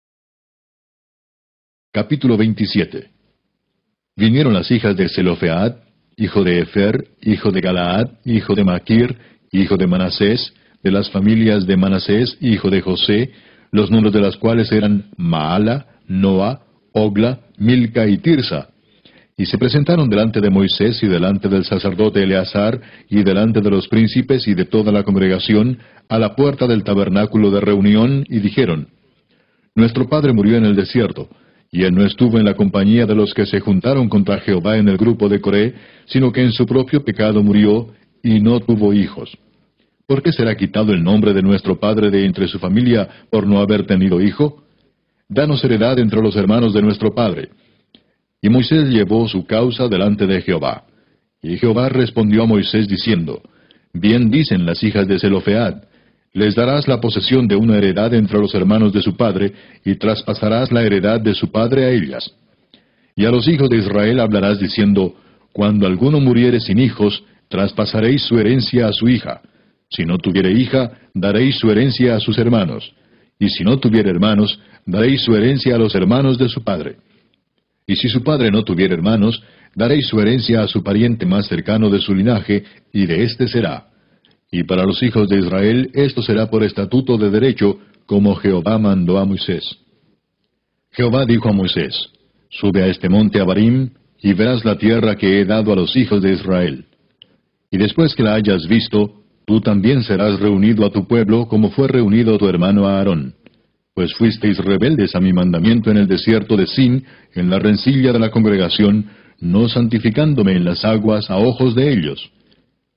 Capítulo veintisiete. Vinieron las hijas de Zelofead, hijo de Efer, hijo de Galaad, hijo de Maquir, hijo de Manasés, de las familias de Manasés, hijo de José, los nombres de las cuales eran Maala, Noa, Ogla, Milca y Tirsa. Y se presentaron delante de Moisés y delante del sacerdote Eleazar, y delante de los príncipes y de toda la congregación, a la puerta del tabernáculo de reunión, y dijeron, Nuestro padre murió en el desierto, y él no estuvo en la compañía de los que se juntaron contra Jehová en el grupo de Coré, sino que en su propio pecado murió, y no tuvo hijos. ¿Por qué será quitado el nombre de nuestro padre de entre su familia por no haber tenido hijo? Danos heredad entre los hermanos de nuestro padre. Y Moisés llevó su causa delante de Jehová. Y Jehová respondió a Moisés diciendo, Bien dicen las hijas de Zelofead, les darás la posesión de una heredad entre los hermanos de su padre, y traspasarás la heredad de su padre a ellas. Y a los hijos de Israel hablarás diciendo, Cuando alguno muriere sin hijos, traspasaréis su herencia a su hija. Si no tuviere hija, daréis su herencia a sus hermanos. Y si no tuviere hermanos, daréis su herencia a los hermanos de su padre. Y si su padre no tuviere hermanos, daréis su herencia a su pariente más cercano de su linaje, y de éste será. Y para los hijos de Israel esto será por estatuto de derecho, como Jehová mandó a Moisés. Jehová dijo a Moisés, Sube a este monte Abarim, y verás la tierra que he dado a los hijos de Israel. Y después que la hayas visto, tú también serás reunido a tu pueblo como fue reunido tu hermano Aarón. Pues fuisteis rebeldes a mi mandamiento en el desierto de Sin, en la rencilla de la congregación, no santificándome en las aguas a ojos de ellos.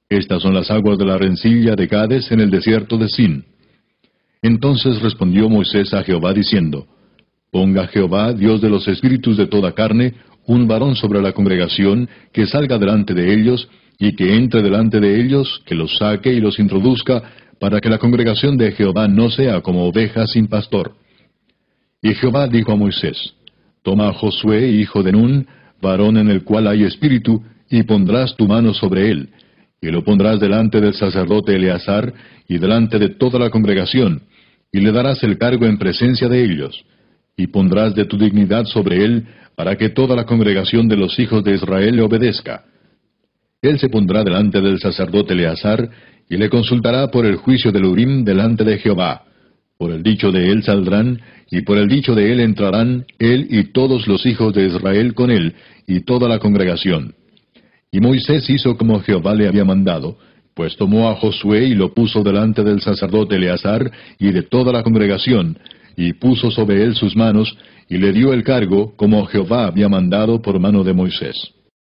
Estas son las aguas de la rencilla de Cades en el desierto de Sin. Entonces respondió Moisés a Jehová diciendo, Ponga Jehová, Dios de los espíritus de toda carne, un varón sobre la congregación, que salga delante de ellos, y que entre delante de ellos, que los saque y los introduzca, para que la congregación de Jehová no sea como ovejas sin pastor. Y Jehová dijo a Moisés, Toma a Josué, hijo de Nun, varón en el cual hay espíritu, y pondrás tu mano sobre él, y lo pondrás delante del sacerdote Eleazar, y delante de toda la congregación, y le darás el cargo en presencia de ellos, y pondrás de tu dignidad sobre él, para que toda la congregación de los hijos de Israel le obedezca. Él se pondrá delante del sacerdote Eleazar, y le consultará por el juicio del Urim delante de Jehová. Por el dicho de él saldrán, y por el dicho de él entrarán, él y todos los hijos de Israel con él, y toda la congregación. Y Moisés hizo como Jehová le había mandado, pues tomó a Josué y lo puso delante del sacerdote Eleazar y de toda la congregación, y puso sobre él sus manos, y le dio el cargo, como Jehová había mandado por mano de Moisés.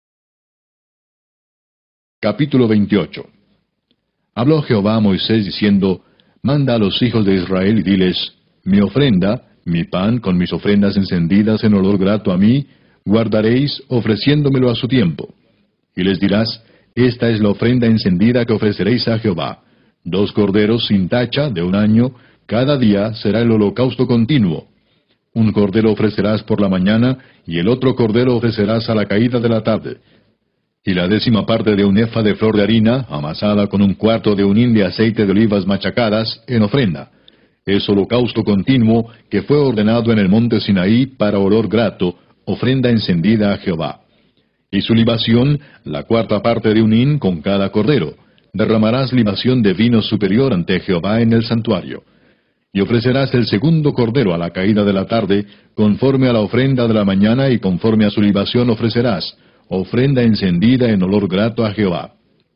Capítulo veintiocho. Habló Jehová a Moisés diciendo, Manda a los hijos de Israel y diles, Mi ofrenda, mi pan con mis ofrendas encendidas en olor grato a mí, guardaréis ofreciéndomelo a su tiempo. Y les dirás, Esta es la ofrenda encendida que ofreceréis a Jehová. Dos corderos sin tacha de un año, cada día será el holocausto continuo. Un cordero ofrecerás por la mañana, y el otro cordero ofrecerás a la caída de la tarde. Y la décima parte de un efa de flor de harina, amasada con un cuarto de un hin de aceite de olivas machacadas, en ofrenda. Es holocausto continuo que fue ordenado en el monte Sinaí para olor grato, ofrenda encendida a Jehová. Y su libación, la cuarta parte de un hin con cada cordero. Derramarás libación de vino superior ante Jehová en el santuario. Y ofrecerás el segundo cordero a la caída de la tarde, conforme a la ofrenda de la mañana y conforme a su libación ofrecerás, ofrenda encendida en olor grato a Jehová.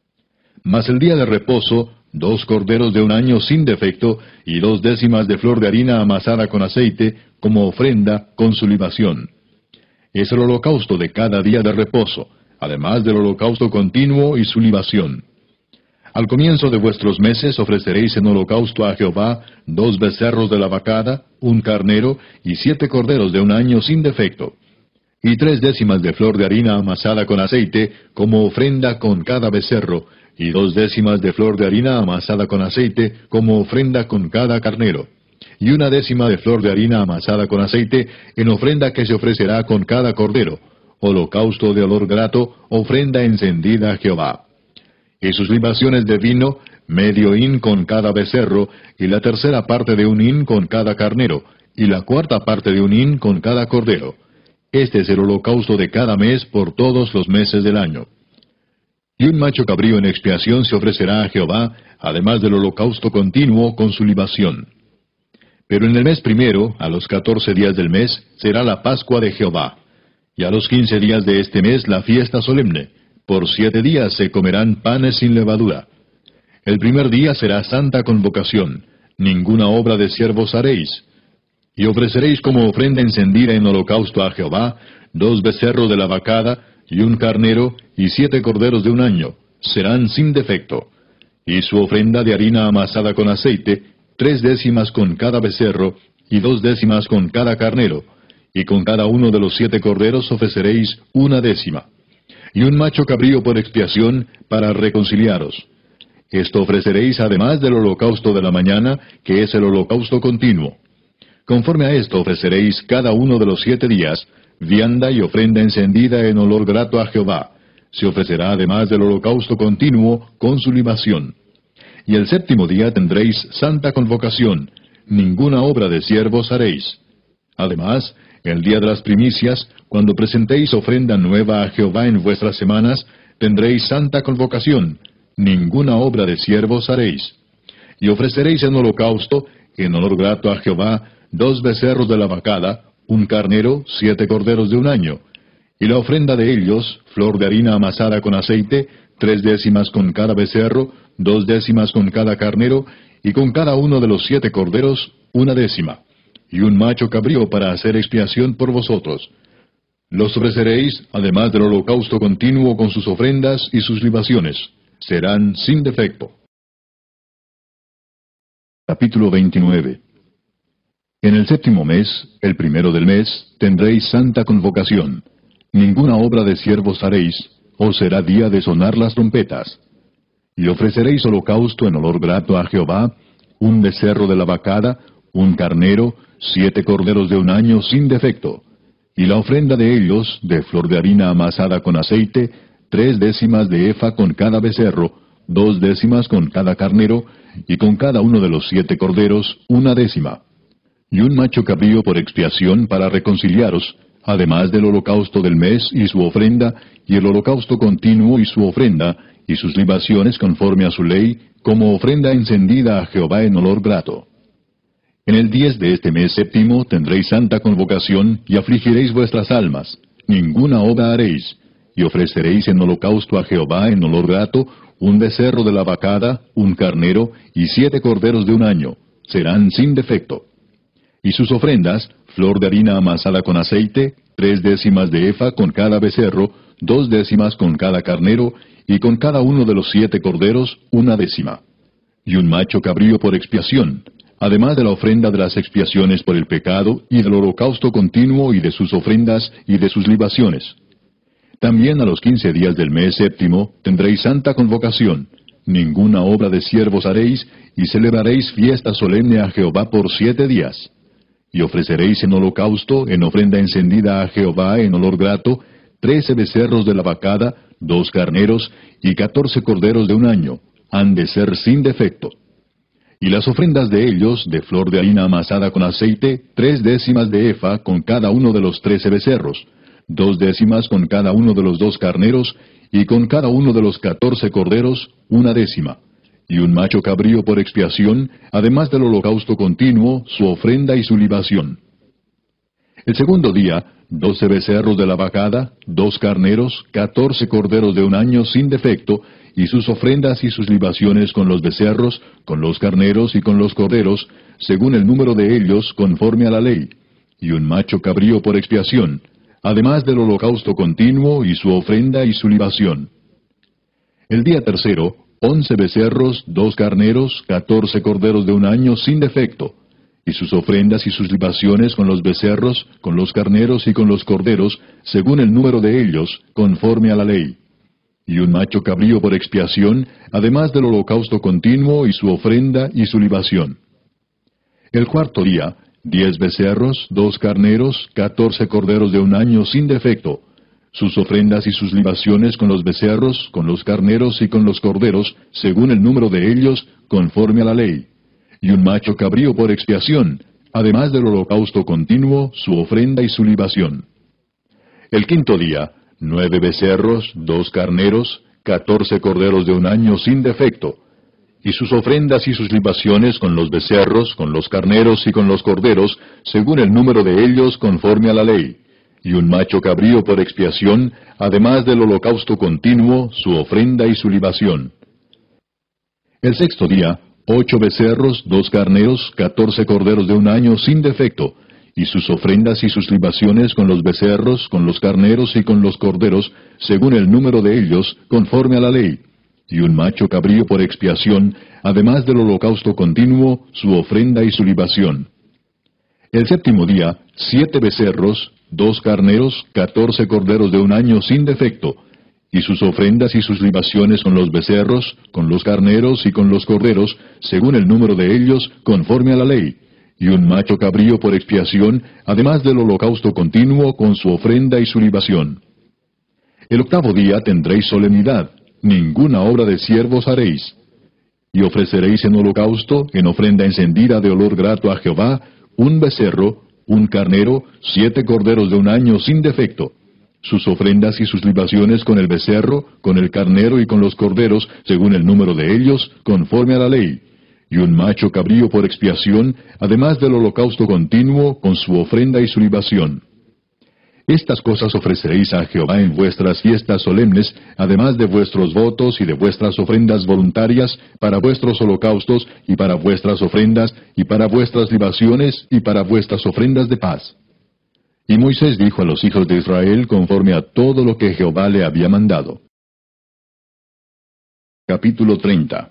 Mas el día de reposo, dos corderos de un año sin defecto, y dos décimas de flor de harina amasada con aceite, como ofrenda con su libación. Es el holocausto de cada día de reposo, además del holocausto continuo y su libación. Al comienzo de vuestros meses ofreceréis en holocausto a Jehová dos becerros de la vacada, un carnero, y siete corderos de un año sin defecto. Y tres décimas de flor de harina amasada con aceite, como ofrenda con cada becerro, y dos décimas de flor de harina amasada con aceite, como ofrenda con cada carnero. Y una décima de flor de harina amasada con aceite, en ofrenda que se ofrecerá con cada cordero, holocausto de olor grato, ofrenda encendida a Jehová. Y sus libaciones de vino, medio hin con cada becerro, y la tercera parte de un hin con cada carnero, y la cuarta parte de un hin con cada cordero. Este es el holocausto de cada mes por todos los meses del año. Y un macho cabrío en expiación se ofrecerá a Jehová, además del holocausto continuo con su libación. Pero en el mes primero, a los catorce días del mes, será la Pascua de Jehová. Y a los quince días de este mes la fiesta solemne. Por siete días se comerán panes sin levadura. El primer día será santa convocación. Ninguna obra de siervos haréis. Y ofreceréis como ofrenda encendida en holocausto a Jehová, dos becerros de la vacada, y un carnero, y siete corderos de un año, serán sin defecto. Y su ofrenda de harina amasada con aceite, tres décimas con cada becerro, y dos décimas con cada carnero, y con cada uno de los siete corderos ofreceréis una décima. Y un macho cabrío por expiación, para reconciliaros. Esto ofreceréis además del holocausto de la mañana, que es el holocausto continuo. Conforme a esto ofreceréis cada uno de los siete días, vianda y ofrenda encendida en olor grato a Jehová. Se ofrecerá además del holocausto continuo con su libación. Y el séptimo día tendréis santa convocación, ninguna obra de siervos haréis. Además, el día de las primicias, cuando presentéis ofrenda nueva a Jehová en vuestras semanas, tendréis santa convocación, ninguna obra de siervos haréis. Y ofreceréis en holocausto, en olor grato a Jehová, dos becerros de la vacada, un carnero, siete corderos de un año, y la ofrenda de ellos, flor de harina amasada con aceite, tres décimas con cada becerro, dos décimas con cada carnero, y con cada uno de los siete corderos, una décima, y un macho cabrío para hacer expiación por vosotros. Los ofreceréis, además del holocausto continuo con sus ofrendas y sus libaciones. serán sin defecto. Capítulo veintinueve. En el séptimo mes, el primero del mes, tendréis santa convocación. Ninguna obra de siervos haréis, os será día de sonar las trompetas. Y ofreceréis holocausto en olor grato a Jehová, un becerro de la vacada, un carnero, siete corderos de un año sin defecto. Y la ofrenda de ellos, de flor de harina amasada con aceite, tres décimas de efa con cada becerro, dos décimas con cada carnero, y con cada uno de los siete corderos, una décima. Y un macho cabrío por expiación para reconciliaros, además del holocausto del mes y su ofrenda, y el holocausto continuo y su ofrenda, y sus libaciones conforme a su ley, como ofrenda encendida a Jehová en olor grato. En el diez de este mes séptimo tendréis santa convocación, y afligiréis vuestras almas, ninguna obra haréis, y ofreceréis en holocausto a Jehová en olor grato, un becerro de la vacada, un carnero, y siete corderos de un año, serán sin defecto. Y sus ofrendas, flor de harina amasada con aceite, tres décimas de efa con cada becerro, dos décimas con cada carnero, y con cada uno de los siete corderos, una décima. Y un macho cabrío por expiación, además de la ofrenda de las expiaciones por el pecado, y del holocausto continuo, y de sus ofrendas, y de sus libaciones. También a los quince días del mes séptimo tendréis santa convocación. Ninguna obra de siervos haréis, y celebraréis fiesta solemne a Jehová por siete días. Y ofreceréis en holocausto, en ofrenda encendida a Jehová en olor grato, trece becerros de la vacada, dos carneros, y catorce corderos de un año, han de ser sin defecto. Y las ofrendas de ellos, de flor de harina amasada con aceite, tres décimas de efa con cada uno de los trece becerros, dos décimas con cada uno de los dos carneros, y con cada uno de los catorce corderos, una décima. Y un macho cabrío por expiación, además del holocausto continuo, su ofrenda y su libación. El segundo día, doce becerros de la vacada, dos carneros, catorce corderos de un año sin defecto, y sus ofrendas y sus libaciones con los becerros, con los carneros y con los corderos, según el número de ellos, conforme a la ley. Y un macho cabrío por expiación, además del holocausto continuo y su ofrenda y su libación. El día tercero, once becerros, dos carneros, catorce corderos de un año sin defecto, y sus ofrendas y sus libaciones con los becerros, con los carneros y con los corderos, según el número de ellos, conforme a la ley. Y un macho cabrío por expiación, además del holocausto continuo y su ofrenda y su libación. El cuarto día, diez becerros, dos carneros, catorce corderos de un año sin defecto, sus ofrendas y sus libaciones con los becerros, con los carneros y con los corderos, según el número de ellos, conforme a la ley. Y un macho cabrío por expiación, además del holocausto continuo, su ofrenda y su libación. El quinto día, nueve becerros, dos carneros, catorce corderos de un año sin defecto, y sus ofrendas y sus libaciones con los becerros, con los carneros y con los corderos, según el número de ellos, conforme a la ley. Y un macho cabrío por expiación, además del holocausto continuo, su ofrenda y su libación. El sexto día, ocho becerros, dos carneros, catorce corderos de un año sin defecto, y sus ofrendas y sus libaciones con los becerros, con los carneros y con los corderos, según el número de ellos, conforme a la ley. Y un macho cabrío por expiación, además del holocausto continuo, su ofrenda y su libación. El séptimo día, siete becerros, dos carneros, catorce corderos de un año sin defecto, y sus ofrendas y sus libaciones con los becerros, con los carneros y con los corderos, según el número de ellos, conforme a la ley. Y un macho cabrío por expiación, además del holocausto continuo, con su ofrenda y su libación. El octavo día tendréis solemnidad, ninguna obra de siervos haréis. Y ofreceréis en holocausto, en ofrenda encendida de olor grato a Jehová, un becerro, un carnero, siete corderos de un año sin defecto. Sus ofrendas y sus libaciones con el becerro, con el carnero y con los corderos, según el número de ellos, conforme a la ley. Y un macho cabrío por expiación, además del holocausto continuo, con su ofrenda y su libación. Estas cosas ofreceréis a Jehová en vuestras fiestas solemnes, además de vuestros votos y de vuestras ofrendas voluntarias, para vuestros holocaustos y para vuestras ofrendas, y para vuestras libaciones y para vuestras ofrendas de paz. Y Moisés dijo a los hijos de Israel conforme a todo lo que Jehová le había mandado. Capítulo treinta.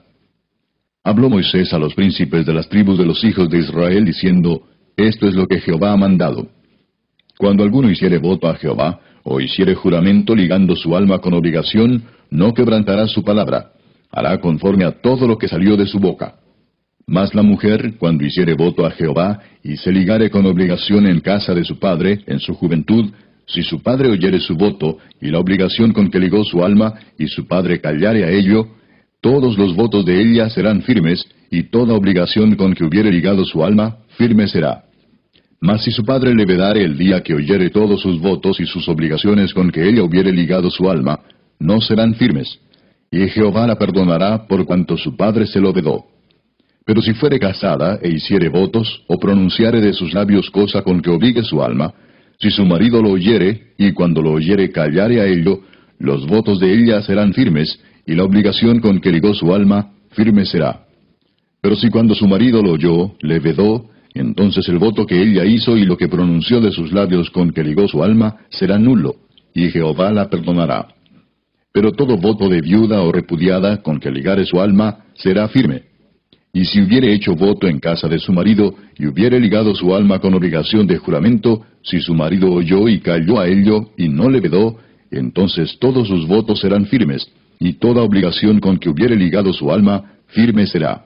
Habló Moisés a los príncipes de las tribus de los hijos de Israel, diciendo, Esto es lo que Jehová ha mandado. Cuando alguno hiciere voto a Jehová, o hiciere juramento ligando su alma con obligación, no quebrantará su palabra, hará conforme a todo lo que salió de su boca. Mas la mujer, cuando hiciere voto a Jehová, y se ligare con obligación en casa de su padre, en su juventud, si su padre oyere su voto, y la obligación con que ligó su alma, y su padre callare a ello, todos los votos de ella serán firmes, y toda obligación con que hubiere ligado su alma, firme será. Mas si su padre le vedare el día que oyere todos sus votos y sus obligaciones con que ella hubiere ligado su alma, no serán firmes. Y Jehová la perdonará por cuanto su padre se lo vedó. Pero si fuere casada e hiciere votos, o pronunciare de sus labios cosa con que obligue su alma, si su marido lo oyere, y cuando lo oyere callare a ello, los votos de ella serán firmes, y la obligación con que ligó su alma, firme será. Pero si cuando su marido lo oyó, le vedó, entonces el voto que ella hizo y lo que pronunció de sus labios con que ligó su alma, será nulo, y Jehová la perdonará. Pero todo voto de viuda o repudiada con que ligare su alma, será firme. Y si hubiere hecho voto en casa de su marido, y hubiere ligado su alma con obligación de juramento, si su marido oyó y calló a ello, y no le vedó, entonces todos sus votos serán firmes, y toda obligación con que hubiere ligado su alma, firme será.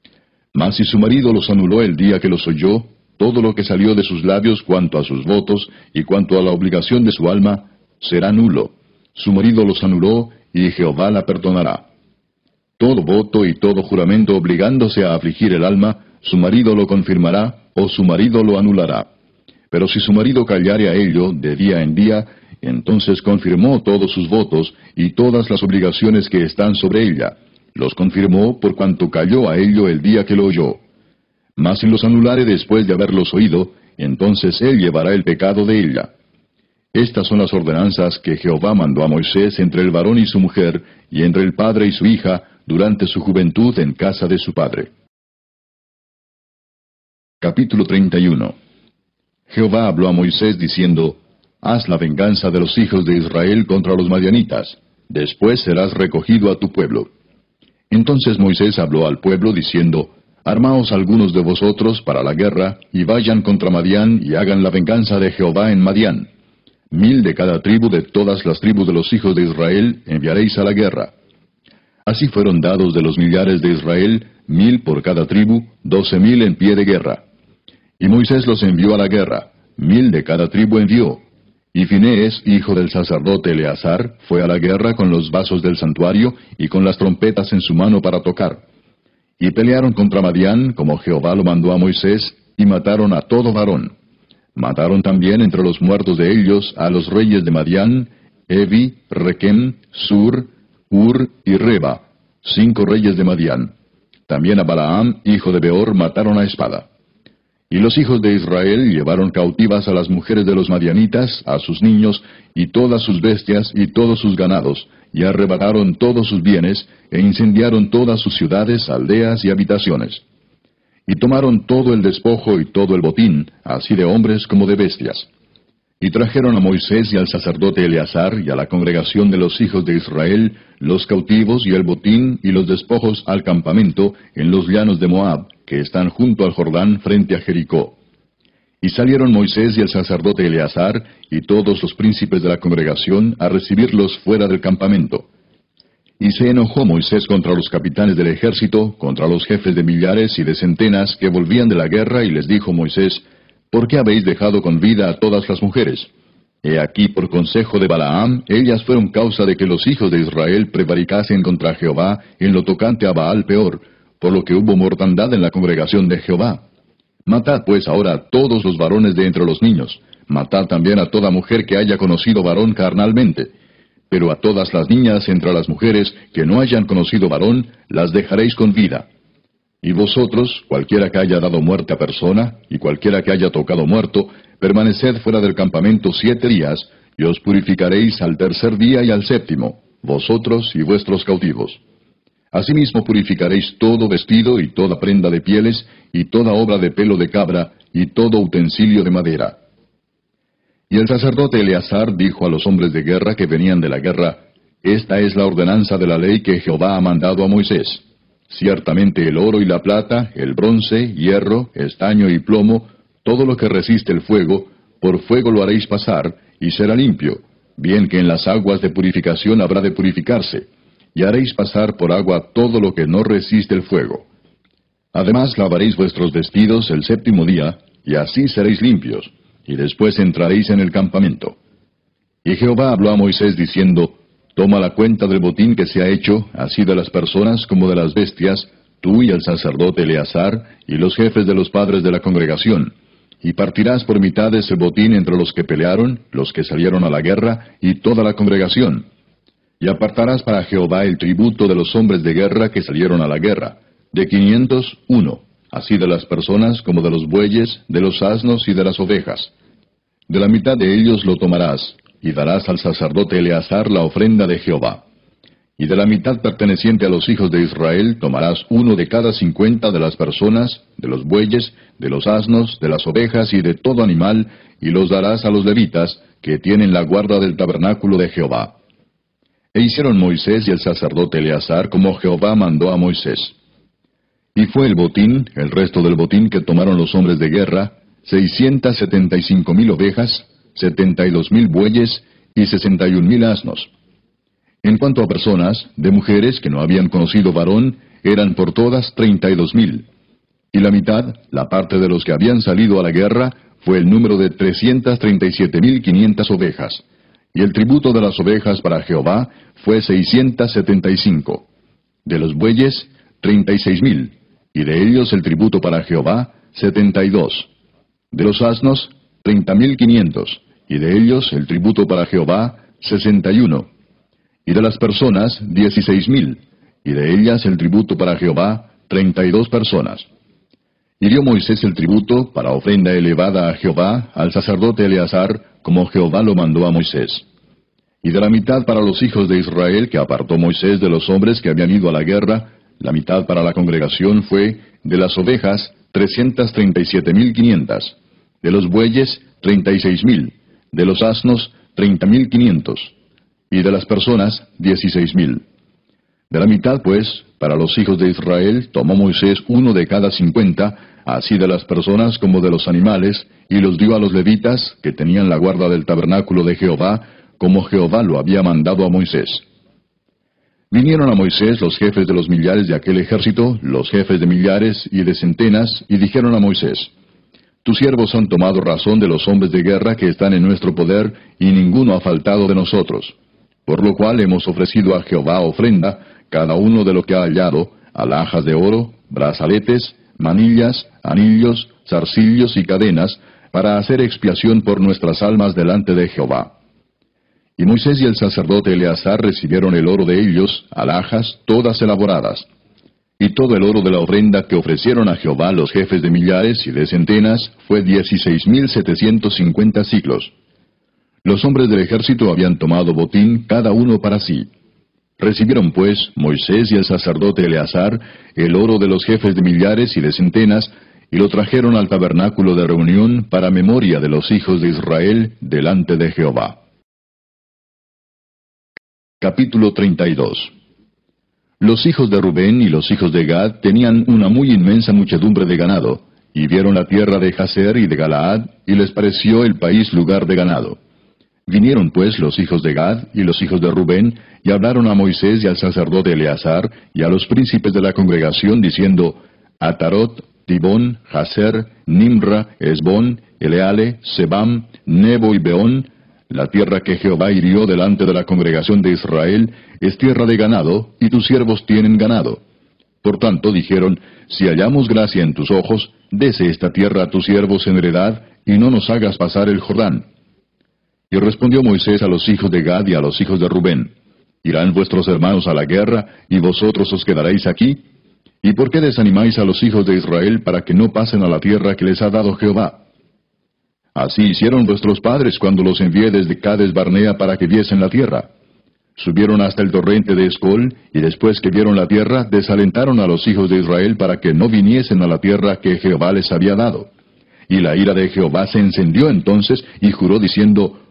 Mas si su marido los anuló el día que los oyó, todo lo que salió de sus labios cuanto a sus votos, y cuanto a la obligación de su alma, será nulo. Su marido los anuló, y Jehová la perdonará. Todo voto y todo juramento obligándose a afligir el alma, su marido lo confirmará, o su marido lo anulará. Pero si su marido callare a ello de día en día, entonces confirmó todos sus votos y todas las obligaciones que están sobre ella. Los confirmó por cuanto calló a ello el día que lo oyó. Mas si los anulare después de haberlos oído, entonces él llevará el pecado de ella. Estas son las ordenanzas que Jehová mandó a Moisés entre el varón y su mujer, y entre el padre y su hija, durante su juventud en casa de su padre. Capítulo treinta y uno. Jehová habló a Moisés diciendo, Haz la venganza de los hijos de Israel contra los madianitas, después serás recogido a tu pueblo. Entonces Moisés habló al pueblo diciendo, Armaos algunos de vosotros para la guerra, y vayan contra Madián, y hagan la venganza de Jehová en Madián. Mil de cada tribu de todas las tribus de los hijos de Israel enviaréis a la guerra. Así fueron dados de los millares de Israel, mil por cada tribu, doce mil en pie de guerra. Y Moisés los envió a la guerra, mil de cada tribu envió. Y Finehés, hijo del sacerdote Eleazar, fue a la guerra con los vasos del santuario y con las trompetas en su mano para tocar. Y pelearon contra Madián, como Jehová lo mandó a Moisés, y mataron a todo varón. Mataron también entre los muertos de ellos a los reyes de Madián, Evi, Requem, Sur, Ur y Reba, cinco reyes de Madián. También a Balaam, hijo de Beor, mataron a espada. Y los hijos de Israel llevaron cautivas a las mujeres de los madianitas, a sus niños, y todas sus bestias, y todos sus ganados, y arrebataron todos sus bienes, e incendiaron todas sus ciudades, aldeas y habitaciones. Y tomaron todo el despojo y todo el botín, así de hombres como de bestias. Y trajeron a Moisés y al sacerdote Eleazar y a la congregación de los hijos de Israel los cautivos y el botín y los despojos al campamento en los llanos de Moab, que están junto al Jordán frente a Jericó. Y salieron Moisés y el sacerdote Eleazar y todos los príncipes de la congregación a recibirlos fuera del campamento. Y se enojó Moisés contra los capitanes del ejército, contra los jefes de millares y de centenas que volvían de la guerra, y les dijo Moisés, ¿por qué habéis dejado con vida a todas las mujeres? He aquí, por consejo de Balaam, ellas fueron causa de que los hijos de Israel prevaricasen contra Jehová en lo tocante a Baal peor, por lo que hubo mortandad en la congregación de Jehová. Matad pues ahora a todos los varones de entre los niños, matad también a toda mujer que haya conocido varón carnalmente. Pero a todas las niñas entre las mujeres que no hayan conocido varón, las dejaréis con vida. Y vosotros, cualquiera que haya dado muerte a persona, y cualquiera que haya tocado muerto, permaneced fuera del campamento siete días, y os purificaréis al tercer día y al séptimo, vosotros y vuestros cautivos. Asimismo purificaréis todo vestido y toda prenda de pieles, y toda obra de pelo de cabra, y todo utensilio de madera. Y el sacerdote Eleazar dijo a los hombres de guerra que venían de la guerra, esta es la ordenanza de la ley que Jehová ha mandado a Moisés. Ciertamente el oro y la plata, el bronce, hierro, estaño y plomo, todo lo que resiste el fuego, por fuego lo haréis pasar, y será limpio, bien que en las aguas de purificación habrá de purificarse, y haréis pasar por agua todo lo que no resiste el fuego. Además lavaréis vuestros vestidos el séptimo día, y así seréis limpios, y después entraréis en el campamento. Y Jehová habló a Moisés diciendo, Toma la cuenta del botín que se ha hecho, así de las personas como de las bestias, tú y el sacerdote Eleazar, y los jefes de los padres de la congregación, y partirás por mitades el botín entre los que pelearon, los que salieron a la guerra, y toda la congregación. Y apartarás para Jehová el tributo de los hombres de guerra que salieron a la guerra, de quinientos, uno, así de las personas como de los bueyes, de los asnos y de las ovejas. De la mitad de ellos lo tomarás, y darás al sacerdote Eleazar la ofrenda de Jehová. Y de la mitad perteneciente a los hijos de Israel tomarás uno de cada cincuenta de las personas, de los bueyes, de los asnos, de las ovejas y de todo animal, y los darás a los levitas, que tienen la guarda del tabernáculo de Jehová. E hicieron Moisés y el sacerdote Eleazar como Jehová mandó a Moisés. Y fue el botín, el resto del botín que tomaron los hombres de guerra, seiscientas setenta y cinco mil ovejas, setenta y dos mil bueyes y sesenta y un mil asnos. En cuanto a personas, de mujeres que no habían conocido varón, eran por todas treinta y dos mil. Y la mitad, la parte de los que habían salido a la guerra, fue el número de trescientas treinta y siete mil quinientas ovejas. Y el tributo de las ovejas para Jehová fue seiscientas setenta y cinco. De los bueyes, treinta y seis mil. Y de ellos el tributo para Jehová, setenta y dos. De los asnos, treinta mil quinientos. Y de ellos el tributo para Jehová, sesenta y uno. Y de las personas, dieciséis mil. Y de ellas el tributo para Jehová, treinta y dos personas. Y dio Moisés el tributo para ofrenda elevada a Jehová al sacerdote Eleazar, como Jehová lo mandó a Moisés. Y de la mitad para los hijos de Israel que apartó Moisés de los hombres que habían ido a la guerra, la mitad para la congregación fue, de las ovejas, trescientas treinta y siete mil quinientas. De los bueyes, treinta y seis mil. De los asnos, treinta mil quinientos. Y de las personas, dieciséis mil. De la mitad, pues, para los hijos de Israel, tomó Moisés uno de cada cincuenta, así de las personas como de los animales, y los dio a los levitas, que tenían la guarda del tabernáculo de Jehová, como Jehová lo había mandado a Moisés. Vinieron a Moisés los jefes de los millares de aquel ejército, los jefes de millares y de centenas, y dijeron a Moisés, Tus siervos han tomado razón de los hombres de guerra que están en nuestro poder, y ninguno ha faltado de nosotros. Por lo cual hemos ofrecido a Jehová ofrenda, cada uno de lo que ha hallado, alhajas de oro, brazaletes, manillas, anillos, zarcillos y cadenas, para hacer expiación por nuestras almas delante de Jehová. Y Moisés y el sacerdote Eleazar recibieron el oro de ellos, alhajas, todas elaboradas. Y todo el oro de la ofrenda que ofrecieron a Jehová los jefes de millares y de centenas fue dieciséis mil setecientos cincuenta siclos. Los hombres del ejército habían tomado botín cada uno para sí. Recibieron pues Moisés y el sacerdote Eleazar el oro de los jefes de millares y de centenas, y lo trajeron al tabernáculo de reunión para memoria de los hijos de Israel delante de Jehová. Capítulo treinta y dos. Los hijos de Rubén y los hijos de Gad tenían una muy inmensa muchedumbre de ganado, y vieron la tierra de Jazer y de Galaad, y les pareció el país lugar de ganado. Vinieron pues los hijos de Gad y los hijos de Rubén, y hablaron a Moisés y al sacerdote Eleazar, y a los príncipes de la congregación, diciendo, Atarot, Dibón, Jazer, Nimra, Esbón, Eleale, Sebam, Nebo y Beón, la tierra que Jehová hirió delante de la congregación de Israel, es tierra de ganado, y tus siervos tienen ganado. Por tanto, dijeron, si hallamos gracia en tus ojos, dese esta tierra a tus siervos en heredad, y no nos hagas pasar el Jordán. Y respondió Moisés a los hijos de Gad y a los hijos de Rubén, ¿irán vuestros hermanos a la guerra, y vosotros os quedaréis aquí? ¿Y por qué desanimáis a los hijos de Israel para que no pasen a la tierra que les ha dado Jehová? Así hicieron vuestros padres cuando los envié desde Cades Barnea para que viesen la tierra. Subieron hasta el torrente de Escol, y después que vieron la tierra, desalentaron a los hijos de Israel para que no viniesen a la tierra que Jehová les había dado. Y la ira de Jehová se encendió entonces, y juró diciendo,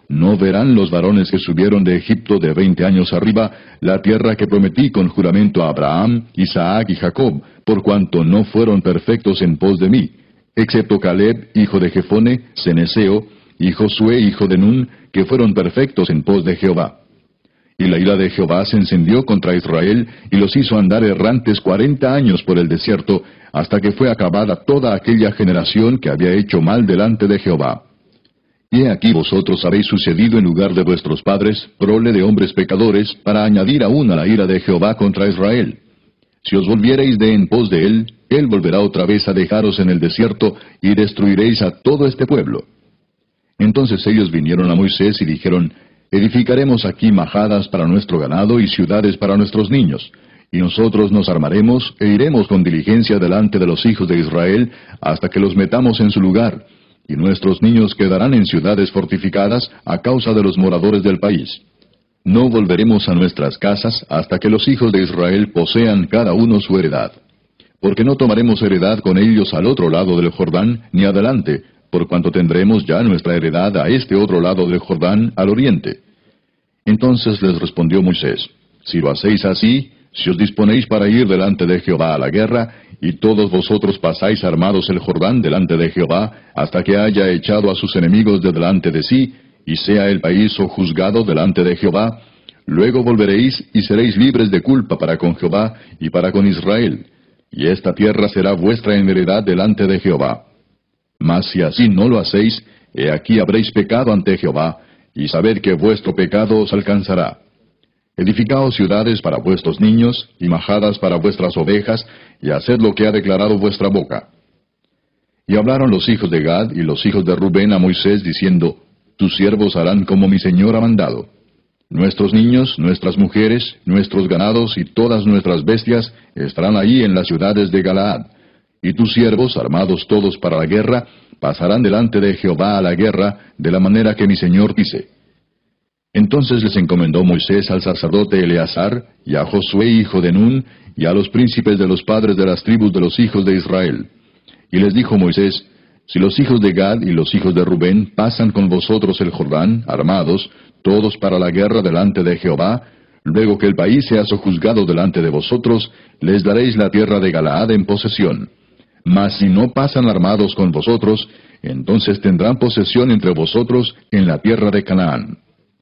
no verán los varones que subieron de Egipto de veinte años arriba la tierra que prometí con juramento a Abraham, Isaac y Jacob, por cuanto no fueron perfectos en pos de mí, excepto Caleb, hijo de Jefone, Ceneseo, y Josué, hijo de Nun, que fueron perfectos en pos de Jehová. Y la ira de Jehová se encendió contra Israel, y los hizo andar errantes cuarenta años por el desierto, hasta que fue acabada toda aquella generación que había hecho mal delante de Jehová. Y he aquí vosotros habéis sucedido en lugar de vuestros padres, prole de hombres pecadores, para añadir aún a la ira de Jehová contra Israel. Si os volviereis de en pos de él, él volverá otra vez a dejaros en el desierto, y destruiréis a todo este pueblo. Entonces ellos vinieron a Moisés y dijeron, edificaremos aquí majadas para nuestro ganado y ciudades para nuestros niños, y nosotros nos armaremos e iremos con diligencia delante de los hijos de Israel hasta que los metamos en su lugar, y nuestros niños quedarán en ciudades fortificadas a causa de los moradores del país. No volveremos a nuestras casas hasta que los hijos de Israel posean cada uno su heredad. Porque no tomaremos heredad con ellos al otro lado del Jordán, ni adelante, por cuanto tendremos ya nuestra heredad a este otro lado del Jordán, al oriente. Entonces les respondió Moisés, si lo hacéis así, si os disponéis para ir delante de Jehová a la guerra, y todos vosotros pasáis armados el Jordán delante de Jehová, hasta que haya echado a sus enemigos de delante de sí, y sea el país sojuzgado delante de Jehová, luego volveréis y seréis libres de culpa para con Jehová y para con Israel, y esta tierra será vuestra en heredad delante de Jehová. Mas si así no lo hacéis, he aquí habréis pecado ante Jehová, y sabed que vuestro pecado os alcanzará. Edificaos ciudades para vuestros niños, y majadas para vuestras ovejas, y haced lo que ha declarado vuestra boca. Y hablaron los hijos de Gad y los hijos de Rubén a Moisés, diciendo, tus siervos harán como mi señor ha mandado. Nuestros niños, nuestras mujeres, nuestros ganados y todas nuestras bestias estarán ahí en las ciudades de Galaad. Y tus siervos, armados todos para la guerra, pasarán delante de Jehová a la guerra, de la manera que mi señor dice. Entonces les encomendó Moisés al sacerdote Eleazar, y a Josué hijo de Nun, y a los príncipes de los padres de las tribus de los hijos de Israel. Y les dijo Moisés, si los hijos de Gad y los hijos de Rubén pasan con vosotros el Jordán, armados, todos para la guerra delante de Jehová, luego que el país sea sojuzgado delante de vosotros, les daréis la tierra de Galaad en posesión. Mas si no pasan armados con vosotros, entonces tendrán posesión entre vosotros en la tierra de Canaán.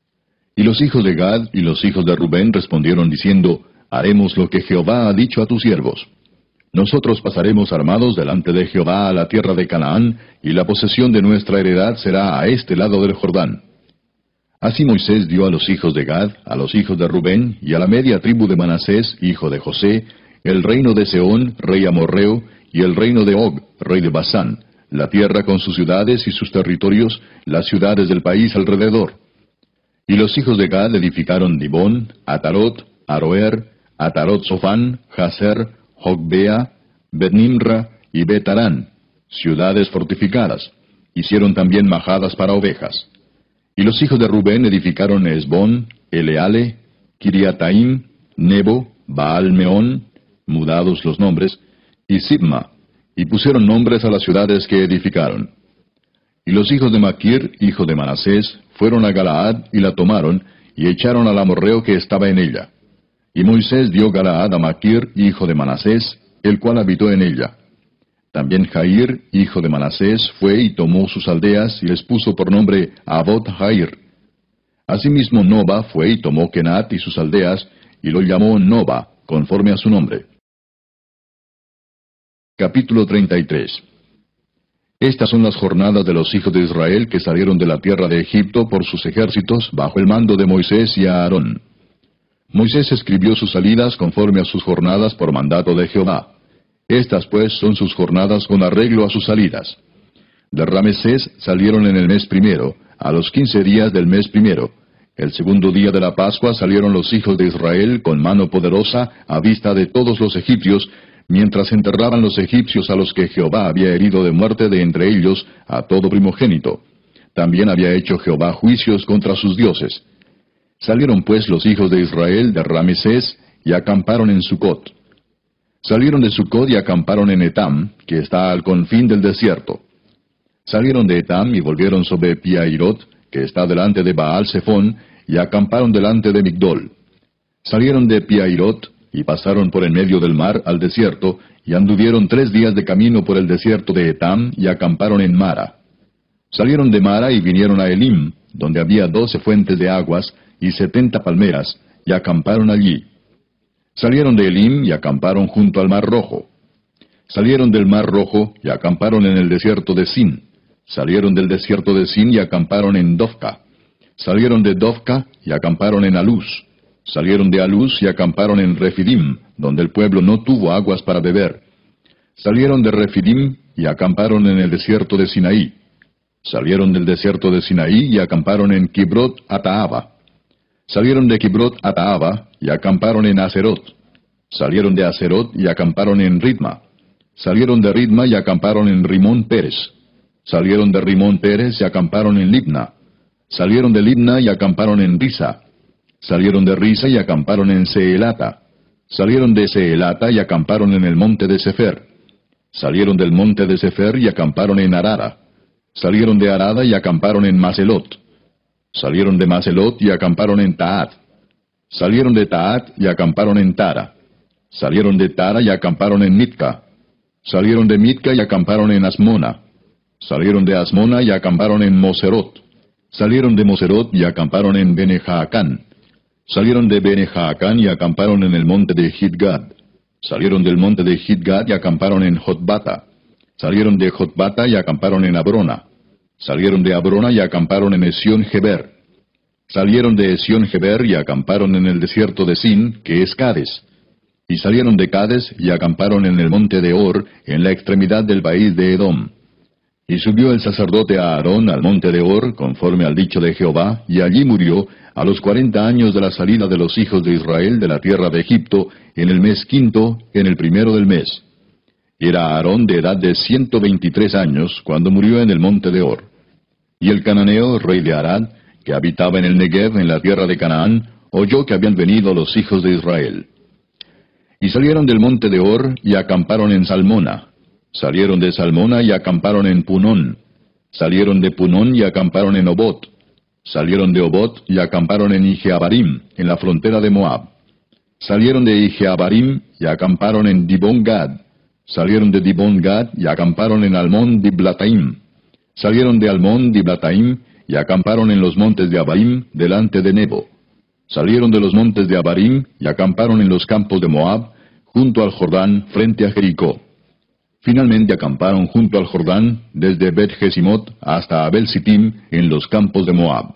Y los hijos de Gad y los hijos de Rubén respondieron diciendo, haremos lo que Jehová ha dicho a tus siervos. Nosotros pasaremos armados delante de Jehová a la tierra de Canaán, y la posesión de nuestra heredad será a este lado del Jordán. Así Moisés dio a los hijos de Gad, a los hijos de Rubén, y a la media tribu de Manasés, hijo de José, el reino de Sehón, rey amorreo, y el reino de Og, rey de Basán, la tierra con sus ciudades y sus territorios, las ciudades del país alrededor. Y los hijos de Gad edificaron Dibón, Atarot, Aroer, Atarot Sofán, Jazer, Jogbea, Bet-Nimra y Bet-Arán, ciudades fortificadas. Hicieron también majadas para ovejas. Y los hijos de Rubén edificaron Esbón, Eleale, Kiriataim, Nebo, Baal-Meón, mudados los nombres, y Sibma, y pusieron nombres a las ciudades que edificaron. Y los hijos de Maquir, hijo de Manasés, fueron a Galaad y la tomaron, y echaron al amorreo que estaba en ella. Y Moisés dio Galaad a Maquir, hijo de Manasés, el cual habitó en ella. También Jair, hijo de Manasés, fue y tomó sus aldeas, y les puso por nombre Abot Jair. Asimismo Noba fue y tomó Kenat y sus aldeas, y lo llamó Noba, conforme a su nombre. Capítulo treinta y tres. Estas son las jornadas de los hijos de Israel que salieron de la tierra de Egipto por sus ejércitos, bajo el mando de Moisés y Aarón. Moisés escribió sus salidas conforme a sus jornadas por mandato de Jehová. Estas pues son sus jornadas con arreglo a sus salidas. De Ramesés salieron en el mes primero, a los quince días del mes primero. El segundo día de la Pascua salieron los hijos de Israel con mano poderosa a vista de todos los egipcios, mientras enterraban los egipcios a los que Jehová había herido de muerte de entre ellos a todo primogénito. También había hecho Jehová juicios contra sus dioses. Salieron pues los hijos de Israel de Ramesés y acamparon en Sucot. Salieron de Sucot y acamparon en Etam, que está al confín del desierto. Salieron de Etam y volvieron sobre Piahirot, que está delante de Baal Zephón, y acamparon delante de Migdol. Salieron de Piairot, y pasaron por en medio del mar al desierto, y anduvieron tres días de camino por el desierto de Etam, y acamparon en Mara. Salieron de Mara y vinieron a Elim, donde había doce fuentes de aguas, y setenta palmeras, y acamparon allí. Salieron de Elim y acamparon junto al Mar Rojo. Salieron del Mar Rojo y acamparon en el desierto de Sin. Salieron del desierto de Sin y acamparon en Dofca. Salieron de Dofca y acamparon en Aluz. Salieron de Aluz y acamparon en Refidim, donde el pueblo no tuvo aguas para beber. Salieron de Refidim y acamparon en el desierto de Sinaí. Salieron del desierto de Sinaí y acamparon en Kibrot Ataaba. Salieron de Kibrot Ataaba y acamparon en Aserot. Salieron de Aserot y acamparon en Ritma. Salieron de Ritma y acamparon en Rimón Pérez. Salieron de Rimón Pérez y acamparon en Libna. Salieron de Libna y acamparon en Risa. Salieron de Risa y acamparon en Seelata. Salieron de Seelata y acamparon en el monte de Sefer. Salieron del monte de Sefer y acamparon en Arada. Salieron de Arada y acamparon en Maselot. Salieron de Maselot y acamparon en Taat. Salieron de Taat y acamparon en Tara. Salieron de Tara y acamparon en Mitka. Salieron de Mitka y acamparon en Asmona. Salieron de Asmona y acamparon en Moserot. Salieron de Moserot y acamparon en Bene-Jaacán. Salieron de Bene-Jaacán y acamparon en el monte de Gidgad. Salieron del monte de Gidgad y acamparon en Jotbata. Salieron de Jotbata y acamparon en Abrona. Salieron de Abrona y acamparon en Esión-Geber. Salieron de Esión-Geber y acamparon en el desierto de Sin, que es Cades. Y salieron de Cades y acamparon en el monte de Or, en la extremidad del país de Edom. Y subió el sacerdote Aarón al monte de Or, conforme al dicho de Jehová, y allí murió, a los cuarenta años de la salida de los hijos de Israel de la tierra de Egipto, en el mes quinto, en el primero del mes. Era Aarón de edad de ciento veintitrés años, cuando murió en el monte de Or. Y el cananeo, rey de Arad, que habitaba en el Negev, en la tierra de Canaán, oyó que habían venido los hijos de Israel. Y salieron del monte de Or, y acamparon en Salmona. Salieron de Salmona y acamparon en Punón. Salieron de Punón y acamparon en Obot. Salieron de Obot y acamparon en Ijeabarim, en la frontera de Moab. Salieron de Ijeabarim y acamparon en Dibón-Gad. Salieron de Dibón-Gad y acamparon en Almón-Diblataim. Salieron de Almón-Diblataim y acamparon en los montes de Abarim, delante de Nebo. Salieron de los montes de Abarim y acamparon en los campos de Moab, junto al Jordán, frente a Jericó. Finalmente acamparon junto al Jordán, desde Bet-Jesimot hasta Abel-Sittim, en los campos de Moab.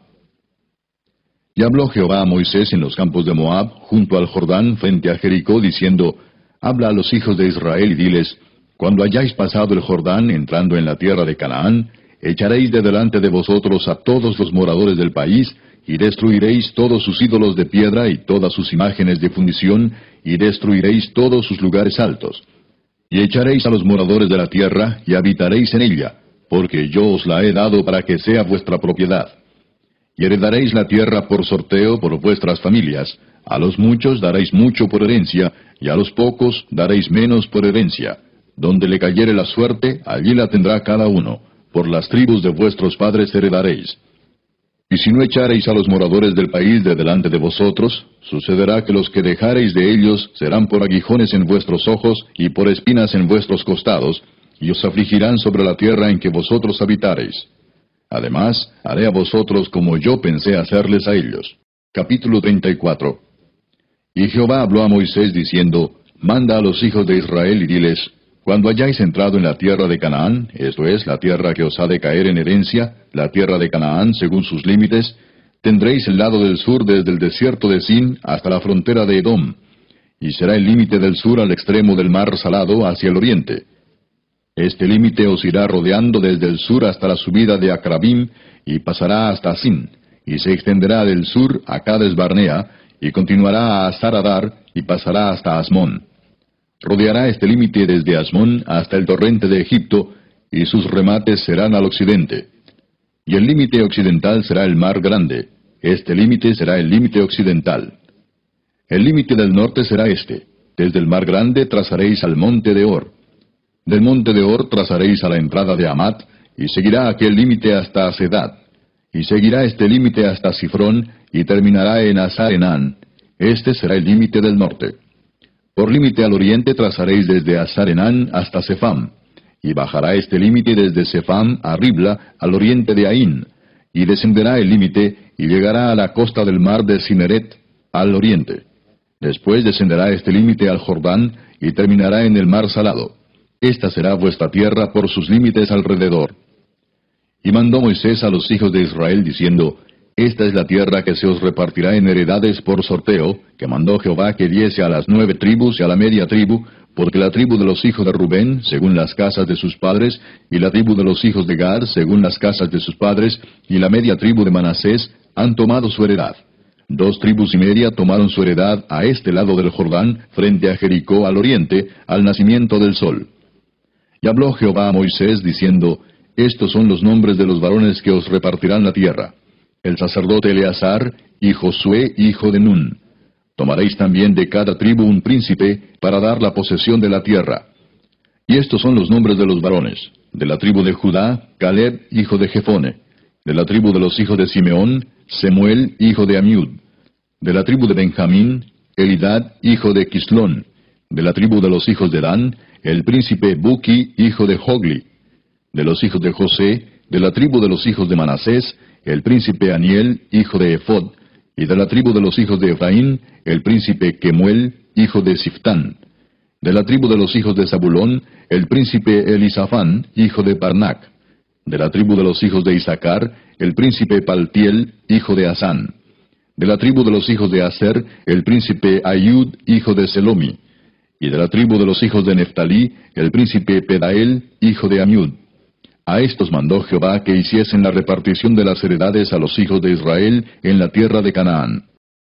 Y habló Jehová a Moisés en los campos de Moab, junto al Jordán, frente a Jericó, diciendo, Habla a los hijos de Israel y diles, Cuando hayáis pasado el Jordán, entrando en la tierra de Canaán, echaréis de delante de vosotros a todos los moradores del país, y destruiréis todos sus ídolos de piedra y todas sus imágenes de fundición, y destruiréis todos sus lugares altos. Y echaréis a los moradores de la tierra, y habitaréis en ella, porque yo os la he dado para que sea vuestra propiedad. Y heredaréis la tierra por sorteo por vuestras familias. A los muchos daréis mucho por herencia, y a los pocos daréis menos por herencia. Donde le cayere la suerte, allí la tendrá cada uno. Por las tribus de vuestros padres heredaréis. Y si no echareis a los moradores del país de delante de vosotros, sucederá que los que dejareis de ellos serán por aguijones en vuestros ojos y por espinas en vuestros costados, y os afligirán sobre la tierra en que vosotros habitareis. Además, haré a vosotros como yo pensé hacerles a ellos. Capítulo treinta y cuatro. Y Jehová habló a Moisés diciendo, Manda a los hijos de Israel y diles, Cuando hayáis entrado en la tierra de Canaán, esto es, la tierra que os ha de caer en herencia, la tierra de Canaán según sus límites, tendréis el lado del sur desde el desierto de Sin hasta la frontera de Edom, y será el límite del sur al extremo del mar Salado hacia el oriente. Este límite os irá rodeando desde el sur hasta la subida de Acrabim, y pasará hasta Sin, y se extenderá del sur a Cades Barnea, y continuará a Saradar, y pasará hasta Asmón. Rodeará este límite desde Asmón hasta el torrente de Egipto, y sus remates serán al occidente. Y el límite occidental será el mar grande. Este límite será el límite occidental. El límite del norte será este. Desde el mar grande trazaréis al monte de Or. Del monte de Or trazaréis a la entrada de Amat, y seguirá aquel límite hasta Sedad. Y seguirá este límite hasta Sifrón, y terminará en Hazar-Enán. Este será el límite del norte. Por límite al oriente trazaréis desde Hazar-Enán hasta Sefam, y bajará este límite desde Sefam a Ribla, al oriente de Aín, y descenderá el límite, y llegará a la costa del mar de Cineret, al oriente. Después descenderá este límite al Jordán, y terminará en el mar Salado. Esta será vuestra tierra por sus límites alrededor. Y mandó Moisés a los hijos de Israel, diciendo, Esta es la tierra que se os repartirá en heredades por sorteo, que mandó Jehová que diese a las nueve tribus y a la media tribu, porque la tribu de los hijos de Rubén, según las casas de sus padres, y la tribu de los hijos de Gad, según las casas de sus padres, y la media tribu de Manasés, han tomado su heredad. Dos tribus y media tomaron su heredad a este lado del Jordán, frente a Jericó al oriente, al nacimiento del sol. Y habló Jehová a Moisés, diciendo, Estos son los nombres de los varones que os repartirán la tierra. El sacerdote Eleazar, y Josué, hijo de Nun. Tomaréis también de cada tribu un príncipe, para dar la posesión de la tierra. Y estos son los nombres de los varones. De la tribu de Judá, Caleb, hijo de Jefone. De la tribu de los hijos de Simeón, Semuel, hijo de Amiud. De la tribu de Benjamín, Elidad, hijo de Quislón. De la tribu de los hijos de Dan, el príncipe Buki, hijo de Jogli. De los hijos de José, de la tribu de los hijos de Manasés, el príncipe Aniel, hijo de Ephod. Y de la tribu de los hijos de Efraín, el príncipe Kemuel, hijo de Siftán. De la tribu de los hijos de Zabulón, el príncipe Elisafán, hijo de Parnac. De la tribu de los hijos de Isaacar, el príncipe Paltiel, hijo de Asán. De la tribu de los hijos de Aser, el príncipe Ayud, hijo de Selomi. Y de la tribu de los hijos de Neftalí, el príncipe Pedael, hijo de Amiud. A estos mandó Jehová que hiciesen la repartición de las heredades a los hijos de Israel en la tierra de Canaán.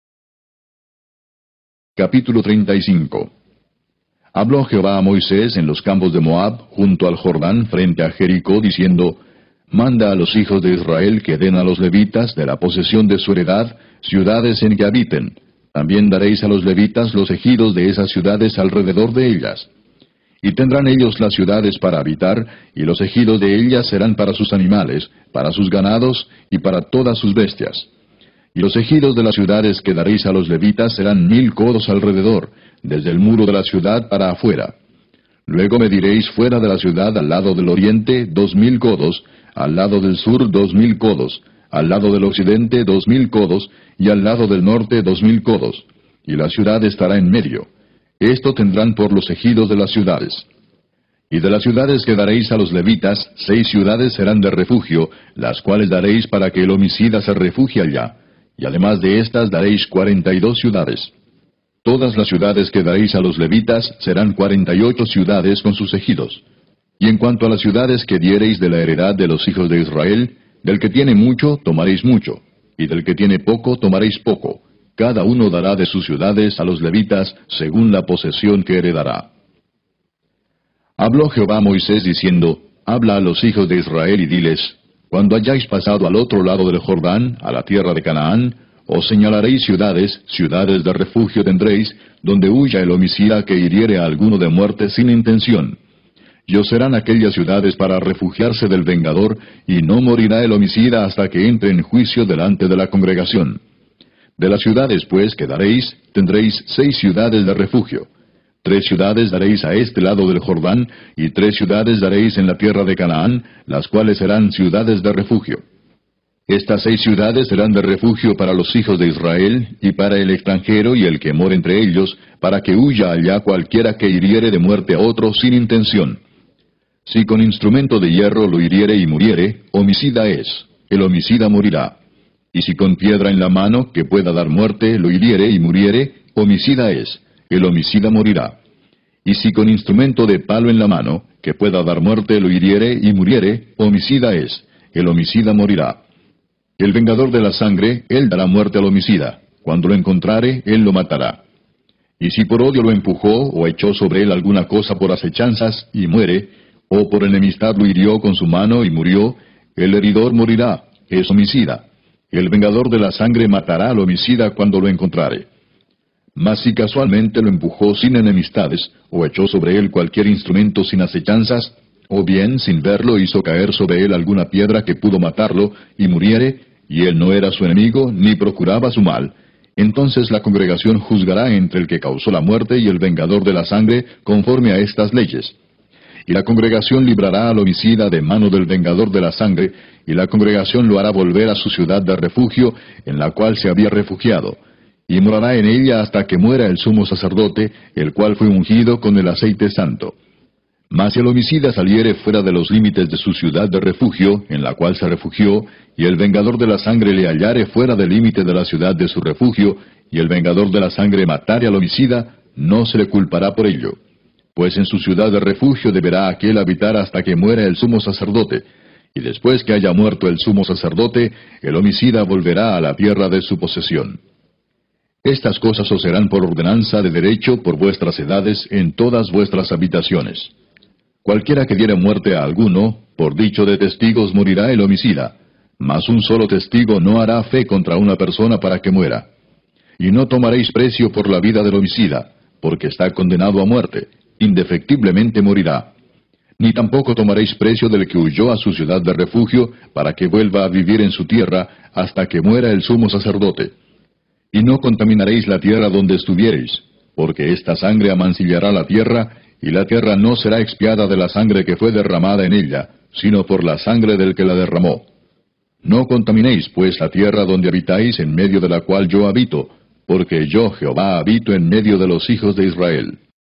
Capítulo treinta y cinco. Habló Jehová a Moisés en los campos de Moab, junto al Jordán, frente a Jericó, diciendo, Manda a los hijos de Israel que den a los levitas, de la posesión de su heredad, ciudades en que habiten. También daréis a los levitas los ejidos de esas ciudades alrededor de ellas. Y tendrán ellos las ciudades para habitar, y los ejidos de ellas serán para sus animales, para sus ganados, y para todas sus bestias. Y los ejidos de las ciudades que daréis a los levitas serán mil codos alrededor, desde el muro de la ciudad para afuera. Luego mediréis fuera de la ciudad al lado del oriente dos mil codos, al lado del sur dos mil codos, al lado del occidente dos mil codos, y al lado del norte dos mil codos. Y la ciudad estará en medio. Esto tendrán por los ejidos de las ciudades. Y de las ciudades que daréis a los levitas, seis ciudades serán de refugio, las cuales daréis para que el homicida se refugie allá. Y además de estas daréis cuarenta y dos ciudades. Todas las ciudades que daréis a los levitas serán cuarenta y ocho ciudades con sus ejidos. Y en cuanto a las ciudades que diereis de la heredad de los hijos de Israel, del que tiene mucho tomaréis mucho, y del que tiene poco tomaréis poco. Cada uno dará de sus ciudades a los levitas según la posesión que heredará. Habló Jehová a Moisés diciendo, Habla a los hijos de Israel y diles, Cuando hayáis pasado al otro lado del Jordán, a la tierra de Canaán, os señalaréis ciudades, ciudades de refugio tendréis, donde huya el homicida que hiriere a alguno de muerte sin intención. Y os serán aquellas ciudades para refugiarse del vengador, y no morirá el homicida hasta que entre en juicio delante de la congregación. De las ciudades, pues, que daréis, tendréis seis ciudades de refugio. Tres ciudades daréis a este lado del Jordán, y tres ciudades daréis en la tierra de Canaán, las cuales serán ciudades de refugio. Estas seis ciudades serán de refugio para los hijos de Israel, y para el extranjero y el que mora entre ellos, para que huya allá cualquiera que hiriere de muerte a otro sin intención. Si con instrumento de hierro lo hiriere y muriere, homicida es, el homicida morirá. Y si con piedra en la mano, que pueda dar muerte, lo hiriere y muriere, homicida es, el homicida morirá. Y si con instrumento de palo en la mano, que pueda dar muerte, lo hiriere y muriere, homicida es, el homicida morirá. El vengador de la sangre, él dará muerte al homicida. Cuando lo encontrare, él lo matará. Y si por odio lo empujó, o echó sobre él alguna cosa por acechanzas, y muere, o por enemistad lo hirió con su mano y murió, el heridor morirá, es homicida. El vengador de la sangre matará al homicida cuando lo encontrare. Mas si casualmente lo empujó sin enemistades, o echó sobre él cualquier instrumento sin acechanzas, o bien sin verlo hizo caer sobre él alguna piedra que pudo matarlo, y muriere, y él no era su enemigo, ni procuraba su mal, entonces la congregación juzgará entre el que causó la muerte y el vengador de la sangre, conforme a estas leyes. Y la congregación librará al homicida de mano del vengador de la sangre, y la congregación lo hará volver a su ciudad de refugio, en la cual se había refugiado, y morará en ella hasta que muera el sumo sacerdote, el cual fue ungido con el aceite santo. Mas si el homicida saliere fuera de los límites de su ciudad de refugio, en la cual se refugió, y el vengador de la sangre le hallare fuera del límite de la ciudad de su refugio, y el vengador de la sangre matare al homicida, no se le culpará por ello. Pues en su ciudad de refugio deberá aquel habitar hasta que muera el sumo sacerdote, y después que haya muerto el sumo sacerdote, el homicida volverá a la tierra de su posesión. Estas cosas os serán por ordenanza de derecho por vuestras edades en todas vuestras habitaciones. Cualquiera que diere muerte a alguno, por dicho de testigos morirá el homicida, mas un solo testigo no hará fe contra una persona para que muera. Y no tomaréis precio por la vida del homicida, porque está condenado a muerte, indefectiblemente morirá. Ni tampoco tomaréis precio del que huyó a su ciudad de refugio, para que vuelva a vivir en su tierra, hasta que muera el sumo sacerdote. Y no contaminaréis la tierra donde estuviereis, porque esta sangre amancillará la tierra, y la tierra no será expiada de la sangre que fue derramada en ella, sino por la sangre del que la derramó. No contaminéis, pues, la tierra donde habitáis, en medio de la cual yo habito, porque yo, Jehová, habito en medio de los hijos de Israel.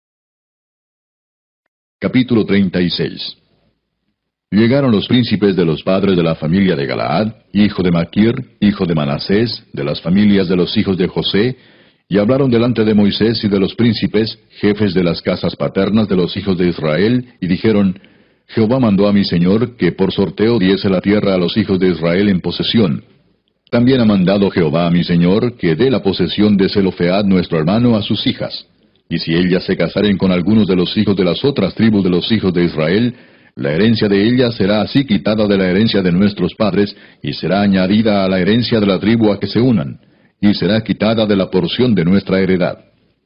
Capítulo treinta y seis. Llegaron los príncipes de los padres de la familia de Galaad, hijo de Maquir, hijo de Manasés, de las familias de los hijos de José, y hablaron delante de Moisés y de los príncipes, jefes de las casas paternas de los hijos de Israel, y dijeron, Jehová mandó a mi señor que por sorteo diese la tierra a los hijos de Israel en posesión. También ha mandado Jehová a mi señor que dé la posesión de Zelofead nuestro hermano a sus hijas. Y si ellas se casaren con algunos de los hijos de las otras tribus de los hijos de Israel, la herencia de ellas será así quitada de la herencia de nuestros padres, y será añadida a la herencia de la tribu a que se unan, y será quitada de la porción de nuestra heredad.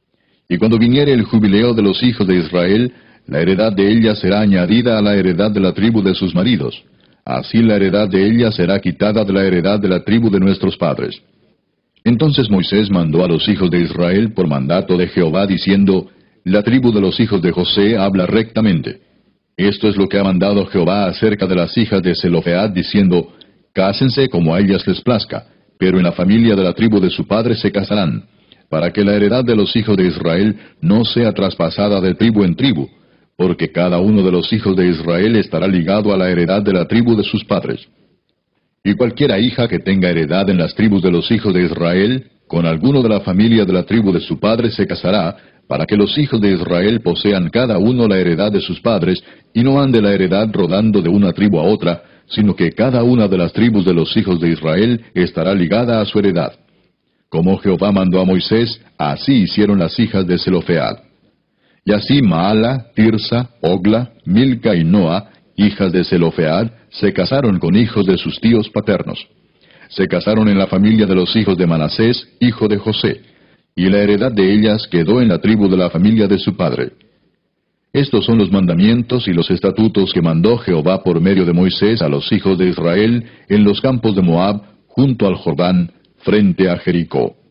Y cuando viniere el jubileo de los hijos de Israel, la heredad de ellas será añadida a la heredad de la tribu de sus maridos. Así la heredad de ellas será quitada de la heredad de la tribu de nuestros padres. Entonces Moisés mandó a los hijos de Israel por mandato de Jehová, diciendo, La tribu de los hijos de José habla rectamente. Esto es lo que ha mandado Jehová acerca de las hijas de Zelofead, diciendo, Cásense como a ellas les plazca, pero en la familia de la tribu de su padre se casarán, para que la heredad de los hijos de Israel no sea traspasada de tribu en tribu, porque cada uno de los hijos de Israel estará ligado a la heredad de la tribu de sus padres. Y cualquiera hija que tenga heredad en las tribus de los hijos de Israel, con alguno de la familia de la tribu de su padre se casará, para que los hijos de Israel posean cada uno la heredad de sus padres, y no ande la heredad rodando de una tribu a otra, sino que cada una de las tribus de los hijos de Israel estará ligada a su heredad. Como Jehová mandó a Moisés, así hicieron las hijas de Zelofead. Y así Maala, Tirsa, Ogla, Milca y Noa, hijas de Zelofead, se casaron con hijos de sus tíos paternos. Se casaron en la familia de los hijos de Manasés, hijo de José, y la heredad de ellas quedó en la tribu de la familia de su padre. Estos son los mandamientos y los estatutos que mandó Jehová por medio de Moisés a los hijos de Israel en los campos de Moab, junto al Jordán, frente a Jericó.